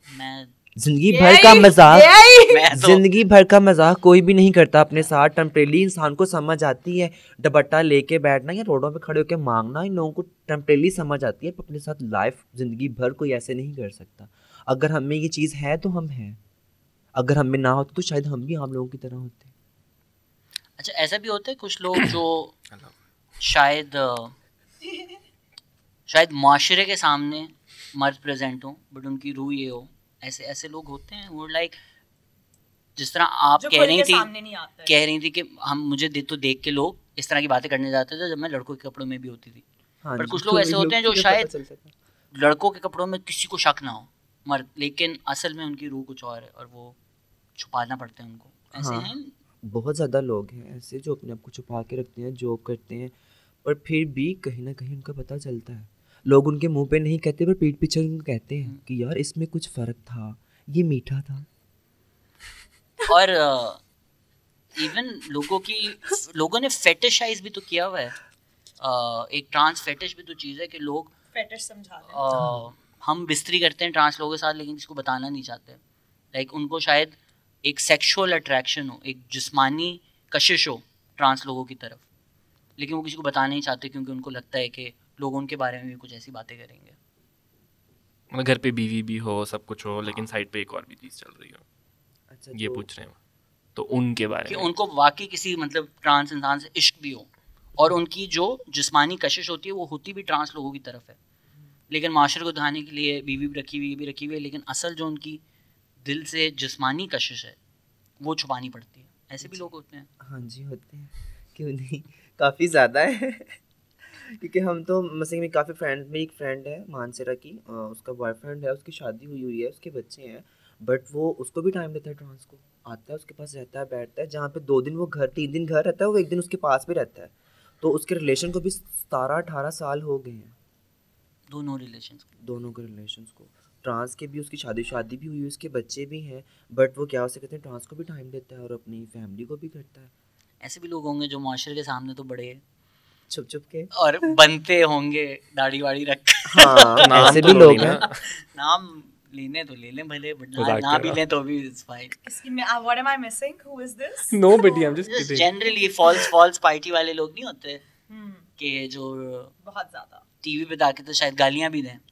जिंदगी भर का मजाक, जिंदगी भर का मजाक कोई भी नहीं करता अपने साथ। टेम्परेली इंसान को समझ आती है, दुपट्टा लेके बैठना या रोडों पे खड़े होकर मांगना इन लोगों को टेम्परेली समझ आती है, अपने साथ लाइफ जिंदगी भर कोई ऐसे नहीं कर सकता। अगर हमें ये चीज़ है तो हम हैं, अगर हमें ना होती तो शायद हम भी हम लोगों की तरह होते। अच्छा ऐसा भी होता है कुछ लोग जो शायद माशरे के सामने मर्द प्रेजेंट हो बट उनकी रूह ये हो, ऐसे ऐसे लोग होते हैं वो लाइक जिस तरह आप कह रही थी कि हम मुझे तो देख के लोग इस तरह की बातें करने जाते थे जब मैं लड़कों के कपड़ों में भी होती थी। पर कुछ लोग ऐसे होते हैं जो शायद लड़कों के कपड़ों में किसी को शक ना हो मर्द, लेकिन असल में उनकी रूह कुछ और है और वो छुपाना पड़ता है उनको। ऐसे हैं बहुत ज़्यादा लोग हैं ऐसे जो अपने आप को छुपा के रखते हैं, जॉब करते हैं, पर फिर भी कहीं ना कहीं उनका पता चलता है। लोग उनके मुंह पे नहीं कहते पर पीठ पीछे उनको कहते हैं कि यार इसमें कुछ फ़र्क था, ये मीठा था। और इवन लोगों ने फेटिशाइज भी तो किया हुआ है। एक ट्रांस फेटिश भी तो चीज़ है कि लोग फेटिश समझा रहे हैं। हम बिस्तरी करते हैं ट्रांस लोगों के साथ लेकिन किसी को बताना नहीं चाहते। लाइक उनको शायद एक सेक्सुअल अट्रैक्शन हो, एक जिस्मानी कशिश हो ट्रांस लोगों की तरफ, लेकिन वो किसी को बताना नहीं चाहते क्योंकि उनको लगता है कि लोग उनके बारे में भी कुछ ऐसी बातें करेंगे। मतलब घर पे बीवी भी हो, सब कुछ हो, लेकिन साइड पे एक और भी चीज़ चल रही हो। अच्छा, ये पूछ रहे हैं तो उनके बारे कि में उनको वाकई किसी मतलब ट्रांस इंसान से इश्क भी हो और उनकी जो जिस्मानी कशिश होती है वो होती भी ट्रांस लोगों की तरफ है, लेकिन माशरे को दिखाने के लिए बीवी भी रखी हुई, ये भी रखी हुई है, लेकिन असल जो उनकी दिल से जिस्मानी कशिश है वो छुपानी पड़ती है। ऐसे भी लोग होते हैं। हाँ जी होते हैं, क्यों नहीं, काफ़ी ज़्यादा है। क्योंकि हम तो मसले में काफ़ी फ्रेंड, मेरी एक फ्रेंड है मानसरा की, उसका बॉयफ्रेंड है, उसकी शादी हुई है, उसके बच्चे हैं, बट वो उसको भी टाइम देता है ट्रांस को, आता है उसके पास रहता है, बैठता है, जहाँ पे 2 दिन वो घर 3 दिन घर रहता है वो 1 दिन उसके पास भी रहता है। तो उसके रिलेशन को भी 17-18 साल हो गए हैं, दोनों के रिलेशंस को। ट्रांस के भी उसकी शादी भी हुई है, उसके बच्चे भी हैं, बट वो क्या उसे कहते हैं ट्रांस को भी टाइम देता है और अपनी फैमिली को भी करता है। ऐसे भी लोग होंगे जो माशरे के सामने तो बड़े छुप के और बनते होंगे दाढ़ी वाड़ी रख। हाँ, ऐसे भी लोग हैं। नाम लेने तो ले लें भले, बट ना भी लें तो भी it's fine. What am I missing? Who is this? Nobody, I'm just kidding. Generally false party वाले लोग नहीं होते कि जो बहुत ज़्यादा टीवी पे ताकि तो शायद गालियां भी दें,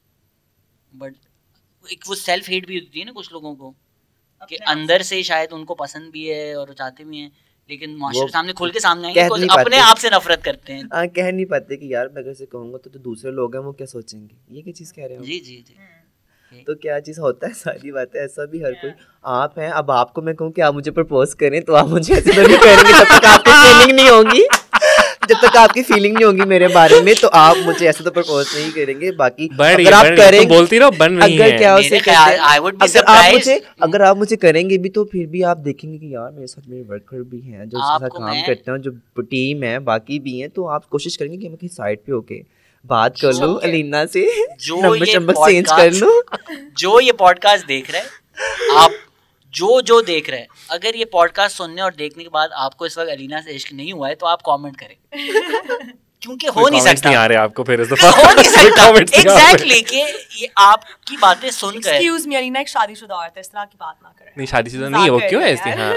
बट एक वो सेल्फ हेट भी होती है ना कुछ लोगों को कि अंदर से शायद उनको पसंद भी है और चाहते भी हैं, लेकिन माशरे सामने खुल के सामने आएंगे तो अपने आप से नफरत करते हैं। हाँ, कह नहीं पाते कि यार मैं अगर से कहूँगा तो दूसरे लोग हैं वो क्या सोचेंगे, ये क्या चीज़ कह रहे हो। जी तो क्या चीज़ होता है, सारी बातें ऐसा भी हर कोई। आप हैं, अब आपको मैं कहूँ कि आप मुझे प्रपोज करें तो आप मुझे ऐसे तो नहीं करेंगे जब तक आपकी फीलिंग नहीं होगी, जब तक आपकी फीलिंग नहीं होगी मेरे बारे में, तो आप मुझे ऐसे तो प्रपोज नहीं करेंगे। बाकी अगर आप करेंगे, बोलती रहो बन रही अगर क्या उसे अगर आप मुझे करेंगे भी तो फिर भी आप देखेंगे कि यार मेरे साथ मेरे वर्कर भी हैं जो उसके साथ काम करते हैं, जो टीम है बाकी भी हैं, तो आप कोशिश करेंगे कि मैं कहीं साइड पे होके बात कर लूं अलीना से, नंबर चेंज कर लूं। जो ये पॉडकास्ट देख रहे हैं आप, जो देख रहे हैं, अगर ये पॉडकास्ट सुनने और देखने के बाद आपको इस वक्त अलीना से इश्क नहीं हुआ है तो आप कमेंट करें, क्योंकि हो नहीं सकता। नहीं आ रहे आपको फिर इस दफा हो नहीं सकता एग्जैक्टली कि ये आपकी बातें सुनकर। एक्सक्यूज मी अलीना एक शादीशुदा औरत है, इस तरह की बात ना करें। नहीं शादीशुदा नहीं है वो, क्यों है ऐसी? हाँ,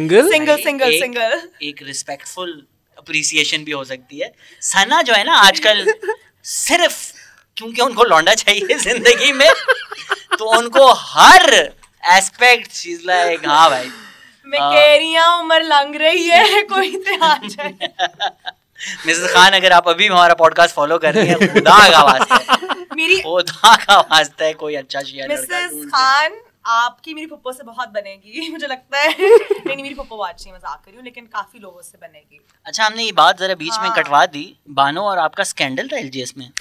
सिंगल एक रिस्पेक्टफुल अप्रिसिएशन भी हो सकती है। सना जो है ना आजकल सिर्फ क्योंकि उनको लौंडा चाहिए जिंदगी में तो उनको हर एस्पेक्ट चीज लाइक हाँ भाई मैं कह रही हूँ उम्र लंघ रही है, कोई तो आ जाए। मिसेस खान अगर आप अभी हमारा पॉडकास्ट फॉलो कर रही हैं, खुदा का वास्ता है, खुदा का वास्ता है कोई अच्छा शेयर मिसेस खान आपकी मेरी पप्पो से बहुत बनेगी मुझे लगता है। नहीं मेरी पप्पो बात नहीं, मजाक कर रही हूँ, लेकिन काफी लोगों से बनेगी। अच्छा हमने ये बात जरा बीच में कटवा दी, बानो और आपका स्कैंडल था एलजीएस में।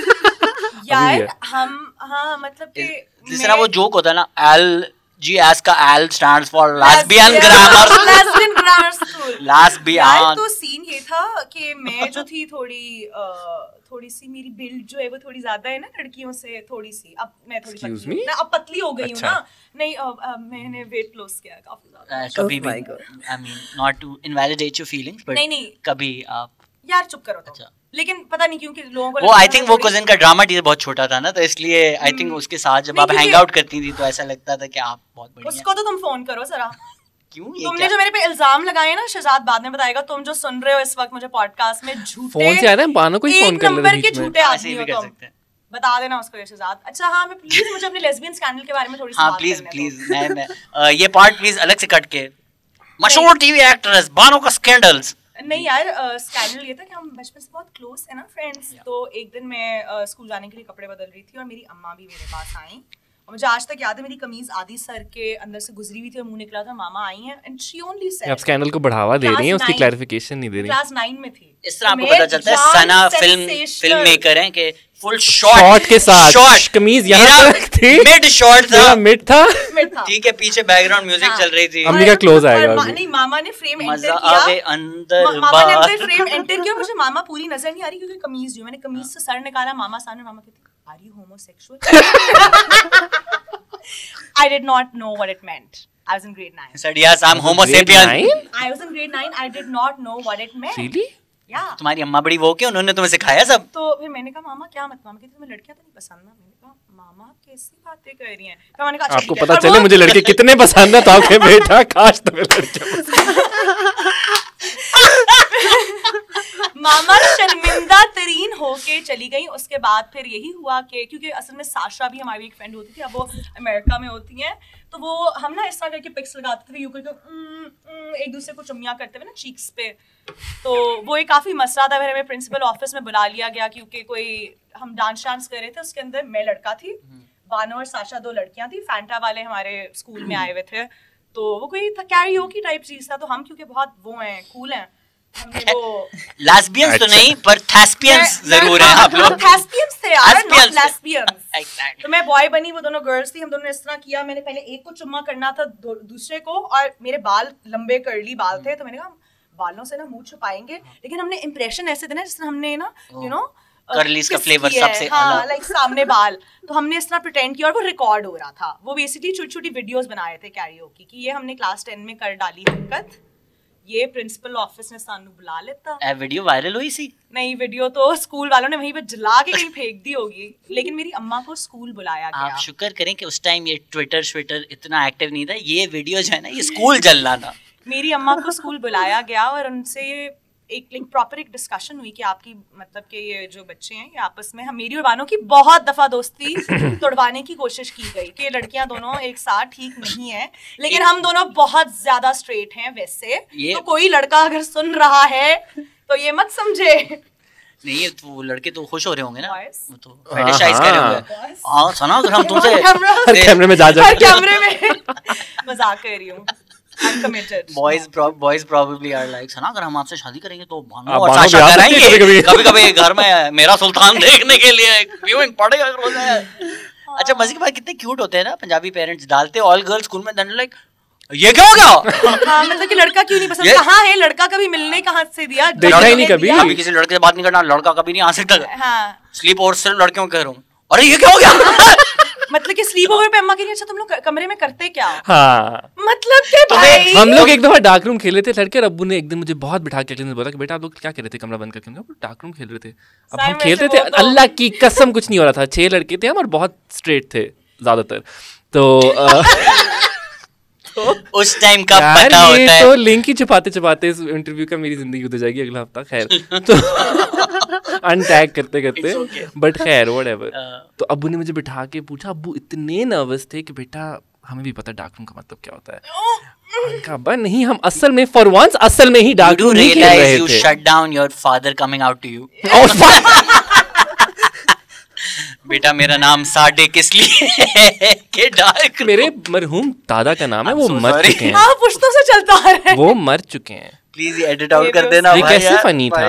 यार हम हाँ मतलब कि जिस तरह वो जोक होता है ना, LGS का L stands for lesbian grammar school। यार तो सीन ये था कि मैं जो थी थोड़ी सी मेरी बिल्ड जो है वो थोड़ी ज्यादा है ना लड़कियों से, थोड़ी सी। अब मैं थोड़ी पतली, मैं अब पतली हो गई हूँ ना। नहीं मैंने वेट लॉस किया काफी ज्यादा। कभी भी I mean not to invalidate your feelings but नहीं कभी आप यार चुप करो तो। अच्छा लेकिन पता नहीं क्यों कि लोगों को वो आई थिंक वो कजिन का ड्रामा टीचर बहुत छोटा था ना, तो इसलिए आई थिंक उसके साथ जब आप हैंग आउट करती थी तो ऐसा लगता था कि आप बहुत बढ़िया। उसको तो तुम फोन करो जरा। क्यों तुमने जो मेरे पे इल्जाम लगाए ना, शहजाद बाद में बताएगा, तुम जो सुन रहे हो इस वक्त मुझे पॉडकास्ट में झूठे फोन से आ रहे हैं, बानो को ही फोन कर ले के झूठे आदमी हो तुम, बता देना उसको ये शहजाद। अच्छा हाँ मैं प्लीज मुझे अपने लेस्बियन स्कैंडल के बारे में थोड़ी सी बात करने दो। प्लीज मैं ये पार्ट प्लीज अलग से कट के, मशहूर टीवी एक्ट्रेस बानो का स्कैंडल्स नहीं यार, स्कैंडल ये था कि हम बचपन से बहुत क्लोज है ना फ्रेंड्स। तो एक दिन मैं स्कूल जाने के लिए कपड़े बदल रही थी और मेरी अम्मा भी मेरे पास आई और मुझे आज तक याद है मेरी कमीज आधी सर के अंदर से गुजरी हुई थी और मुंह निकला था। मामा आई हैं एंड शी ओनली सेड, आप स्कैंडल को बढ़ावा दे रही हैं, उसकी क्लैरिफिकेशन नहीं दे रही। क्लास 9 में थी। इस तरह आपको पता चलता है सना फिल्म मेकर हैं कि फुल शॉर्ट के साथ शॉर्ट कमीज यहाँ तक थी, मिड शॉर्ट था, मिड था, ठीक है, पीछे बैकग्राउंड म्यूजिक चल रही थी। अम्मी का क्लोज आएगा अभी। नहीं, मामा ने फ्रेम एंटर मजा किया, आवे अंदर मामा ने बाहर। अंदर फ्रेम एंटर किया, मुझे मामा पूरी नजर नहीं आ रही क्योंकि कमीज जो मैंने कमीज से सर निकाला, मामा सामने, मामा कहती are you homosexual? I did not know what it meant. I was in grade 9. He said yes, I'm homo sapien. I was in grade 9. I did not know what it meant. Really? Yeah. तुम्हारी अम्मा बड़ी वो क्या, उन्होंने तुम्हें सिखाया सब? तो फिर मैंने कहा मामा क्या मत, मामा कहती तुम्हें लड़कियां तो नहीं पसंद ना। मैंने कहा मामा कैसी बातें कर रही हैं? तो मैंने कहा आपको पता चले मुझे लड़के कितने पसंद है तो आपके बेटा काश तुम्हें लड़कियां। मामा शर्मिंदा तरीन होके चली गई। उसके बाद फिर यही हुआ कि क्योंकि असल में साशा भी हमारी एक फ्रेंड होती थी, अब वो अमेरिका में होती हैं, तो वो हम ना इस तरह करके पिक्स लगाते थे, यू करके एक दूसरे को चुम्मियाँ करते हुए ना चीक्स पे। तो वो एक काफ़ी मसला था। फिर हमें प्रिंसिपल ऑफिस में बुला लिया गया क्योंकि कोई हम डांस कर रहे थे, उसके अंदर मैं लड़का थी, बानो और साशा 2 लड़कियाँ थी, फैंटा वाले हमारे स्कूल में आए हुए थे। तो वो कोई था कैरियोकी टाइप चीज़ था। तो हम क्योंकि बहुत वो हैं, कूल हैं, लेस्बियंस तो नहीं पर थेस्पियंस जरूर हैं आप लोग। थेस्पियंस थे यार, नॉट लेस्बियंस। Exactly. तो मैं बॉय बनी, वो दोनों गर्ल्स थी। हम दोनों ने इस तरह किया, मैंने पहले एक को चुम्मा करना था, दूसरे को, और मेरे बाल लंबे कर्ली बाल थे, तो मैंने कहा बालों से ना मुंह छुपाएंगे, लेकिन हमने इंप्रेशन ऐसे देना जिस तरह हमने ना यू नो कर्लीज का फ्लेवर सबसे अलग, लाइक सामने बाल। तो हमने इस तरह प्रिटेंड किया और वो रिकॉर्ड हो रहा था। वो बेसिकली छोटी छोटी वीडियोस बनाए थे कैरियोकी की। ये हमने क्लास 10 में कर डाली हरकत। ये प्रिंसिपल ऑफिस ने सानू बुला लेता। वीडियो वायरल हुई सी? नहीं, वीडियो तो स्कूल वालों ने वहीं पे जला के कहीं फेंक दी होगी, लेकिन मेरी अम्मा को स्कूल बुलाया गया। आप शुक्र करें कि उस टाइम ये ट्विटर इतना एक्टिव नहीं था, ये वीडियो जो है ना ये स्कूल जलना था। मेरी अम्मा को स्कूल बुलाया गया और उनसे एक प्रॉपर एक डिस्कशन हुई कि आपकी मतलब कि ये जो बच्चे हैं ये आपस में, हम मेरी और बानो की बहुत दफा दोस्ती तोड़वाने की कोशिश की गई कि लड़कियां दोनों एक साथ ठीक नहीं है, लेकिन हम दोनों बहुत ज्यादा स्ट्रेट हैं वैसे। तो कोई लड़का अगर सुन रहा है तो ये मत समझे। नहीं, ये तो लड़के तो खुश हो रहे होंगे ना, वो तो फेटिशाइज कर रहे होंगे। हाँ सना, अगर हम तुमसे कैमरे में जा कैमरे में मजाक कर रही हूँ। I'm committed. Boys probably are like सना, अगर हम आपसे शादी करेंगे तो बानो और साशा कराएंगे कभी-कभी घर में मेरा सुल्तान देखने के लिए व्यूइंग पड़ेगा रोज। अच्छा, मजे की बात, कितने क्यूट होते हैं ना पंजाबी पेरेंट्स, डालते ऑल गर्ल्स स्कूल में, देन लाइक ये क्या हो गया? हाँ, मतलब कि लड़का क्यों नहीं पसंद, कहाँ है लड़का, कभी मिलने कहाँ से दिया, देखा ही नहीं कभी किसी लड़के से बात नहीं करना, लड़का कभी नहीं आ सकता। हाँ, स्लीप ओवर सिर्फ लड़कियों कह रहा हूँ। अरे ये क्या हो गया? मतलब कि स्लीप ओवर पे अम्मा के लिए अच्छा तुम लोग कमरे में करते क्या? हाँ, मतलब कि भाई हम लोग एक दफा डार्क रूम खेल रहे थे लड़के, और अब्बू ने एक दिन मुझे बहुत बिठा के बोला कि बेटा आप लोग क्या कर रहे थे कमरा बंद करके? डार्क रूम खेल रहे थे। अब हम खेलते थे, अल्लाह की कसम कुछ नहीं हो रहा था, 6 लड़के थे हम और बहुत स्ट्रेट थे ज्यादातर। तो उस टाइम का पता होता है। तो लिंक ही छुपाते छुपाते इस इंटरव्यू का मेरी जिंदगी उतर जाएगी अगला हफ्ता। खैर, तो अनटैग करते करते, बट खैर व्हाटएवर। तो अब्बू ने मुझे बिठा के पूछा, अब्बू इतने नर्वस थे कि बेटा हमें भी पता डार्क रूम का मतलब क्या होता है। उनका अब्बा नहीं, हम असल में फॉर वंस असल में ही डार्क रूम नहीं खेल रहे थे। You shut down your father coming out to you. बेटा मेरा नाम सादिक इसलिए है कि डार्क, मेरे मरहूम दादा का नाम है, वो मर चुके हैं। हाँ, पुश्तों से चलता आ रहा है। वो मर चुके हैं। प्लीज एडिट आउट कर देना भाई। ये कैसे फनी था।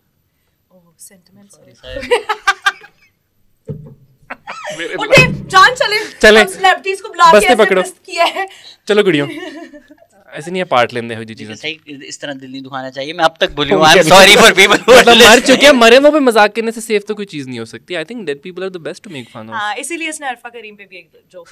उठे, जान चले सेलिब्रिटीज को बुला के ऐसे पकड़ो, किया है। चलो गुड़ियों, ऐसे नहीं है पार्ट लेने हो जी चीजें। सही, इस तरह दिल नहीं दुखाना चाहिए। मैं अब तक बोली हूं, I am sorry for people मतलब मर चुके हैं, मरे वो पे मजाक करने से सेफ तो कोई चीज नहीं हो सकती। I think dead people are the best to make fun of. हां, इसीलिए इसने अरफा करीम पे भी एक जोक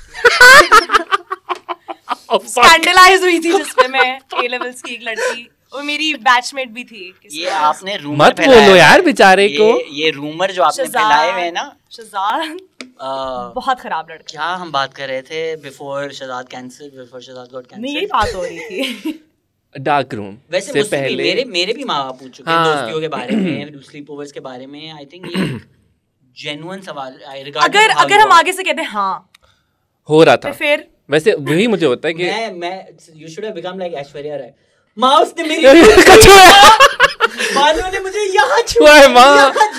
किया। स्कैंडलाइज हुई थी जिसमें मैं ए लेवल्स की एक लड़की, वो मेरी बैचमेट भी थी। ये आपने रूमर मत बोलो यार बेचारे को। ये रूमर जो आपने फैलाए हुए हैं ना, शहजाद बहुत खराब लड़का। क्या हम बात कर रहे थे? Before Shahzad cancer, before Shahzad got cancer, नहीं यही बात हो रही थी। डार्क रूम वैसे से पहले मेरे भी माँ बाप पूछ चुके हैं दोस्तियों के बारे में, स्लीप ओवर्स के बारे में। आई थिंक ये जेन्युइन सवाल। अगर हम आगे से कहते हैं हाँ हो रहा था, फिर वैसे वही मुझे होता है कि मैं you should have become like Aishwarya Rai. माँ उसने मेरी बालों ने मुझे यहाँ छुआ है माँ।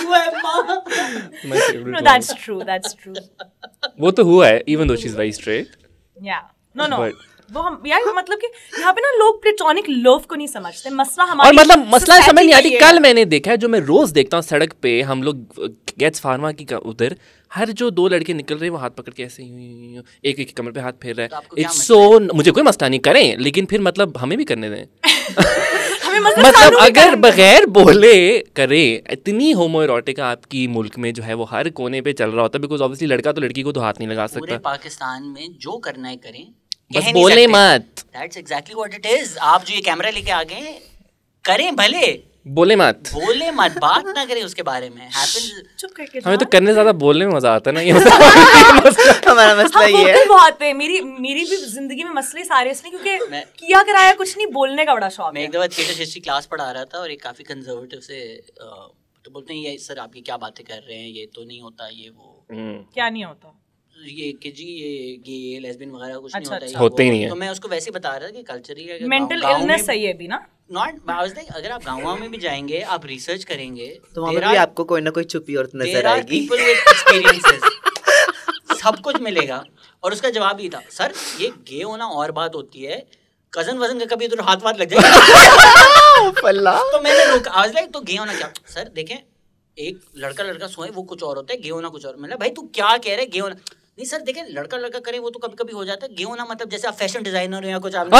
No, that's true. वो तो हुआ है, even though she's very straight. Yeah. No. But- वो हम यार मतलब कि यहाँ पे ना लोग प्लेटोनिक लव को नहीं समझते, मसला हमारी और मतलब मसला society समझ नहीं का आती। ही है। कल मैंने देखा है, जो मैं रोज देखता हूँ सड़क पे, हम लोग गेट्स फार्मा की उधर, हर जो दो लड़के निकल रहे हैं वो हाथ पकड़ के ऐसे यूं एक एक कमर पे हाथ फेर रहा है। इट्स सो, मुझे कोई मसला नहीं, करें, लेकिन फिर मतलब हमें भी करने दें। हमें मतलब अगर बगैर बोले करे, इतनी होमोइरोटिक आपकी मुल्क में जो है वो हर कोने पे चल रहा होता है, बिकॉज ऑब्वियसली लड़का तो लड़की को तो हाथ नहीं लगा सकता। पूरे पाकिस्तान में जो करना है करें, बस बोले मत। That's exactly what it is. आप जो ये कैमरा लेके आ गए, करें भले, बोले मत, बात ना करें उसके बारे में। चुप करके हमें तो करने ज्यादा बोलने में मजा आता है ना। ये हमारा मसला ये है। बहुत है, मेरी भी जिंदगी में मसले सारे इसलिए क्योंकि किया कराया कुछ नहीं, बोलने का बड़ा शौक मैं है। एक दफा थिएटर हिस्ट्री क्लास पढ़ा रहा था और एक काफी कंजर्वेटिव से तो बोलते हैं ये सर आप ये क्या बातें कर रहे हैं, ये तो नहीं होता, ये वो क्या नहीं होता, ये कि जी ये गे लेस्बियन वगैरह कुछ नहीं होता है, होते ही नहीं है। तो मैं उसको वैसे बता रहा था कि कल्चरली मेंटल इलनेस है ये भी ना। नॉट अगर आप गाँव में भी जाएंगे, आप रिसर्च करेंगे तो वहाँ पर भी आपको कोई ना कोई छुपी औरत नजर आएगी। people with experiences, सब कुछ मिलेगा। और उसका जवाब ये था, सर ये गे होना और बात होती है, कजन वजन का कभी तो हाथ लग जाएगा। तो मैंने रोका, आज लाइक तो गे होना क्या? सर देखें, एक लड़का सोए वो कुछ और होता है, गे होना कुछ और। मतलब भाई तू क्या कह रहे, गे होना नहीं। सर देखें, लड़का करे वो तो कभी कभी हो जाता है, गे होना मतलब जैसे आप फैशन डिजाइनर हो या कुछ आप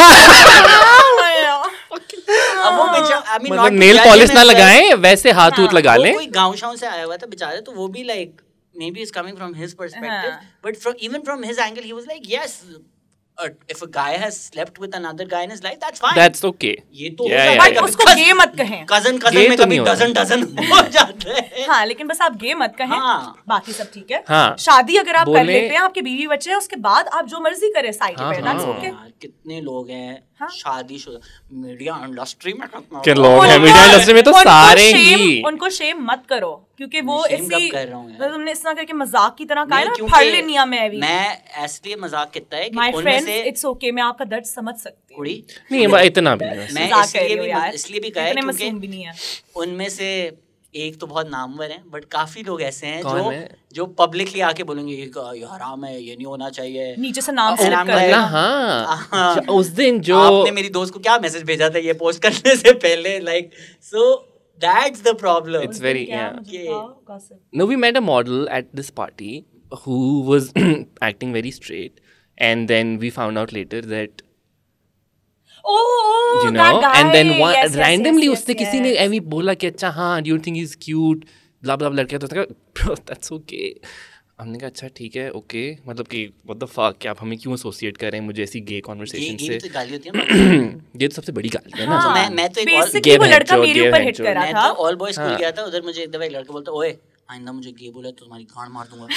मतलब नेल पॉलिश ना लगाएं, वैसे हाथ उत लगा लें। कोई गाँव से आया हुआ था बेचारे, तो वो भी like maybe it's coming from his perspective, but even from his angle he was like, yes, if a guy has slept with another guy in his life, that's fine, that's okay, ये तो but उसको गे मत कहें। Cousin में कभी dozen हो जाते हैं। हाँ, लेकिन बस आप गे मत कहें, बाकी सब ठीक है। हाँ, शादी अगर आप कर लेते हैं, आपके बीवी बच्चे हैं, उसके बाद आप जो मर्जी करें साइड पे, that's okay। कितने लोग हैं शादीशुदा मीडिया इंडस्ट्री में, क्या लोग हैं मीडिया इंडस्ट्री में, तो सारे ही। उनको शेम मत करो, क्योंकि वो इसी तुमने इस तरह करके मजाक की तरह कहा है ना, क्योंकि फड़ लेनी है। मैं इसलिए मजाक कहता है कि माय उनमें से इट्स ओके, मैं आपका दर्द समझ सकती हूँ। नहीं इतना भी नहीं, मैं इसलिए भी कहा है क्योंकि उनमें से एक तो बहुत नामवर हैं, बट काफी लोग ऐसे हैं जो पब्लिकली आके बोलेंगे ये हराम है, ये नहीं होना चाहिए, नीचे से नाम स्लिप करेगा। हाँ, उस दिन जो आपने मेरी दोस्त को क्या मैसेज भेजा था ये पोस्ट करने से पहले, like so that's the problem. It's very No, we met a model at this party who was acting very straight, and then we found out later that you know, that guy. and then randomly yes, उसने किसी ने ऐवी बोला कि अच्छा हाँ, do you think he's cute, blah blah, लड़का तो bro that's okay। हमने कहा अच्छा ठीक है, ओके, मतलब कि what the fuck, क्या आप हमें क्यों एसोसिएट कर रहे हैं मुझे ऐसी गे कॉन्वर्सेशन से? तो गाली होती है ना। ये तो सबसे बड़ी गाली है ना। मैं तो बेसिकली वो लड़का मेरे ऊपर हिट कर रहा था। मैं तो ऑल बॉयज स्कूल गया था, उधर मुझे एक दफा एक लड़का बोलता, ओए आइंदा मुझे गे बोला तो तुम्हारी गांड मार दूंगा।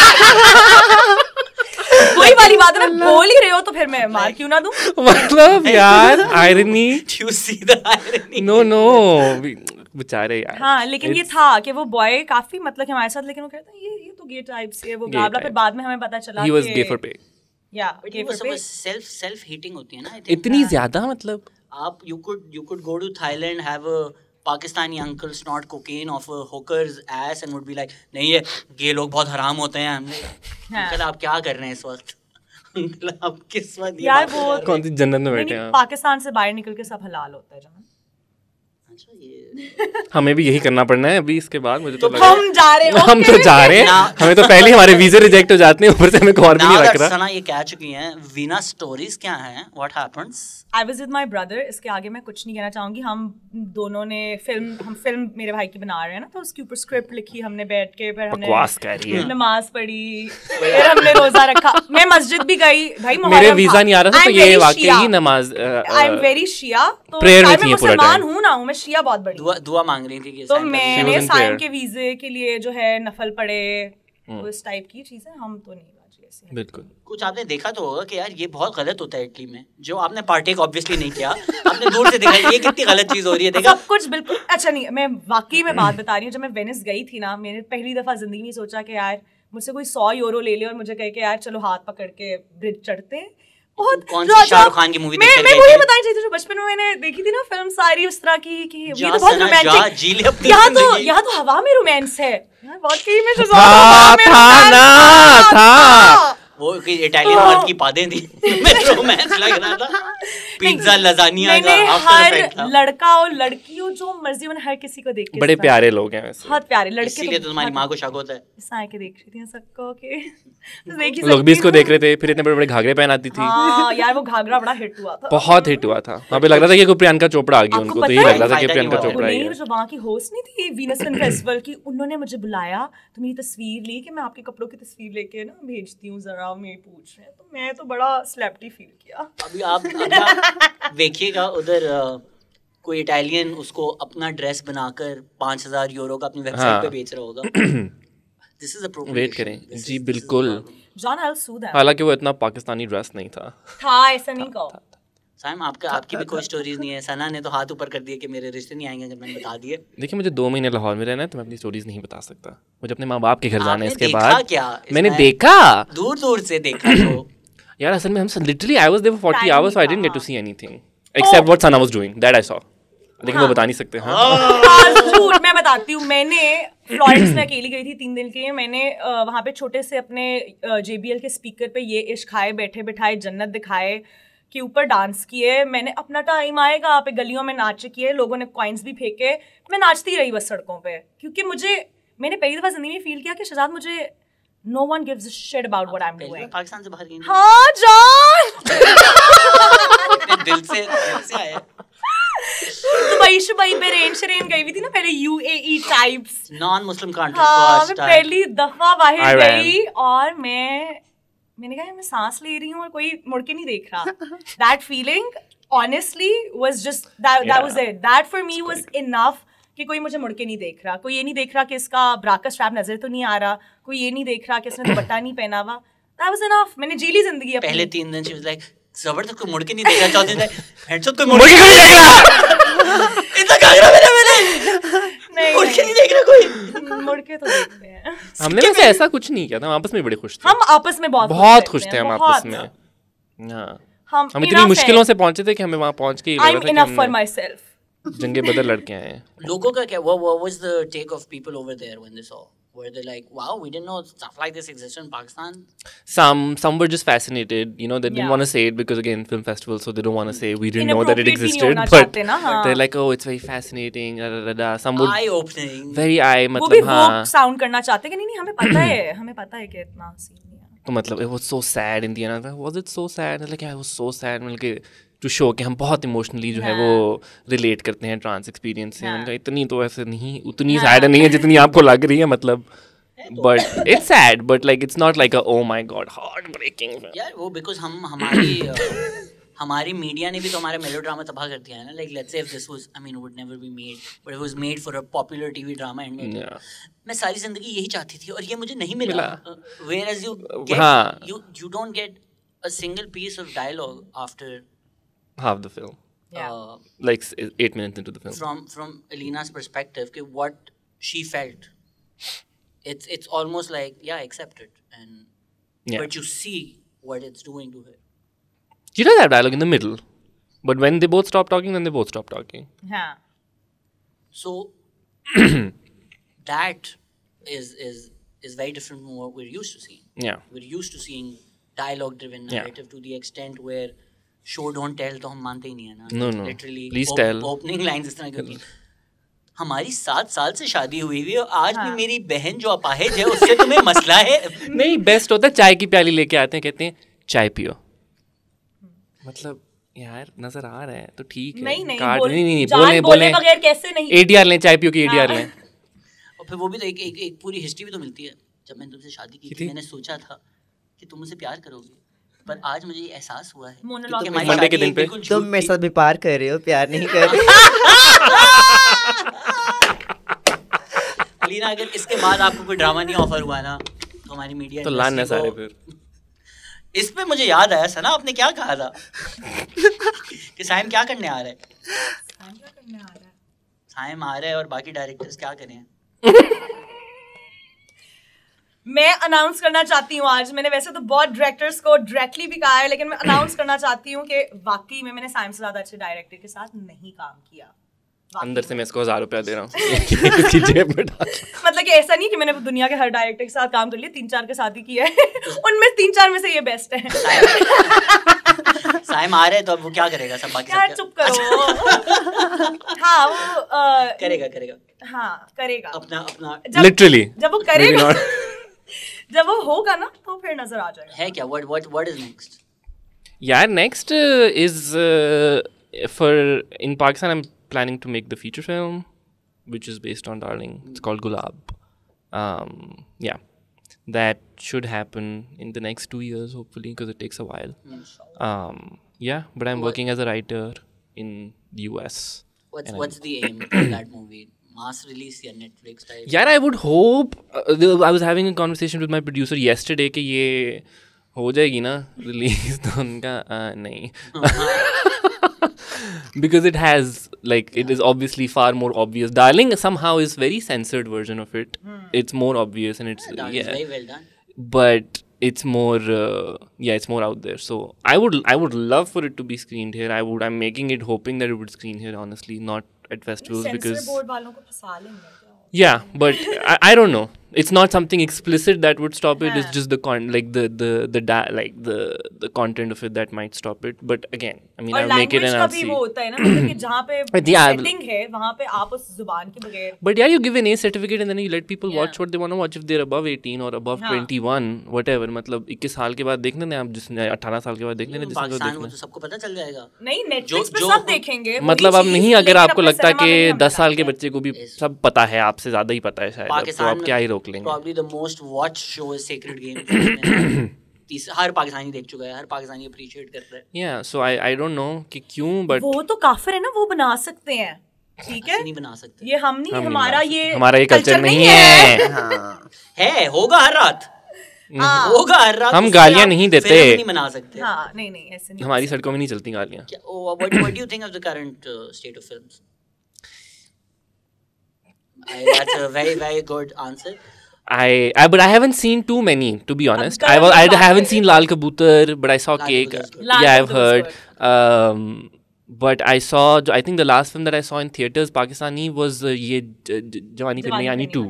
वही वाली बात है, बोल ही रहे हो तो फिर मैं मार क्यों ना दूं? मतलब यार irony, do you see the irony? no बेचारे यार। हाँ, लेकिन ये था कि वो बॉय काफी मतलब कि हमारे साथ, लेकिन वो कहता है ये तो गे टाइप से है, वो गाबला। फिर बाद में हमें पता चला he was gay for pay। Gay for pay. Self heating होती है ना, इतनी ज्यादा, मतलब आप you could go to Thailand, have a Pakistani uncle snort cocaine off a hooker's ass and would be like, नहीं ये गे लोग बहुत हराम होते हैं। हमने आप क्या कर रहे हैं इस वक्त? आप किस वक्त यार वो कौन सी जन्नत में बैठे हैं? पाकिस्तान से बाहर निकल के सब हलाल होता है जहाँ। हमें भी यही करना पड़ना है अभी इसके बाद, मुझे तो लगा हम जा रहे हैं, हम तो जा रहे हैं, हमें तो पहले हमारे वीजे रिजेक्ट हो जाते हैं, ऊपर से हमें और भी नहीं लग रहा। सना ये कह चुकी हैं, वीना स्टोरीज क्या हैं, what happens? I was with my brother. इसके आगे मैं कुछ नहीं कहना चाहूंगी। हम दोनों ने फिल्म मेरे भाई की बना रहे हैं ना, तो उसके ऊपर स्क्रिप्ट लिखी हमने बैठ के, फिर हमने बकवास कर रही है, नमाज पढ़ी, फिर हमने रोजा रखा, मैं मस्जिद भी गई भाई। मेरे वीजा नहीं आ रहा था तो ये वाकई नमाज, आई एम वेरी शिया, तो प्रेयर में मैं मुसलमान हूं ना हूं, मैं शिया बहुत बड़ी, दुआ मांग रही थी कि तो मैंने साइम के वीजे के लिए जो है नफल पढ़े, तो इस टाइप की चीजें। हम तो नहीं बाजी ऐसे। बिल्कुल। कुछ आपने देखा तो होगा कि यार ये बहुत गलत होता है इटली में, जो आपने पार्टेक ऑब्वियसली नहीं किया, आपने दूर से देखा ये कितनी गलत चीज हो रही है, देखा सब कुछ बिल्कुल अच्छा नहीं। मैं वाकई में बात बता रही हूँ, जब मैं वेनिस गई थी ना, मैंने पहली दफा जिंदगी में सोचा कि यार मुझसे कोई 100 यूरो ले ले और मुझे कहे कि यार चलो हाथ पकड़ के ब्रिज चढ़ते हैं, बहुत कौन सी शाहरुख खान की मूवी देख कर मैं वही बताना चाहती थी जो बचपन में मैंने देखी थी ना फिल्म सारी उस तरह की कि ये तो बहुत रोमांटिक, यहाँ तो हवा में रोमांस है यार, वाकई में था वो इटालियन मर्द की पादें थी रोमांस लग रहा था, पिज्जा लजानिया का आफ्टर इफेक्ट था। लड़का और लड़की हो जो मर्जी मैंने हर किसी को देख के बड़े प्यारे लोग हैं वैसे, बहुत प्यारे लड़के, इसीलिए तो तुम्हारी माँ को शक होता है। इस के देख रही थी सबको के लोग भी इसको देख रहे थे, फिर इतने बड़े बड़े घाघरे पहन आती थी। यार वो घाघरा बड़ा हिट हुआ था, बहुत हिट हुआ था, वहाँ पे लग रहा था कि कोई प्रियंका चोपड़ा आ गई उनको, तो यही लग रहा था कि प्रियंका चोपड़ा ही है। जो वहाँ की होस्ट नहीं थी वीनस फिल्म फेस्टिवल की, उन्होंने मुझे बुलाया तो मेरी तस्वीर ली कि मैं आपके कपड़ों की तस्वीर लेके ना भेजती हूँ जरा, मैं पूछ रहे हैं, तो मैं तो बड़ा सेलिब्रिटी फील किया। अभी आप देखिएगा उधर कोई इटालियन उसको अपना ड्रेस बनाकर 5,000 यूरो का अपनी वेबसाइट पे बेच रहा होगा। दिस इज अ वेट करें जी, बिल्कुल। हालांकि वो इतना पाकिस्तानी ड्रेस नहीं था, ऐसा नहीं कहो। साइम आपकी भी कोई स्टोरीज नहीं है? सना ने तो हाथ ऊपर कर दिया कि मेरे रिश्ते नहीं आएंगे अगर मैंने बता दिए। देखिए मुझे 2 महीने लाहौर में रहना है तो मैं अपनी स्टोरीज नहीं बता सकता, मुझे अपने माँ बाप के घर जाना है। इसके बाद क्या मैंने देखा, दूर से देखा तो यार असल में हम literally I was there for 40 hours, so I didn't get to see anything except what Sana was doing, that I saw. लेकिन वो बता नहीं सकते। झूठ मैं बताती हूँ, मैंने फ्लोरेंस में अकेली गई थी 3 दिन के लिए। मैंने वहाँ पे छोटे से अपने JBL के स्पीकर पे ये इश्क खाए बैठे बिठाए जन्नत दिखाए के ऊपर डांस किए। मैंने अपना टाइम आएगा पे गलियों में नाच किए, लोगों ने कॉइन्स भी फेंके, मैं नाचती रही बस सड़कों पे, क्योंकि मैंने पहली दफा जिंदगी में फील किया कि शहजाद मुझे no one gives a shit about what I'm doing। Pakistan से बाहर गई? हाँ जान दिल से आया। दुबई पे रेन गई हुई थी ना पहले, UAE types non Muslim country. हाँ, मैं पहली दफा बाहर गई और मैंने कहा मैं सांस ले रही हूँ और कोई मुड़ के नहीं देख रहा। That feeling honestly was just that was it। That for me was enough कि कोई मुझे मुड़ के नहीं देख रहा, कोई ये नहीं देख रहा कि इसका ब्रा का स्ट्रैप नजर तो नहीं आ रहा, कोई ये नहीं देख रहा कि इसने दुपट्टा नहीं पहना हुआ। That was enough। मैंने जी ली जिंदगी अपनी। पहले 3 दिन she was like जबरदस्त, कोई मुड़ के नहीं देख रहा। चौथे दिन हेडशॉट कोई मुड़ के नहीं देख रहा। इतना घाघरा मैंने नहीं मुड़ के नहीं देख रहा कोई। मुड़ के तो देखते हैं। हमने वैसे ऐसा कुछ नहीं किया था, हम आपस में बड़े खुश थे। हम आपस में बहुत खुश थे हम आपस में। हाँ, हम इतनी enough मुश्किलों से पहुंचे थे कि हमें वहां पहुंच के I'm enough for myself। जंगे बदल लड़के आए हैं। लोगों का क्या what was the take of people over there when they saw? Were they like, wow, we didn't know stuff like this existed in Pakistan? Some were just fascinated, you know, they didn't want to say it because again film festival, so they don't want to say we didn't know that it existed, but they're like, oh, it's very fascinating, some would eye opening, very eye मतलब वो भी वो sound करना चाहते कि नहीं हमें पता है कि इतना सीन नहीं है। तो मतलब it was so sad in the end, was it so sad? Like yeah, it was so sad, मतलब टू शो कि हम बहुत इमोशनली जो है वो रिलेट करते हैं ट्रांस एक्सपीरियंस से। उनका इतनी तो ऐसे नहीं, उतनी सैड नहीं है जितनी आपको लग रही है, मतलब but it's sad but like it's not like oh my God heart breaking यार। वो बिकॉज हमारी मीडिया ने भी तो हमारा मेलोड्रामा तबाह कर दिया है ना। Like let's say if this was I mean would never be made but it was made for a popular TV drama and मैं सारी जिंदगी यही चाहती थी और ये मुझे नहीं मिला। Whereas you don't get a single piece of dialogue after half the film, like 8 minutes into the film. From Alina's perspective, what she felt, it's almost like accept it, and but you see what it's doing to her. She does have dialogue in the middle, but when they both stop talking, then they both stop talking. Yeah. So that is very different from what we're used to seeing. Yeah, we're used to seeing dialogue-driven narrative to the extent where show don't tell तो हम मानते ही नहीं है ना। No, literally please tell opening lines इस तरह की। हमारी 7 साल से शादी हुई हुई है और आज भी मेरी बहन जो अपाहिज है उससे तुम्हें मसला है। नहीं, बेस्ट होता है चाय की प्याली लेके आते हैं, कहते हैं चाय पियो, मतलब यार नजर आ रहा है तो ठीक है। नहीं बोले बगैर कैसे नहीं। ADR लें, चाय पियो की ADR लें। और फिर वो भी तो एक पूरी हिस्ट्री भी तो मिलती है। जब मैंने तुमसे शादी की थी मैंने सोचा था कि तुम मुझसे प्यार करोगे, पर आज मुझे ये एहसास हुआ है कि मंडे के दिन पे तुम मेरे साथ व्यापार कर रहे हो, प्यार नहीं कर रहे। अलीना, अगर इसके बाद आपको कोई ड्रामा नहीं ऑफर हुआ ना तो हमारी मीडिया तो लान सारे फिर। इस पे मुझे याद आया सना, आपने क्या कहा था कि साइम क्या करने आ रहा है? साइम आ रहा है और बाकी डायरेक्टर्स क्या करें? मैं अनाउंस करना चाहती हूँ आज, मैंने वैसे तो बहुत डायरेक्टर्स को डायरेक्टली भी कहा है, लेकिन मैं अनाउंस करना चाहती हूँ कि वाकई में मैंने साइम से ज़्यादा अच्छे डायरेक्टर के साथ नहीं काम किया। अंदर से मैं इसको 1000 रुपया दे रहा हूँ इसकी जेब में डाल। मतलब कि ऐसा नहीं कि मैंने दुनिया के हर डायरेक्टर के साथ काम कर लिया, 3-4 के साथ ही किया है उनमें 3-4 में से ये बेस्ट है। साइम आ रहे तो अब वो क्या करेगा सब बाकी यार चुप करो। हाँ वो करेगा हाँ करेगा अपना लिटरली जब वो करेगा जब वो होगा ना तो फिर नजर आ जाएगा। है क्या what is next? Yeah, next is for in Pakistan I'm planning to make the feature film which is based on Darling. It's called Gulab. Yeah, that should happen in the next 2 years hopefully because it takes a while. Yeah, but I'm working as a writer in the US. What's the aim for that movie? Mass release या Netflix type? Yeah, I would hope. I was having a conversation with my producer yesterday कि ये हो जाएगी ना release तो उनका नहीं because it has like it is obviously far more obvious. Darling somehow is very censored version of it. It's more obvious and it's It's very well done. But it's more it's more out there. So I would love for it to be screened here. I'm making it hoping that it would screen here honestly, not at festivals because board वालों को फंसा लेंगे। yeah, but I don't know. It's not something explicit that would stop it. It's just the the content of it that might stop it. But again, I mean, I'll make it and I'll see. वो होता है ना मतलब कि जहाँ पे setting है वहाँ पे आप उस जुबान के बगैर। But yeah, you give an A certificate and then you let people watch what they want to watch if they're above 18 or above 21, whatever. मतलब 21 साल के बाद देखने दें आप, जिसने 18 साल के बाद देखने दें जिसको पाकिस्तान में देखना। तो सबको पता चल जाएगा। नहीं Netflix पे सब देखेंगे। मतलब अब नहीं, अगर आपको लगता है कि 10 साल के बच्चे को भी सब पता है, आपसे ज़्यादा ही पता है शायद, तो आप क्या ही रोक लेंगे। Probably the most watched show is Sacred Game. हर पाकिस्तानी देख चुका है, हर पाकिस्तानी अप्रिशिएट करता है। Yeah, so I don't know कि क्यों, but वो तो काफिर है ना, वो बना सकते हैं, ठीक है? नहीं बना सकते। ये हम नहीं, हमारा ये कल्चर नहीं है। है, होगा हर रात, होगा हर रात। हम गालियाँ नहीं देते, नहीं बना सकते। हाँ, नहीं ऐसे नहीं। हमारी सड़कों में नहीं चलती गालियाँ। What do you think of the current state of films? That's a very very good answer. But I haven't seen too many, to be honest. I haven't seen Lal Kabutar, but I saw Cake. Yeah, I've heard. But I saw, I think the last film that I saw in theaters, Pakistani, was ये जवानी फिर नहीं आनी 2.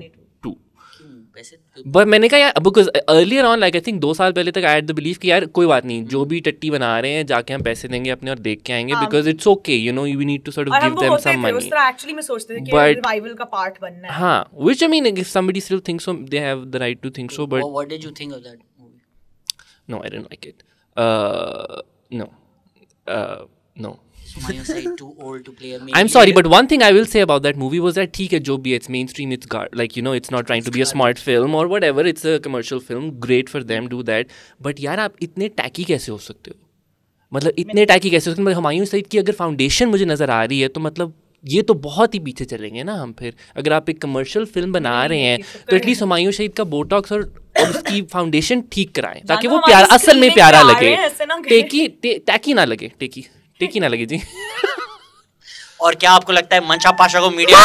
But मैंने कहा यार, because earlier on, like I think 2 साल पहले तक I had the belief कि यार कोई बात नहीं, जो भी टट्टी बना रहे हैं जाके हम पैसे देंगे अपने और देख के आएंगे, because it's okay, you know, we need to sort of give them some money. उस तरह actually में सोचते थे कि revival का part बनना है। हाँ, which I mean, if somebody still thinks so, they have the right to think so. But what did you think of that movie? No, I didn't like it. No. Sumayya said too old to play a main. I'm sorry, but one thing I will say about that movie was that ठीक है जो भी it's mainstream, it's like you know it's not trying to be a smart film or whatever, it's a commercial film, great for them, do that. But यार आप इतने tacky कैसे हो सकते हो? मतलब इतने टैकी कैसे हो सकते हो? हुमायूं सईद की अगर फाउंडेशन मुझे नज़र आ रही है तो मतलब ये तो बहुत ही पीछे चलेंगे ना हम फिर। अगर आप एक कमर्शियल फिल्म बना रहे हैं तो एटलीस्ट हुमायूं शहीद का बोटॉक्स और उसकी फाउंडेशन ठीक कराएं ताकि वो प्यारा, असल में प्यारा लगे, टैकी ना लगे, टेकी ना लगे जी। और क्या आपको लगता है मंशा पाशा को मीडिया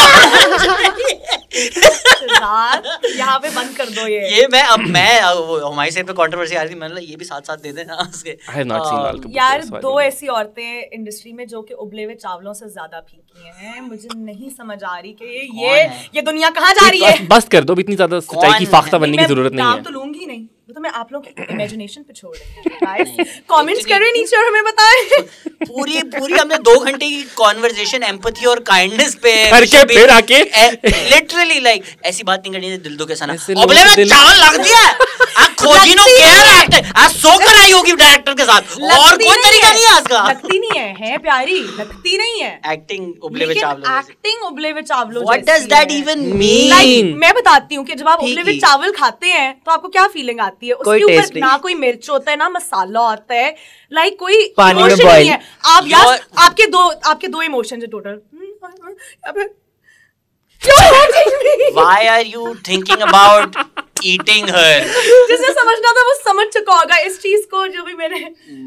यहाँ पे बंद कर दो ये मैं हमारी साइड पे कंट्रोवर्सी आ रही थी, मैंने ये भी साथ दे देना उसके। I have not seen Lal Kapoor, यार दो ऐसी औरतें इंडस्ट्री में जो कि उबले हुए चावलों से ज्यादा फीकी हैं, मुझे नहीं समझ आ रही कि ये दुनिया कहाँ जा रही है। बस कर दो, इतनी ज्यादा सच्चाई की फाख्ता बनने की जरूरत नहीं है। नाम तो लूंगी नहीं, तो मैं आप लोग की इमेजिनेशन पे छोड़ रही हूँ। गाइस कमेंट्स करें नीचे और हमें बताएं। पूरी हमने 2 घंटे की कॉन्वर्सेशन एम्पैथी और काइंडनेस पे करके फिर आके लिटरली लाइक ऐसी बात नहीं करनी है दिल दो के सना अबले में चावल लग दिया आ खोजी नो केयर एक्ट आ सो कर आई होगी डायरेक्टर के साथ और कोई तरीका नहीं है इसका। लगती नहीं है प्यारी, लगती नहीं है एक्टिंग उबले हुए चावलों, एक्टिंग उबले हुए चावलों। What does that even mean? मैं बताती हूँ कि जब आप उबले हुए चावल खाते हैं तो आपको क्या फीलिंग आती है? उसके ऊपर ना कोई मिर्च होता है ना मसाला होता है, लाइक कोई इमोशन नहीं है। आप यार आपके दो इमोशंस है total. Why are you thinking about eating her? जिसने समझना था वो समझ चुका होगा इस चीज को, जो भी मैंने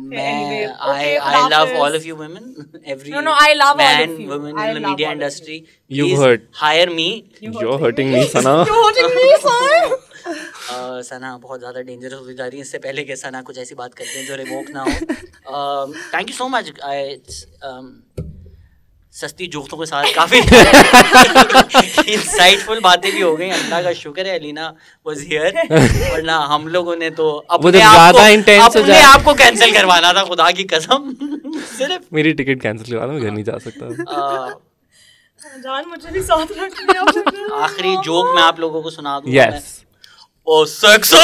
I love all of you women, every I love man, all of you. women in the media industry. You heard. Hire me. You're hurting me, Sana. You're hurting me, Sana. सना बहुत ज़्यादा डेंजरस होती जा रही है, इससे पहले कि सना कुछ ऐसी बात करते हैं जो रिवोक ना हो। Thank you so much. सस्ती जोकों के साथ काफ़ी इंसाइटफुल बातें भी हो गई, अल्लाह का शुक्र है अलीना वाज हियर, वरना हम लोगों ने तो अपने आप को कैंसिल करवाना था, खुदा की कसम। सिर्फ मेरी टिकट कैंसिल करवा दो, मैं घर नहीं जा सकता। जान मुझे भी साथ रखिए। आखिरी जोक मैं आप लोगों को सुना दूं। यस। ओ सेक्सो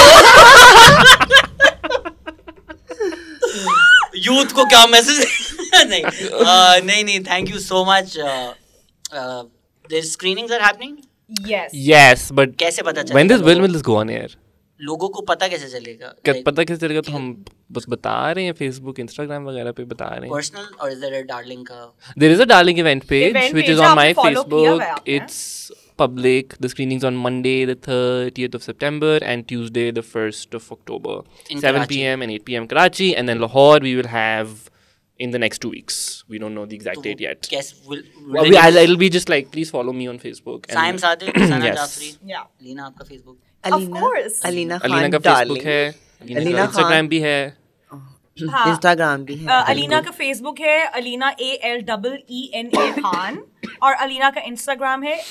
यूथ को क्या मैसेज? नहीं, thank you so much. Their screenings are happening. Yes, but कैसे पता चलेगा? when will this go on air? लोगों को पता कैसे चलेगा? पता कैसे चलेगा? तो हम बस बता रहे हैं, Facebook, Instagram वगैरह पे बता रहे हैं। Personal or is there a Darling का? There is a Darling event page which is on my follow किया हुआ है Facebook. आपने? It's public. The screenings on Monday the 30th of September and Tuesday the 1st of October. In 7 Karachi. p.m. and 8 p.m. Karachi, and then Lahore we will have in the next 2 weeks. We don't know the exact date yet. Guess It'll be just like, please follow me on Facebook. and- Saim Sadiq, Sana Yes. Jafri, Yeah. Alina आपका Facebook? Of course. Alina Alina का Khan Facebook है, अलीना अलीना का Instagram भी है। हाँ। Instagram भी है। अलीना का फेसबुक है अलीना ALEENA खान, और अलीना का इंस्टाग्राम है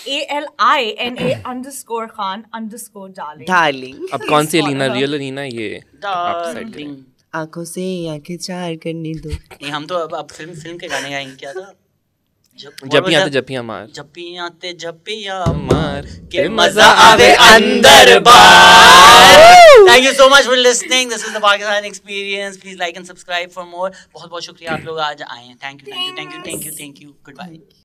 ALINA_Khan_darling। डार्लिंग। अब कौन सी अलीना, रियल अलीना, ये आप decide करें। Darling। आंखों से आंखें चार करने दो। नहीं, हम तो अब फिल्म के गाने गाएंगे। क्या था? जपियां आते जपियां मार, जपियां आते जपियां मार के मजा आवे अंदर बार। Thank you so much for listening. This is the Pakistani experience. Please like and subscribe for more. बहुत बहुत शुक्रिया आप लोग आज आए हैं। Thank you. Goodbye.